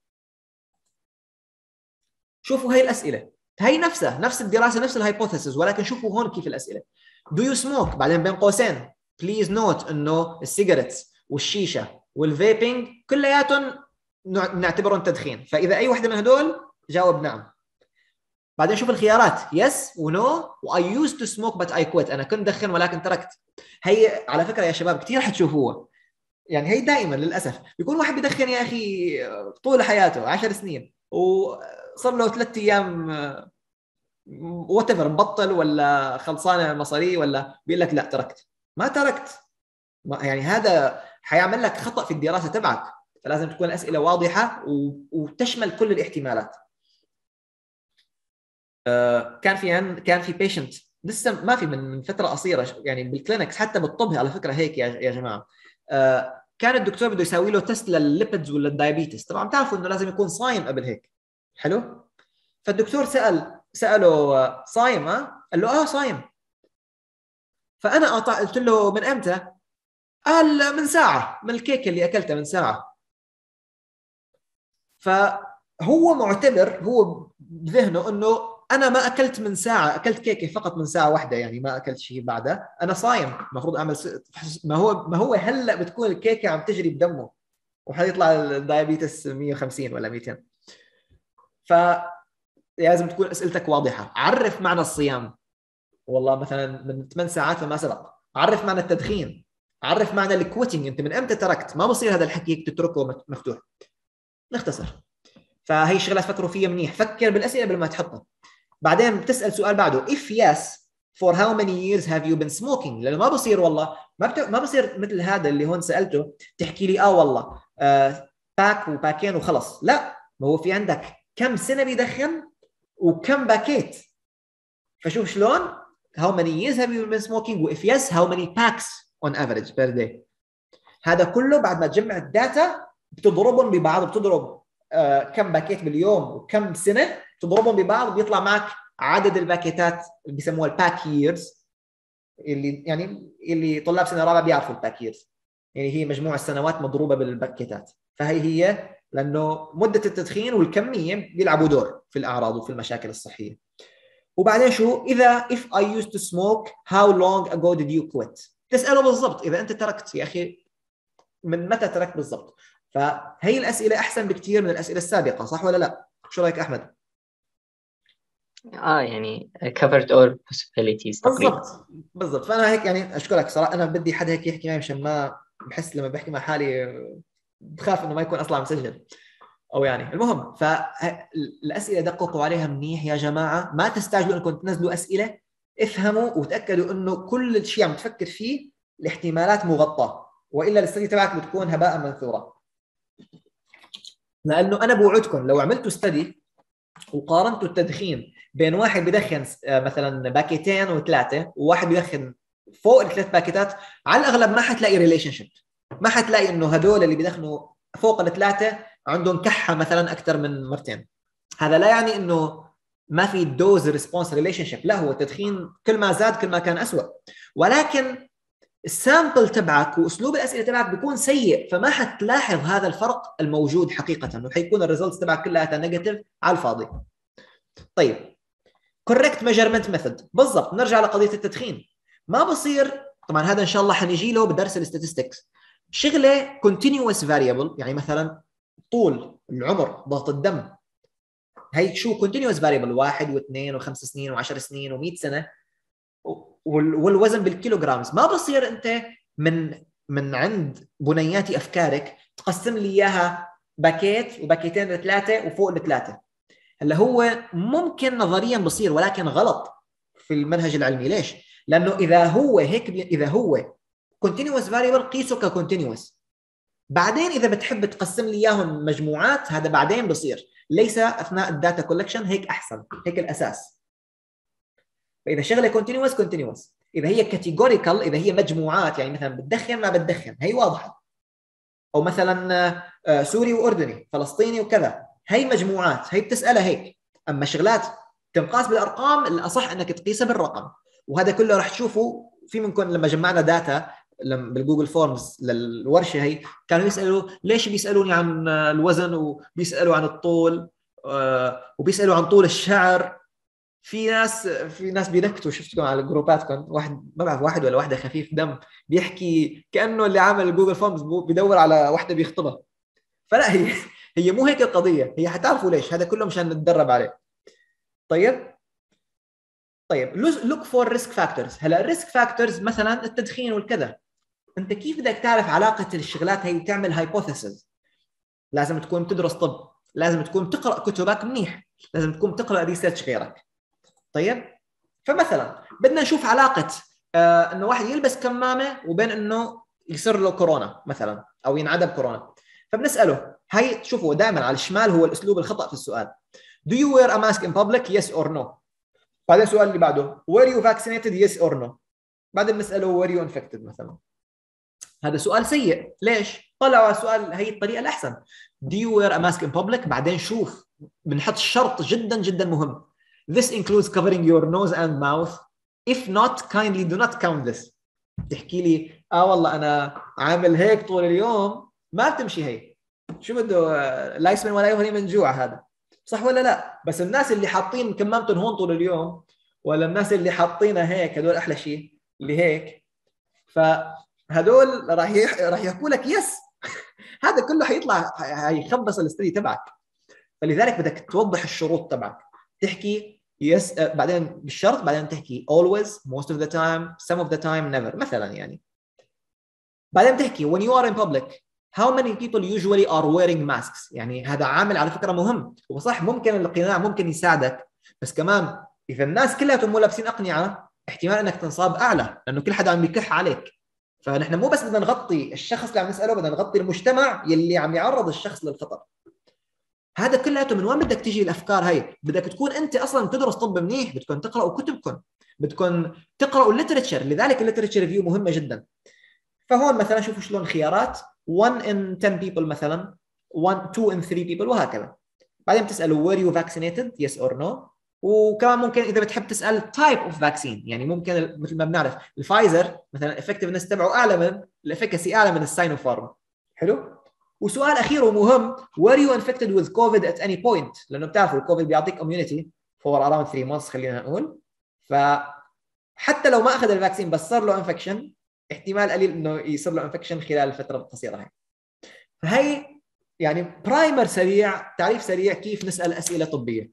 شوفوا هي الاسئله، هي نفسها نفس الدراسه نفس الهايبوثيسز، ولكن شوفوا هون كيف الاسئله. do you smoke بعدين بين قوسين please note انه السيجاريتس والشيشه والفيبنج كلياتهم نعتبرهم تدخين. فاذا اي وحده من هدول جاوب نعم. بعدين شوف الخيارات يس ونو واي يوز تو سموك بت اي كويت، انا كنت دخن ولكن تركت. هي على فكره يا شباب كثير حتشوفوها، يعني هي دائما للاسف بيكون واحد بدخن يا اخي طول حياته 10 سنين وصار له 3 ايام وات ايفر مبطل ولا خلصانه مصاري ولا بيقول لك لا تركت. ما تركت، يعني هذا حيعمل لك خطأ في الدراسه تبعك. فلازم تكون الاسئله واضحه وتشمل كل الاحتمالات. كان في بيشنت لسه ما في من فتره قصيره يعني بالكلينكس، حتى بالطب على فكره هيك يا جماعه. كان الدكتور بده يسوي له تست للليبيدز ولا الدايابيتس. طبعا بتعرفوا انه لازم يكون صايم قبل هيك. حلو. فالدكتور ساله صايم؟ قال له صايم. فانا قلت له من امتى؟ قال من ساعه، من الكيك اللي اكلتها من ساعه. فهو معتبر هو بذهنه انه انا ما اكلت من ساعه، اكلت كيكه فقط من ساعه واحده، يعني ما اكلت شيء بعدها، انا صايم المفروض اعمل ما هو هلا بتكون الكيكه عم تجري بدمه وحيطلع الدايابيتس 150 ولا 200. فلازم تكون اسئلتك واضحه. عرف معنى الصيام، والله مثلا من 8 ساعات فما سبق. عرف معنى التدخين، عرف معنى الكويتنج، انت من امتى تركت. ما بصير هذا الحكي تتركه مفتوح. نختصر. فهي الشغلات فكروا فيها منيح، فكر بالاسئله قبل ما تحطها. بعدين بتسال سؤال بعده if yes for how many years have you been smoking. لانه ما بصير والله ما بصير مثل هذا اللي هون سالته تحكي لي والله باك وباكين وخلص. لا، ما هو في عندك كم سنه بيدخن وكم باكيت. فشوف شلون how many years have you been smoking و if yes how many packs on average per day. هذا كله بعد ما تجمع الداتا بتضربهم ببعض، بتضرب كم باكيت باليوم وكم سنه، تضربهم ببعض بيطلع معك عدد الباكيتات اللي بيسموها الباك ييرز، اللي طلاب سنه رابعه بيعرفوا الباك ييرز، يعني هي مجموع السنوات مضروبه بالباكيتات. فهي لانه مده التدخين والكميه بيلعبوا دور في الاعراض وفي المشاكل الصحيه. وبعدين شو اذا if I used to smoke how long ago did you quit. تساله بالضبط اذا انت تركت يا اخي من متى تركت بالضبط. فهي الاسئله احسن بكثير من الاسئله السابقه، صح ولا لا؟ شو رايك احمد؟ يعني covered all possibilities تقريبا. بالضبط. فانا هيك يعني اشكرك صراحه. انا بدي حدا هيك يحكي معي مشان ما بحس لما بحكي مع حالي بخاف انه ما يكون اصلا مسجل او يعني المهم. فالاسئله دققوا عليها منيح يا جماعه، ما تستعجلوا انكم تنزلوا اسئله، افهموا وتاكدوا انه كل شيء عم تفكر فيه الاحتمالات مغطاه، والا الاستدي تبعك بتكون هباء منثورا. لانه انا بوعدكم لو عملتوا استدي وقارنتوا التدخين بين واحد بدخن مثلا باكيتين وثلاثه وواحد بدخن فوق الثلاث باكيتات، على الاغلب ما حتلاقي ريليشن شيب. ما حتلاقي انه هدول اللي بدخنوا فوق الثلاثه عندهم كحه مثلا اكثر من مرتين. هذا لا يعني انه ما في دوز ريسبونس ريليشن شيب، لا، هو التدخين كل ما زاد كل ما كان أسوأ، ولكن السامبل تبعك واسلوب الاسئله تبعك بيكون سيء، فما حتلاحظ هذا الفرق الموجود حقيقه، وحيكون الريزلتس تبعك كلها نيجاتيف على الفاضي. طيب correct measurement method بالضبط. نرجع لقضيه التدخين. ما بصير طبعا، هذا ان شاء الله حنيجي له بدرس الاستاتستكس، شغله continuous variable، يعني مثلا طول العمر، ضغط الدم، هي شو continuous variable 1 و2 و5 سنين و10 سنين و100 سنه، والوزن بالكيلوغرامز. ما بصير انت من عند بنيات افكارك تقسم لي اياها باكيت وباكيتين لثلاثه وفوق الثلاثه. هلا هو ممكن نظريا بصير ولكن غلط في المنهج العلمي. ليش؟ لانه اذا هو هيك اذا هو continuous variable قيسه كcontinuous، بعدين اذا بتحب تقسم لي اياهم مجموعات هذا بعدين بصير، ليس اثناء الداتا كولكشن. هيك احسن، هيك الاساس. فاذا شغله continuous، اذا هي categorical، اذا هي مجموعات، يعني مثلا بتدخن ما بتدخن، هي واضحه، او مثلا سوري واردني فلسطيني وكذا، هي مجموعات، هي بتسالها هيك. اما شغلات تنقاس بالارقام الاصح انك تقيسها بالرقم. وهذا كله راح تشوفوا في منكم لما جمعنا داتا بالجوجل فورمز للورشه هي، كانوا يسالوا ليش بيسالوني عن الوزن وبيسالوا عن الطول وبيسالوا عن طول الشعر. في ناس بينكتوا، شفتكم على جروباتكم، واحد ما بعرف واحد ولا واحده خفيف دم بيحكي كانه اللي عامل جوجل فورمز بيدور على واحده بيخطبها. فلا، هي مو هيك القضيه، هي حتعرفوا ليش هذا كله مشان نتدرب عليه. طيب look for risk factors. هلا الريسك فاكتورز مثلا التدخين والكذا، انت كيف بدك تعرف علاقه الشغلات هي؟ تعمل هايبوثيسز، لازم تكون تدرس طب، لازم تكون تقرا كتبك منيح، لازم تكون تقرا ريسيرش غيرك. طيب فمثلا بدنا نشوف علاقه انه واحد يلبس كمامه وبين انه يصير له كورونا مثلا او ينعدم كورونا. فبنساله، هي شوفوا دائما على الشمال هو الاسلوب الخطا في السؤال. Do you wear a mask in public? Yes or no. بعدين السؤال اللي بعده were you vaccinated? Yes or no. بعدين نساله were you infected مثلا. هذا سؤال سيء. ليش؟ طلعوا على السؤال هي الطريقه الاحسن. Do you wear a mask in public؟ بعدين شوف بنحط شرط جدا جدا مهم. This includes covering your nose and mouth. If not, kindly do not count this. تحكي لي والله انا عامل هيك طول اليوم، ما بتمشي هي. شو بده لا يسمن ولا يغني من جوع، هذا صح ولا لا؟ بس الناس اللي حاطين كمامتهم هون طول اليوم، ولا الناس اللي حاطينها هيك، هدول احلى شيء اللي هيك. فهدول راح يحكوا لك يس. هذا كله حيطلع هيخبص الاستدي تبعك. فلذلك بدك توضح الشروط تبعك، تحكي يس بعدين بالشرط، بعدين تحكي always, most of the time, some of the time, never مثلا يعني. بعدين تحكي when you are in public how many people usually are wearing masks. يعني هذا عامل على فكرة مهم. وصح ممكن القناع ممكن يساعدك، بس كمان إذا الناس كلها مو لابسين أقنعة احتمال أنك تنصاب أعلى، لأنه كل حدا عم يكح عليك. فنحن مو بس بدنا نغطي الشخص اللي عم نسأله، بدنا نغطي المجتمع يلي عم يعرض الشخص للخطر. هذا كله من وين بدك تيجي الافكار هاي؟ بدك تكون انت اصلا تدرس طب منيح، بدكم تقراوا كتبكم، بدكم تقراوا الليترشر. لذلك الليترشر ريفيو مهمه جدا. فهون مثلا شوفوا شلون خيارات 1 in 10 people مثلا، 2 in 3 people وهكذا. بعدين بتسالوا were you vaccinated yes or no. وكمان ممكن اذا بتحب تسال type of vaccine، يعني ممكن مثل ما بنعرف الفايزر مثلا الافكتيفنس تبعه اعلى من الافيكاسي، اعلى من الساينوفارم. حلو. وسؤال اخير ومهم were you infected with COVID at any point؟ لانه بتعرفوا الكوفيد بيعطيك immunity for around 3 months خلينا نقول. فحتى لو ما اخذ الفاكسين بس صار له انفكشن، احتمال قليل انه يصير له انفكشن خلال الفتره القصيره هاي. فهي يعني برايمر سريع، تعريف سريع كيف نسال اسئله طبيه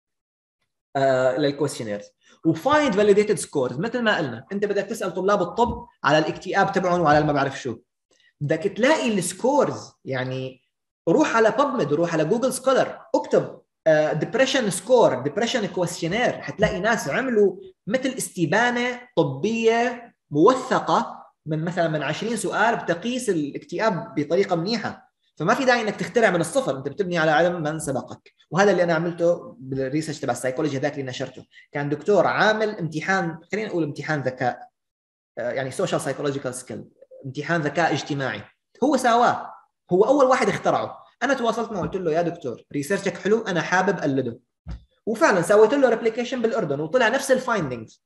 للكويستشنيرز. وفايند فاليديتد سكورز. مثل ما قلنا انت بدك تسال طلاب الطب على الاكتئاب تبعهم وعلى ما بعرف شو، بدك تلاقي السكورز. يعني روح على PubMed، روح على جوجل سكولر، اكتب ديبريشن سكور، ديبريشن كويستشنير، حتلاقي ناس عملوا مثل استبانه طبيه موثقه من مثلا من 20 سؤال بتقيس الاكتئاب بطريقه منيحه. فما في داعي انك تخترع من الصفر، انت بتبني على علم من سبقك. وهذا اللي انا عملته بالريسيرش تبع السايكولوجي هذاك اللي نشرته. كان دكتور عامل امتحان، خلينا نقول امتحان ذكاء، يعني سوشيال سايكولوجيكال سكيل، امتحان ذكاء اجتماعي. هو سواه، هو اول واحد اخترعه. انا تواصلت معه قلت له يا دكتور ريسيرشك حلو، انا حابب اقلده. وفعلا سويت له ريبليكيشن بالاردن وطلع نفس الفايندينجز.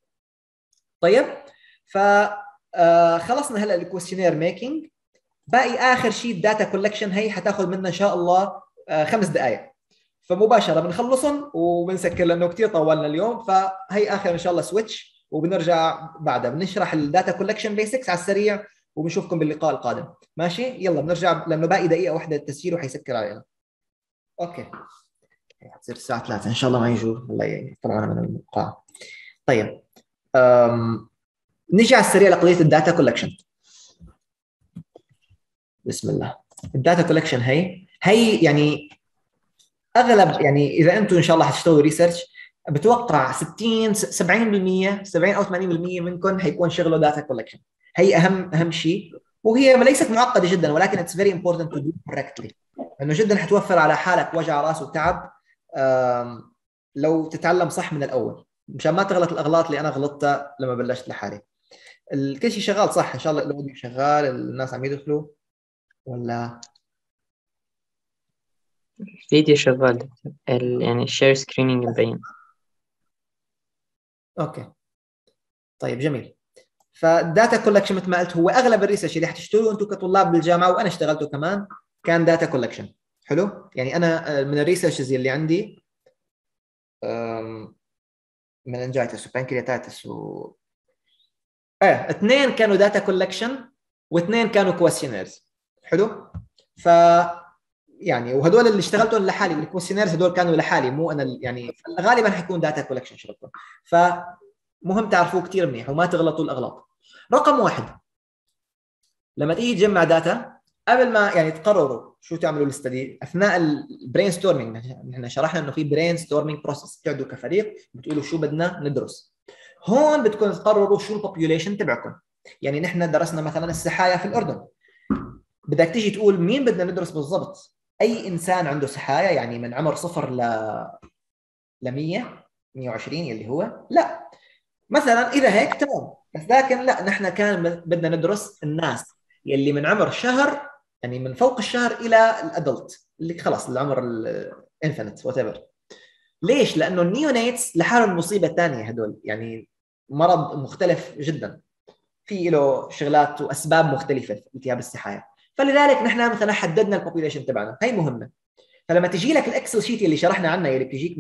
طيب خلصنا هلا الكويستشنير ميكينج. باقي اخر شيء الداتا كولكشن. هي حتاخذ منا ان شاء الله 5 دقائق، فمباشره بنخلصهم وبنسكر لانه كثير طولنا اليوم. فهي اخر ان شاء الله سويتش، وبنرجع بعدها بنشرح الداتا كولكشن بيسكس على السريع، وبنشوفكم باللقاء القادم. ماشي؟ يلا بنرجع لانه باقي دقيقه واحده التسجيل وحيسكر علينا. اوكي حتصير الساعه 3 ان شاء الله ما يجوا الله يطلعونا من القاعه. طيب نجي على السريع لقضيه الداتا كولكشن. بسم الله. الداتا كولكشن هي يعني اغلب، يعني اذا انتم ان شاء الله حتشتغلوا ريسيرش، بتوقع 70 او 80% منكم حيكون شغله داتا كولكشن. هي اهم شيء، وهي ليست معقده جدا، ولكن اتس فيري امبورتنت تو دو كوركتلي، لانه جدا حتوفر على حالك وجع راس وتعب لو تتعلم صح من الاول، مشان ما تغلط الاغلاط اللي انا غلطتها لما بلشت لحالي. كل شيء شغال صح ان شاء الله؟ الاوديو شغال، الناس عم يدخلوا ولا فيديو شغال دكتور، يعني الشير سكرينينج مبين. اوكي طيب جميل. فالداتا كولكشن مثل ما قلت هو اغلب الريسيرش اللي حتشتغلوا انتم كطلاب بالجامعه، وانا اشتغلته كمان، كان داتا كولكشن. حلو. يعني انا من الريسيرشز اللي عندي مننجايتس وبانكرياتايتس اثنين كانوا داتا كولكشن واثنين كانوا كويستشنيرز. حلو. يعني وهدول اللي اشتغلتهم لحالي، الكويستشنيرز هدول كانوا لحالي مو انا، يعني غالبا حيكون داتا كولكشن شغلتهم. فمهم تعرفوه كثير منيح وما تغلطوا الاغلاط. رقم واحد، لما تيجي تجمع داتا قبل ما يعني تقرروا شو تعملوا الاستدي، اثناء البرين ستورمينج نحن شرحنا انه في برين ستورمينج بروسس، بتقعدوا كفريق بتقولوا شو بدنا ندرس. هون بدكم تقرروا شو البوبيوليشن تبعكم. يعني نحن درسنا مثلا السحايا في الاردن، بدك تيجي تقول مين بدنا ندرس بالضبط. اي انسان عنده سحايا يعني من عمر 0 ل 100 120 اللي هو لا مثلا، اذا هيك تمام. بس لكن لا، نحن كان بدنا ندرس الناس يلي من عمر شهر، يعني من فوق الشهر الى الادلت اللي خلاص العمر الانفنت وات ايفر. ليش؟ لانه النيونيتس لحالهم مصيبه ثانيه، هدول يعني مرض مختلف جدا، في له شغلات واسباب مختلفه في التهاب السحايا. فلذلك نحن مثلا حددنا البوبيوليشن تبعنا، هي مهمه. فلما تجي لك الاكسل شيت اللي شرحنا عنها، اللي بتجيك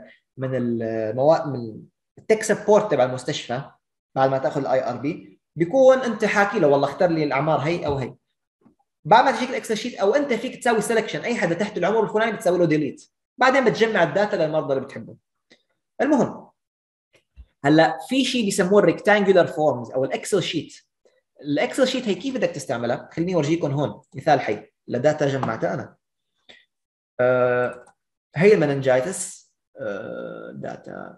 من التك سبورت تبع المستشفى بعد ما تاخذ الاي ار بي، بيكون انت حاكي له والله اختار لي الاعمار هي او هي. بعد ما تجيك الاكسل شيت او انت فيك تسوي سelection، اي حدا تحت العمر الفلاني بتسوي له ديليت، بعدين بتجمع الداتا للمرضى اللي بتحبهم. المهم هلا في شيء بيسموه الريكتانجولار فورمز او الاكسل شيت. الاكسل شيت هي كيف بدك تستعملها؟ خليني اورجيكم هون مثال حي لداتا جمعتها انا. هي المننجايتس داتا.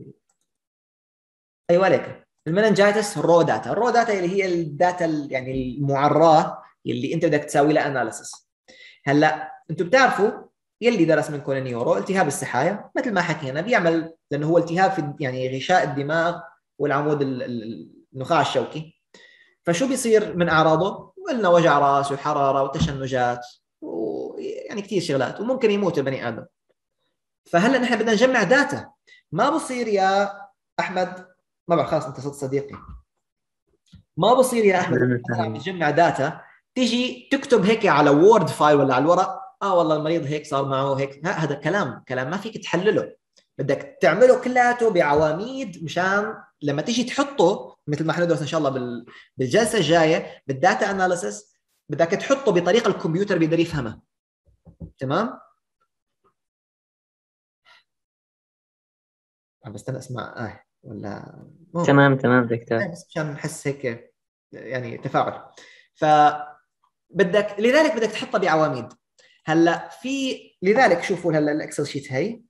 ايوه عليك. المننجايتس الرو داتا، الرو داتا اللي هي الداتا يعني المعراه اللي انت بدك تسوي لها اناليسيس. هلا انتم بتعرفوا يلي درس منكم النيورو، التهاب السحايا مثل ما حكينا بيعمل، لانه هو التهاب في يعني غشاء الدماغ والعمود النخاع الشوكي. فشو بيصير من اعراضه؟ قلنا وجع راس وحراره وتشنجات ويعني كثير شغلات، وممكن يموت البني ادم. فهلا نحن بدنا نجمع داتا. ما بصير يا احمد، ما بعرف خلاص انت صرت صديقي، ما بصير يا احمد عم تجمع داتا تيجي تكتب هيك على وورد فايل ولا على الورق والله المريض هيك صار معه هيك. هذا كلام ما فيك تحلله، بدك تعمله كلياته بعواميد مشان لما تيجي تحطه مثل ما حندرس ان شاء الله بالجلسه الجايه بالداتا اناليسيس، بدك تحطه بطريقه الكمبيوتر بيقدر يفهمها. تمام؟ عم بستنى اسمع ولا تمام دكتور. بس مشان نحس هيك يعني تفاعل. فبدك لذلك بدك تحطها بعواميد. هلا لذلك شوفوا هلا الاكسل شيت هي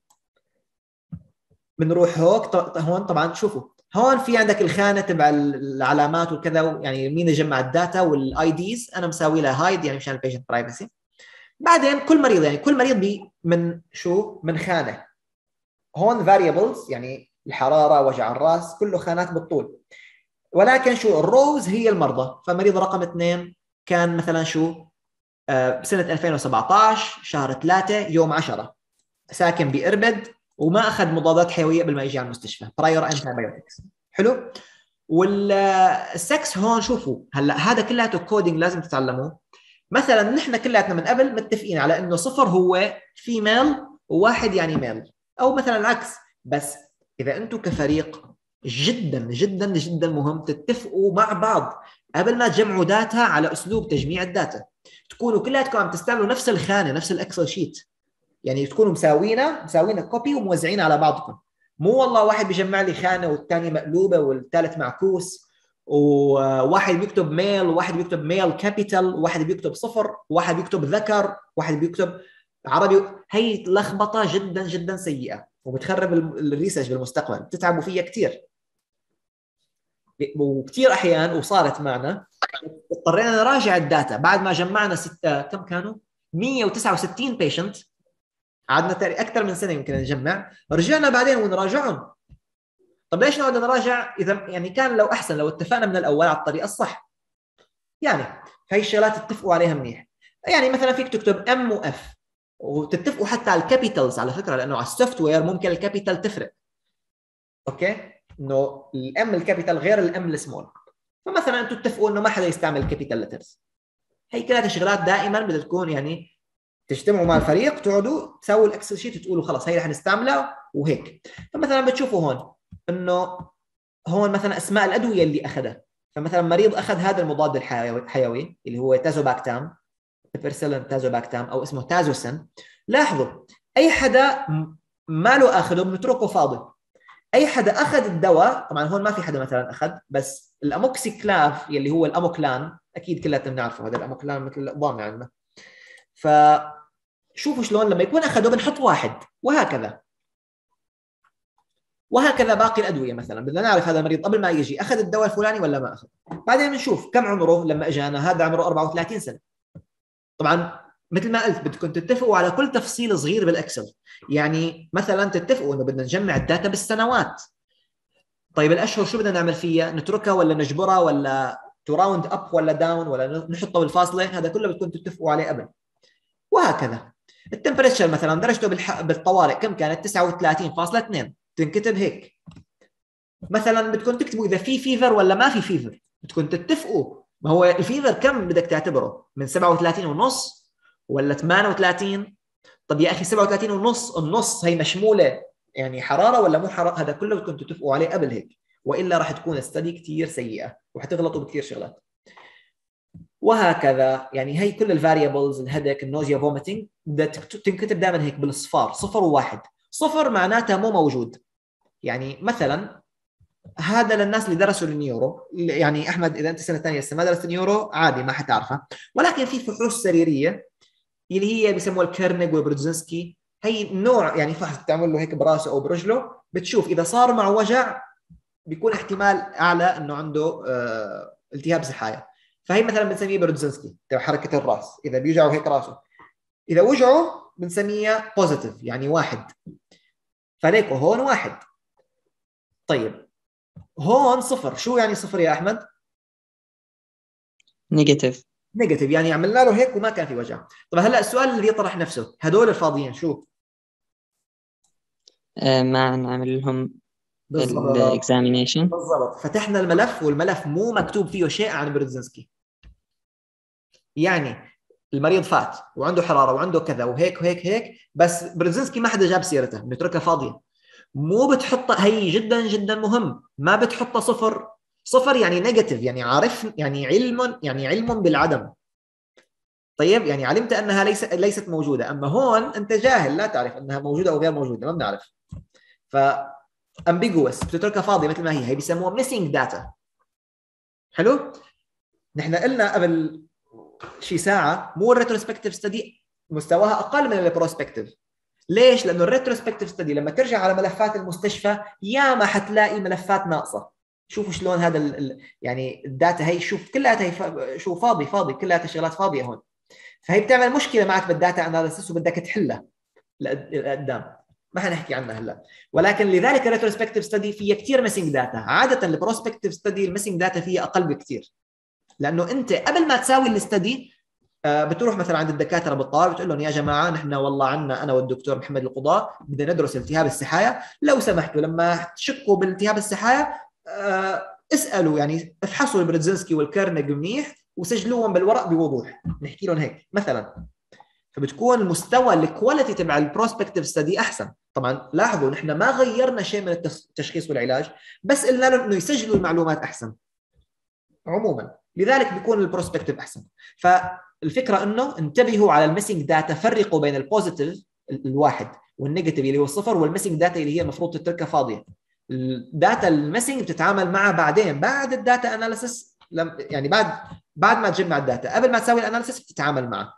بنروح هون طبعا شوفوا هون في عندك الخانه تبع العلامات وكذا، يعني مين يجمع الداتا والاي ديز انا مساوي لها هايد يعني مشان البيشنت برايفسي. بعدين كل مريض من من خانه. هون فاريبلز يعني الحراره، وجع الراس، كله خانات بالطول. ولكن الروز هي المرضى. فمريض رقم 2 كان مثلا بسنه 2017 شهر 3 يوم 10، ساكن بإربد وما اخذ مضادات حيويه قبل ما يجي على المستشفى، برايور انتيبيوتكس. حلو. والسكس هون شوفوا هلا هذا كلياته كودينج لازم تتعلموه. مثلا نحن كلياتنا من قبل متفقين على انه 0 هو فيميل و1 يعني ميل، او مثلا العكس. بس اذا انتم كفريق جدا جدا جدا مهم تتفقوا مع بعض قبل ما تجمعوا داتا على اسلوب تجميع الداتا، تكونوا كلياتكم عم تستعملوا نفس الخانه نفس الاكسل شيت، يعني تكونوا مساوينا كوبي وموزعين على بعضكم. مو والله واحد بيجمع لي خانه والثاني مقلوبه والثالث معكوس، وواحد بيكتب ميل وواحد بيكتب ميل كابيتال وواحد بيكتب 0 وواحد بيكتب ذكر وواحد بيكتب عربي. هي لخبطه جدا جدا سيئه وبتخرب الريسيرش بالمستقبل، بتتعبوا فيها كثير. وكثير احيان وصارت معنا اضطرينا نراجع الداتا بعد ما جمعنا كم كانوا 169 بيشنت، قعدنا اكثر من سنه يمكن نجمع، رجعنا بعدين ونراجعهم. طب ليش نقعد نراجع اذا يعني كان لو احسن لو اتفقنا من الاول على الطريقه الصح. يعني هاي الشغلات اتفقوا عليها منيح. يعني مثلا فيك تكتب ام واف وتتفقوا حتى على الكابيتالز على فكره، لانه على السوفت وير ممكن الكابيتال تفرق. اوكي، انه الام الكابيتال غير الام السمول. فمثلا انتم اتفقوا انه ما حدا يستعمل كابيتال لترز. هي كلها شغلات دائما بدها تكون يعني تجتمعوا مع الفريق، تقعدوا تسووا الاكسل شيت وتقولوا خلاص هي رح نستعملها وهيك. فمثلا بتشوفوا هون انه هون مثلا اسماء الادويه اللي اخذها. فمثلا مريض اخذ هذا المضاد الحيوي اللي هو تازوباكتام، بيرسلين تازوباكتام او اسمه تازوسن. لاحظوا اي حدا ما له اخذه بنتركه فاضي. اي حدا اخذ الدواء، طبعا هون ما في حدا مثلا اخذ، بس الاموكسيكلاف يلي هو الاموكلان اكيد كلنا بنعرفه، هذا الاموكلان مثل الضامه عندنا. فشوفوا شلون لما يكون اخذه بنحط واحد، وهكذا باقي الادويه. مثلا بدنا نعرف هذا المريض قبل ما يجي اخذ الدواء الفلاني ولا ما اخذ. بعدين بنشوف كم عمره لما اجانا، هذا عمره 34 سنه. طبعا مثل ما قلت بدكم تتفقوا على كل تفصيل صغير بالاكسل. يعني مثلا تتفقوا انه بدنا نجمع الداتا بالسنوات. طيب الاشهر شو بدنا نعمل فيها؟ نتركها ولا نجبرها ولا تو راوند اب ولا داون ولا نحطها بالفاصله؟ هذا كله بدكم تتفقوا عليه قبل. وهكذا التمبريتشر مثلا درجته بالطوارئ كم كانت؟ 39.2 تنكتب هيك. مثلا بدكم تكتبوا اذا في فيفر ولا ما في فيفر، بدكم تتفقوا. ما هو الفيفر كم بدك تعتبره؟ من 37.5 ولا 38؟ طب يا اخي 37.5 النص هي مشموله يعني حراره ولا مو حراره؟ هذا كله بدكم تتفقوا عليه قبل هيك، والا راح تكون الستدي كثير سيئه وحتغلطوا بكثير شغلات. وهكذا يعني هي كل الفاريبلز، الهيدك، النوزيا، فوميتنج، بدها تنكتب دائما هيك بالاصفار، 0 و1. 0 معناتها مو موجود. يعني مثلا هذا للناس اللي درسوا النيورو، يعني احمد اذا انت سنه ثانيه لسه ما درست النيورو عادي ما حتعرفها، ولكن في فحوص سريريه اللي هي بيسموها الكيرنيغ وبرودزنسكي. هي نوع يعني فحص بتعمل له هيك براسه او برجله، بتشوف اذا صار معه وجع بيكون احتمال اعلى انه عنده التهاب سحايا. فهي مثلا بنسميه برودزنسكي تبع حركه الراس، اذا بيوجعه هيك راسه، اذا وجعه بنسميها بوزيتيف يعني 1. فليك هون 1. طيب هون 0، شو يعني 0 يا احمد؟ نيجاتيف يعني عملنا له هيك وما كان في وجع. طب هلا السؤال اللي يطرح نفسه، هدول الفاضيين شو؟ ما نعمل لهم الاكزامينيشن. بالضبط. فتحنا الملف والملف مو مكتوب فيه شيء عن برودزنسكي. يعني المريض فات وعنده حراره وعنده كذا وهيك وهيك هيك، بس برودزنسكي ما حدا جاب سيرته، بنتركها فاضيه. مو بتحطها، هي جدا جدا مهم، ما بتحطها 0. 0 يعني نيجاتيف، يعني عارف، يعني علم بالعدم. طيب يعني علمت انها ليست موجوده، اما هون انت جاهل لا تعرف انها موجوده او غير موجوده، ما بنعرف. ف ambiguous بتتركها فاضيه مثل ما هي بيسموها missing data. حلو. نحن قلنا قبل شي ساعه مو الريتروسبكتيف ستدي مستواها اقل من البروسبكتيف. ليش؟ لانه الريتروسبكتيف ستدي لما ترجع على ملفات المستشفى يا ما حتلاقي ملفات ناقصه. شوفوا شلون هذا يعني الداتا هي، شوف كلها هي شو فاضي كلها شغلات فاضيه هون. فهي بتعمل مشكله معك بالداتا اناليسيس وبدك تحلها لقدام، ما حنحكي عنها هلا. ولكن لذلك الريتروسبكتيف ستدي فيها كثير ميسنج داتا. عاده البروسبكتيف ستدي الميسنج داتا فيها اقل بكثير، لانه انت قبل ما تساوي الاستدي بتروح مثلا عند الدكاتره بالطوارئ بتقول لهم يا جماعه نحن والله عنا انا والدكتور محمد القضاء بدنا ندرس التهاب السحايا، لو سمحتوا لما تشكوا بالالتهاب السحايا اسالوا يعني افحصوا البرودزنسكي والكيرنيغ منيح وسجلوهم بالورق بوضوح. نحكي لهم هيك مثلا. فبتكون المستوى الكواليتي تبع البروسبكتيف ستدي احسن. طبعا لاحظوا نحن ما غيرنا شيء من التشخيص والعلاج، بس قلنا لهم انه يسجلوا المعلومات احسن عموما، لذلك بيكون البروسبكتيف احسن. فالفكره انه انتبهوا على الميسنج داتا، فرقوا بين البوزيتيف الواحد والنيجاتيف اللي هو 0 والميسنج داتا اللي هي المفروض تتركها فاضيه. الداتا الميسنج بتتعامل معها بعدين بعد الداتا اناليسيس، يعني بعد ما تجمع الداتا، قبل ما تسوي الاناليسيس بتتعامل معها.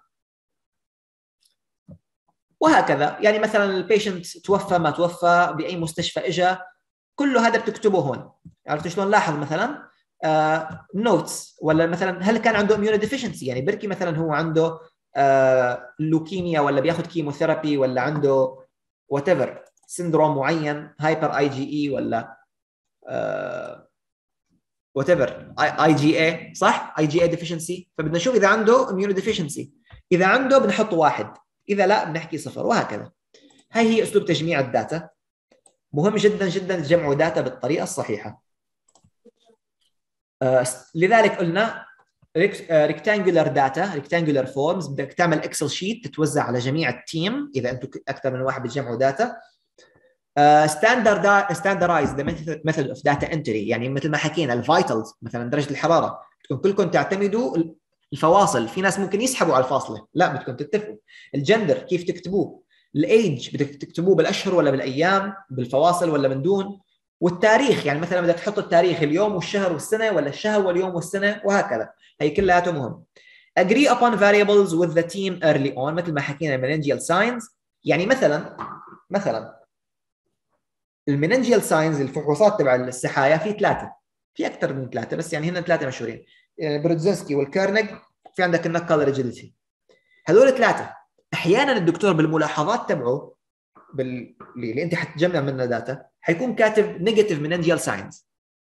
وهكذا يعني مثلا البيشنت توفى ما توفى باي مستشفى اجى، كله هذا بتكتبه هون. عرفتوا شلون؟ لاحظ مثلا نوتس، ولا مثلا هل كان عنده اميونو ديفيشنسي، يعني بركي مثلا هو عنده لوكيميا ولا بياخذ كيموثيرابي ولا عنده وات ايفر سندروم معين، هايبر اي جي اي ولا وات ايفر اي جي اي، صح؟ اي جي اي ديفيشنسي. فبدنا نشوف اذا عنده اميونو ديفيشنسي، اذا عنده بنحط 1، اذا لا بنحكي 0. وهكذا. هي اسلوب تجميع الداتا. مهم جدا جدا تجمعوا داتا بالطريقه الصحيحه. لذلك قلنا ريكتانجولار داتا، ريكتانجولار فورمز، بدك تعمل اكسل شيت تتوزع على جميع التيم اذا انتم اكثر من واحد بتجمعوا داتا. standardize the method of data entry، يعني مثل ما حكينا الفايتلز مثلا درجه الحراره بدكم كلكم تعتمدوا الفواصل، في ناس ممكن يسحبوا على الفاصله، لا بدكم تتفقوا. الجندر كيف تكتبوه، الايج بدك تكتبوه بالاشهر ولا بالايام، بالفواصل ولا من دون، والتاريخ يعني مثلا بدك تحط التاريخ اليوم والشهر والسنه ولا الشهر واليوم والسنه وهكذا، هي كلها مهم. agree upon variables with the team early on مثل ما حكينا meningeal signs، يعني مثلا الميننجيال ساينز الفحوصات تبع السحايا في 3، في اكثر من 3 بس يعني هن 3 مشهورين، برودزنسكي والكيرنج، في عندك النقل ريجيديتي. هذول 3 احيانا الدكتور بالملاحظات تبعه اللي انت حتجمع منها داتا حيكون كاتب نيجاتيف ميننجيال ساينز.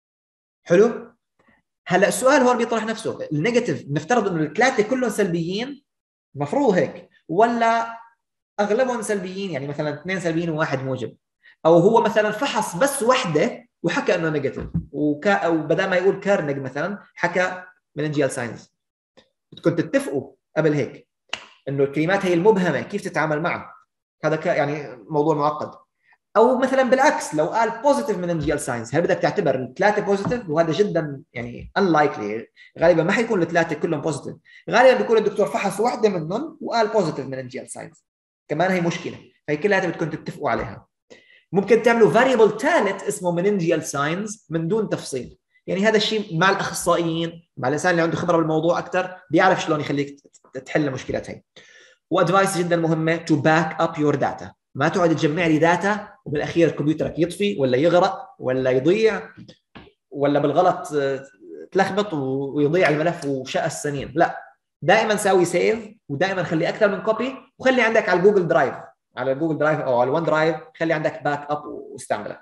حلو، هلا السؤال هون بيطرح نفسه، النيجاتيف نفترض انه ال3 كلهم سلبيين، المفروض هيك، ولا اغلبهم سلبيين يعني مثلا 2 سلبيين وواحد موجب، او هو مثلا فحص بس وحده وحكى انه نيجاتيف او بدل ما يقول كارنج مثلا حكى مننجيال ساينز. بدكم تتفقوا قبل هيك انه الكلمات هي المبهمه كيف تتعامل معها، هذا يعني موضوع معقد. او مثلا بالعكس لو قال بوزيتيف مننجيال ساينز، هل بدك تعتبر ال3 بوزيتيف؟ وهذا جدا يعني unlikely، غالبا ما حيكون ال3 كلهم بوزيتيف، غالبا بيكون الدكتور فحص وحده منهم وقال بوزيتيف مننجيال ساينز، كمان هي مشكله، فهي كلها بدكم تتفقوا عليها. ممكن تعملوا فاريبل ثالث اسمه مننجيال ساينز من دون تفصيل، يعني هذا الشيء مع الاخصائيين، مع الانسان اللي عنده خبره بالموضوع اكثر بيعرف شلون يخليك تحل المشكلات هي. وادفايس جدا مهمه تو باك اب يور داتا، ما تقعد تجمع لي داتا وبالاخير كمبيوترك يطفي ولا يغرق ولا يضيع ولا بالغلط تلخبط ويضيع الملف وشقى السنين، لا، دائما ساوي سيف ودائما خلي اكثر من كوبي، وخلي عندك على الجوجل درايف، على جوجل درايف او على الون درايف، خلي عندك باك اب واستعمله.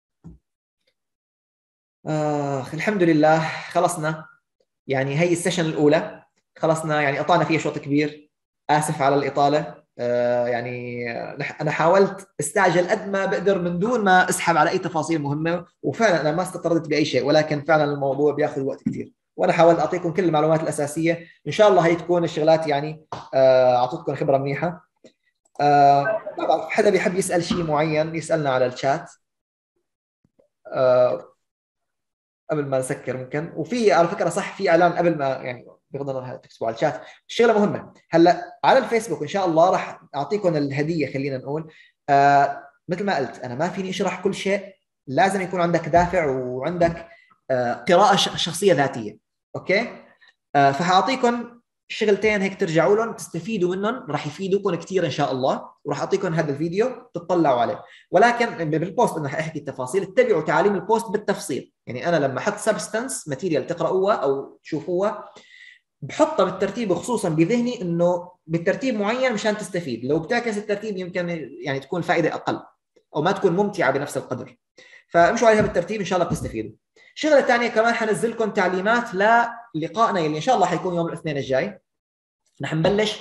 الحمد لله خلصنا، يعني هي السيشن الاولى خلصنا، يعني قطعنا فيها شوط كبير، اسف على الاطاله. يعني انا حاولت استعجل قد ما بقدر من دون ما اسحب على اي تفاصيل مهمه، وفعلا انا ما استطردت باي شيء، ولكن فعلا الموضوع بياخذ وقت كثير، وانا حاولت اعطيكم كل المعلومات الاساسيه، ان شاء الله هي تكون الشغلات يعني اعطتكم خبره منيحه. طبعا حدا بيحب يسال شيء معين يسالنا على الشات قبل ما نسكر ممكن، وفي على فكره صح في اعلان قبل ما يعني بغض النظر تكتبوا على الشات، شغله مهمه هلا على الفيسبوك ان شاء الله راح اعطيكم الهديه، خلينا نقول مثل ما قلت انا ما فيني اشرح كل شيء، لازم يكون عندك دافع وعندك قراءه شخصيه ذاتيه، اوكي؟ فحاعطيكم شغلتين هيك ترجعوا لهم تستفيدوا منهم، راح يفيدوكم كثير ان شاء الله، وراح اعطيكم هذا الفيديو تطلعوا عليه، ولكن بالبوست انا احكي التفاصيل، اتبعوا تعاليم البوست بالتفصيل، يعني انا لما احط سبستانس ماتيريال تقراوها او تشوفوها بحطها بالترتيب، خصوصا بذهني انه بالترتيب معين مشان تستفيد، لو بتعكس الترتيب يمكن يعني تكون الفائده اقل او ما تكون ممتعه بنفس القدر، فامشوا عليها بالترتيب ان شاء الله بتستفيدوا. شغله ثانيه كمان حنزل لكم تعليمات للقائنا اللي ان شاء الله حيكون يوم الاثنين الجاي، رح نبلش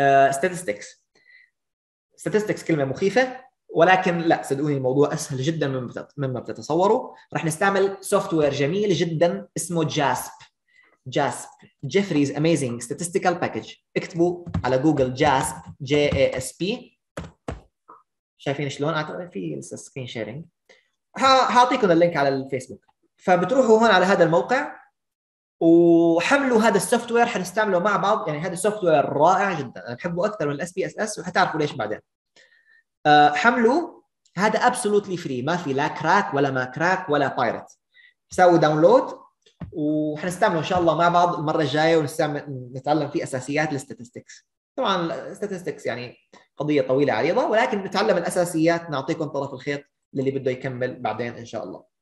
statistics كلمه مخيفه، ولكن لا صدقوني الموضوع اسهل جدا مما بتتصوروا. رح نستعمل سوفت وير جميل جدا اسمه جاسب جيفريز اميزنج statistical باكج، اكتبوا على جوجل جاسب JASP، شايفين شلون؟ اعتقد في لسه سكرين شيرنج، هعطيكم اللينك على الفيسبوك، فبتروحوا هون على هذا الموقع وحملوا هذا السوفت وير، حنستعمله مع بعض، يعني هذا السوفت وير رائع جدا، انا بحبه اكثر من SPSS وحتعرفوا ليش بعدين. حملوا، هذا ابسولوتلي فري، ما في لا كراك ولا ما كراك ولا بايرت، سووا داونلود وحنستعمله ان شاء الله مع بعض المره الجايه، ونتعلم فيه اساسيات الستاتستكس. طبعا الستاتستكس يعني قضيه طويله عريضه، ولكن نتعلم الاساسيات، نعطيكم طرف الخيط للي بده يكمل بعدين ان شاء الله.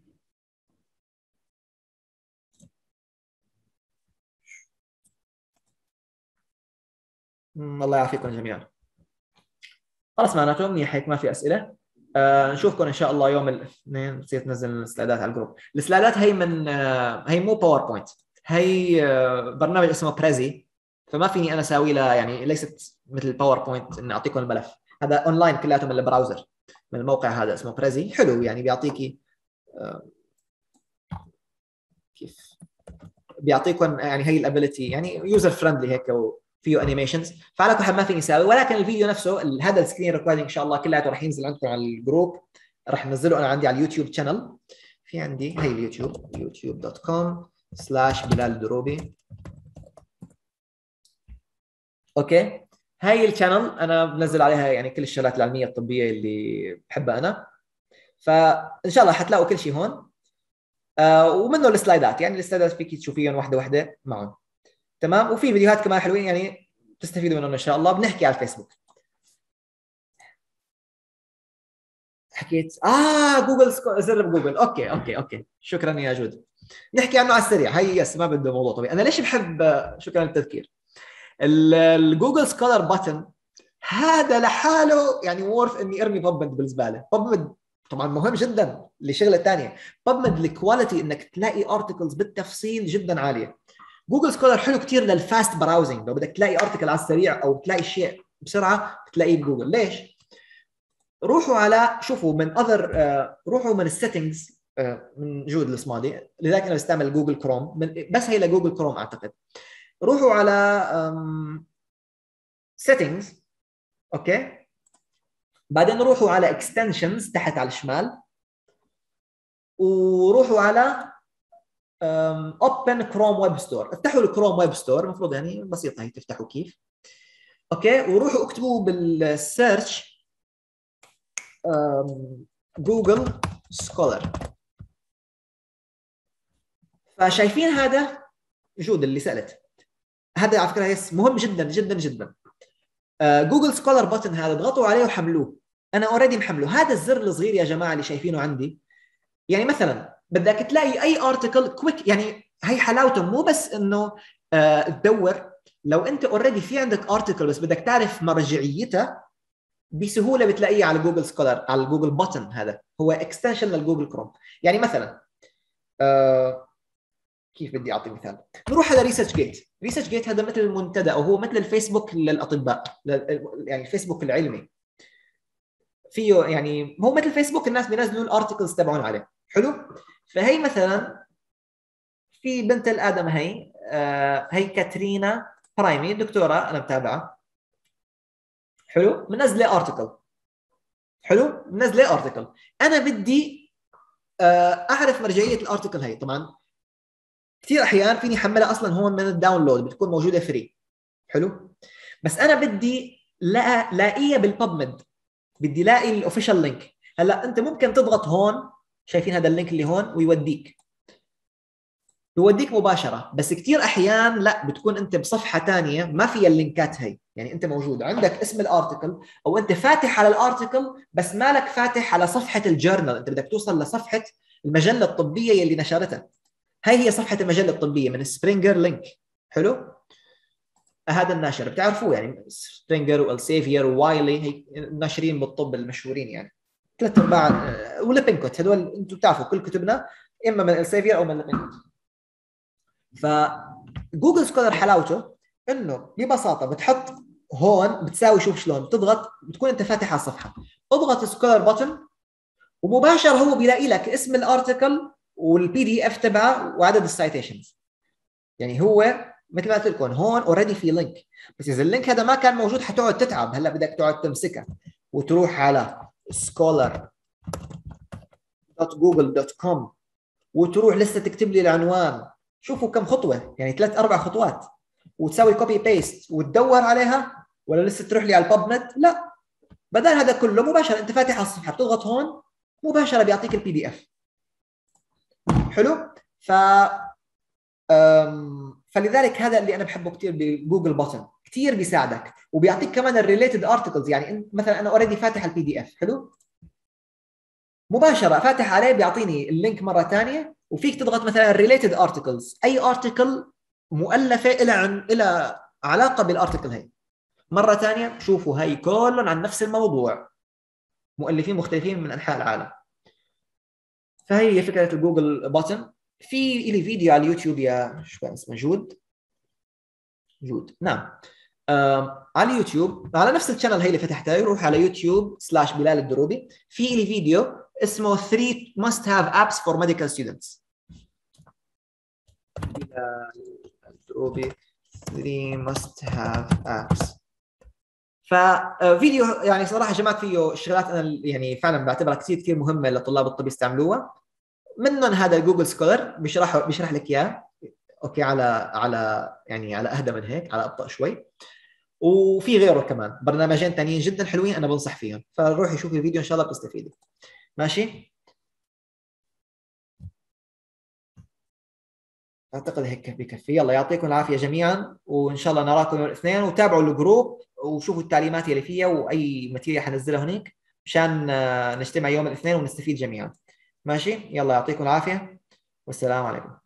الله يعافيكم جميعا. خلص معناته منيح هيك، ما في اسئله. نشوفكم ان شاء الله يوم الاثنين. نسيت ننزل السلايدات على الجروب، السلايدات هي من هي مو باوربوينت، هي برنامج اسمه بريزي، فما فيني انا اسوي لها، يعني ليست مثل باوربوينت اني اعطيكم الملف، هذا اونلاين كلياته من البراوزر، من الموقع هذا اسمه بريزي، حلو يعني بيعطيكي كيف بيعطيكم يعني هي الابيليتي، يعني يوزر فريندلي هيك وفيه انيميشنز، فعلى كل حال ما فيني اسوي، ولكن الفيديو نفسه هذا السكرين ريكوردينج ان شاء الله كلياته راح ينزل عندكم على الجروب راح ننزله انا عندي على اليوتيوب شانل. في عندي هي اليوتيوب youtube.com/بلال الدروبي. اوكي، هاي الشانل انا بنزل عليها يعني كل الشغلات العلميه الطبيه اللي بحبها انا، فان شاء الله حتلاقوا كل شيء هون. ومنه السلايدات، يعني السلايدات فيك تشوفيهم واحده واحده معهم. تمام. وفي فيديوهات كمان حلوين يعني تستفيدوا منهم ان شاء الله. بنحكي على الفيسبوك. حكيت جوجل زر بجوجل. اوكي شكرا يا جود. نحكي عنه على السريع. هي يس ما بده موضوع طبيعي. انا ليش بحب شكرا للتذكير الجوجل سكولر باتن هذا لحاله يعني وورث اني ارمي بابمد بالزباله. بابمد طبعا مهم جدا لشغله ثانيه. بابمد الكواليتي انك تلاقي ارتكلز بالتفصيل جدا عاليه. جوجل سكولر حلو كثير للفاست براوزنج، لو بدك تلاقي ارتكل على السريع او تلاقي شيء بسرعه بتلاقيه بجوجل. ليش؟ روحوا على شوفوا من روحوا من السيتنجز من جود الصمادي، لذلك انا بستعمل جوجل كروم بس هي لجوجل كروم اعتقد. روحوا على سيتنجز. اوكي، بعدين روحوا على اكستنشنز تحت على الشمال، وروحوا على اوبن كروم ويب ستور. افتحوا الكروم ويب ستور، المفروض يعني بسيطه هي تفتحوا كيف. اوكي، وروحوا اكتبوا بالسيرش جوجل سكولر. فشايفين هذا جود اللي سالت، هذا على فكره مهم جدا جدا جدا. جوجل سكولر بutton هذا اضغطوا عليه وحملوه. انا اوريدي محمله. هذا الزر الصغير يا جماعه اللي شايفينه عندي، يعني مثلا بدك تلاقي اي ارتكل كويك، يعني هي حلاوته مو بس انه تدور. لو انت اوريدي في عندك ارتكل بس بدك تعرف مرجعيته بسهوله بتلاقيه على جوجل سكولر، على الجوجل بutton. هذا هو اكستنشن للجوجل كروم. يعني مثلا كيف بدي اعطي مثال؟ نروح على ريسيرش جيت. ريسيرش جيت هذا مثل المنتدى او هو مثل الفيسبوك للاطباء، يعني الفيسبوك العلمي. فيه يعني هو مثل فيسبوك، الناس بينزلوا الارتكلز تبعهم عليه. حلو. فهي مثلا في بنت الادم هي كاترينا برايمي، دكتوره انا بتابعها. حلو، منزله ارتكل. حلو، منزله ارتكل. انا بدي اعرف مرجعيه الارتكل هي. طبعا كثير احيان فيني احملها اصلا هون من الداونلود، بتكون موجوده فري. حلو، بس انا بدي لاقيها بالببمد، بدي لاقي الاوفيشال لينك. هلا انت ممكن تضغط هون، شايفين هذا اللينك اللي هون، ويوديك مباشره. بس كثير احيان لا، بتكون انت بصفحه ثانيه ما فيها اللينكات هي. يعني انت موجود عندك اسم الارتكل او انت فاتح على الارتكل بس مالك فاتح على صفحه الجورنال، انت بدك توصل لصفحه المجله الطبيه يلي نشرتها. هي صفحه المجله الطبيه من سبرينجر لينك. حلو، هذا الناشر بتعرفوه يعني سبرينجر والسيفير ووايلي، هي الناشرين بالطب المشهورين يعني. 3/4 وليبنكوت، هذول انتم بتعرفوا كل كتبنا اما من السيفير او من ليبنكوت. فجوجل سكولر حلاوته انه ببساطه بتحط هون، بتساوي شوف شلون بتضغط، بتكون انت فاتح على الصفحه، اضغط سكولر بutton ومباشره هو بيلاقي لك اسم الارتكل والبي دي اف تبعه وعدد السايتيشنز. يعني هو مثل ما قلت لكم هون اوريدي في لينك، بس اذا اللينك هذا ما كان موجود حتقعد تتعب. هلا بدك تقعد تمسكها وتروح على scholar.google.com وتروح لسه تكتب لي العنوان. شوفوا كم خطوه، يعني 3-4 خطوات، وتسوي كوبي بيست وتدور عليها، ولا لسه تروح لي على الببمد. لا، بدل هذا كله مباشره انت فاتح على الصفحه، بتضغط هون مباشره بيعطيك البي دي اف. حلو. فلذلك هذا اللي انا بحبه كثير بجوجل باتن، كثير بيساعدك وبيعطيك كمان الريليتد ارتكلز. يعني مثلا انا اوريدي فاتح البي دي اف. حلو، مباشره فاتح عليه بيعطيني اللينك مره ثانيه، وفيك تضغط مثلا الريليتد ارتكلز، اي ارتكل مؤلفه الى علاقه بالارتكل هي. مره ثانيه شوفوا هي كلهم عن نفس الموضوع، مؤلفين مختلفين من انحاء العالم. فهي فكره الجوجل باتن. في لي فيديو على اليوتيوب يا شو كان اسمه، جود نعم، على اليوتيوب على نفس الشانل هي اللي فتحتها. يروح على youtube/بلال الدروبي، في لي فيديو اسمه 3 must have apps for medical students. بلال الدروبي 3 must have apps ففيديو يعني صراحه جمعت فيه شغلات انا يعني فعلا بعتبرها كثير مهمه لطلاب الطب يستعملوها. منهم هذا الجوجل سكولر بيشرح لك اياه اوكي على يعني على اهدى من هيك، على ابطا شوي. وفي غيره كمان برنامجين ثانيين جدا حلوين انا بنصح فيهم، فروحي شوفي الفيديو ان شاء الله بتستفيدي. ماشي، اعتقد هيك بكفي. يلا يعطيكم العافيه جميعا، وان شاء الله نراكم يوم الاثنين. وتابعوا الجروب وشوفوا التعليمات اللي فيها واي ماتيريال حنزلها هناك مشان نجتمع يوم الاثنين ونستفيد جميعا. ماشي، يلا يعطيكم العافيه والسلام عليكم.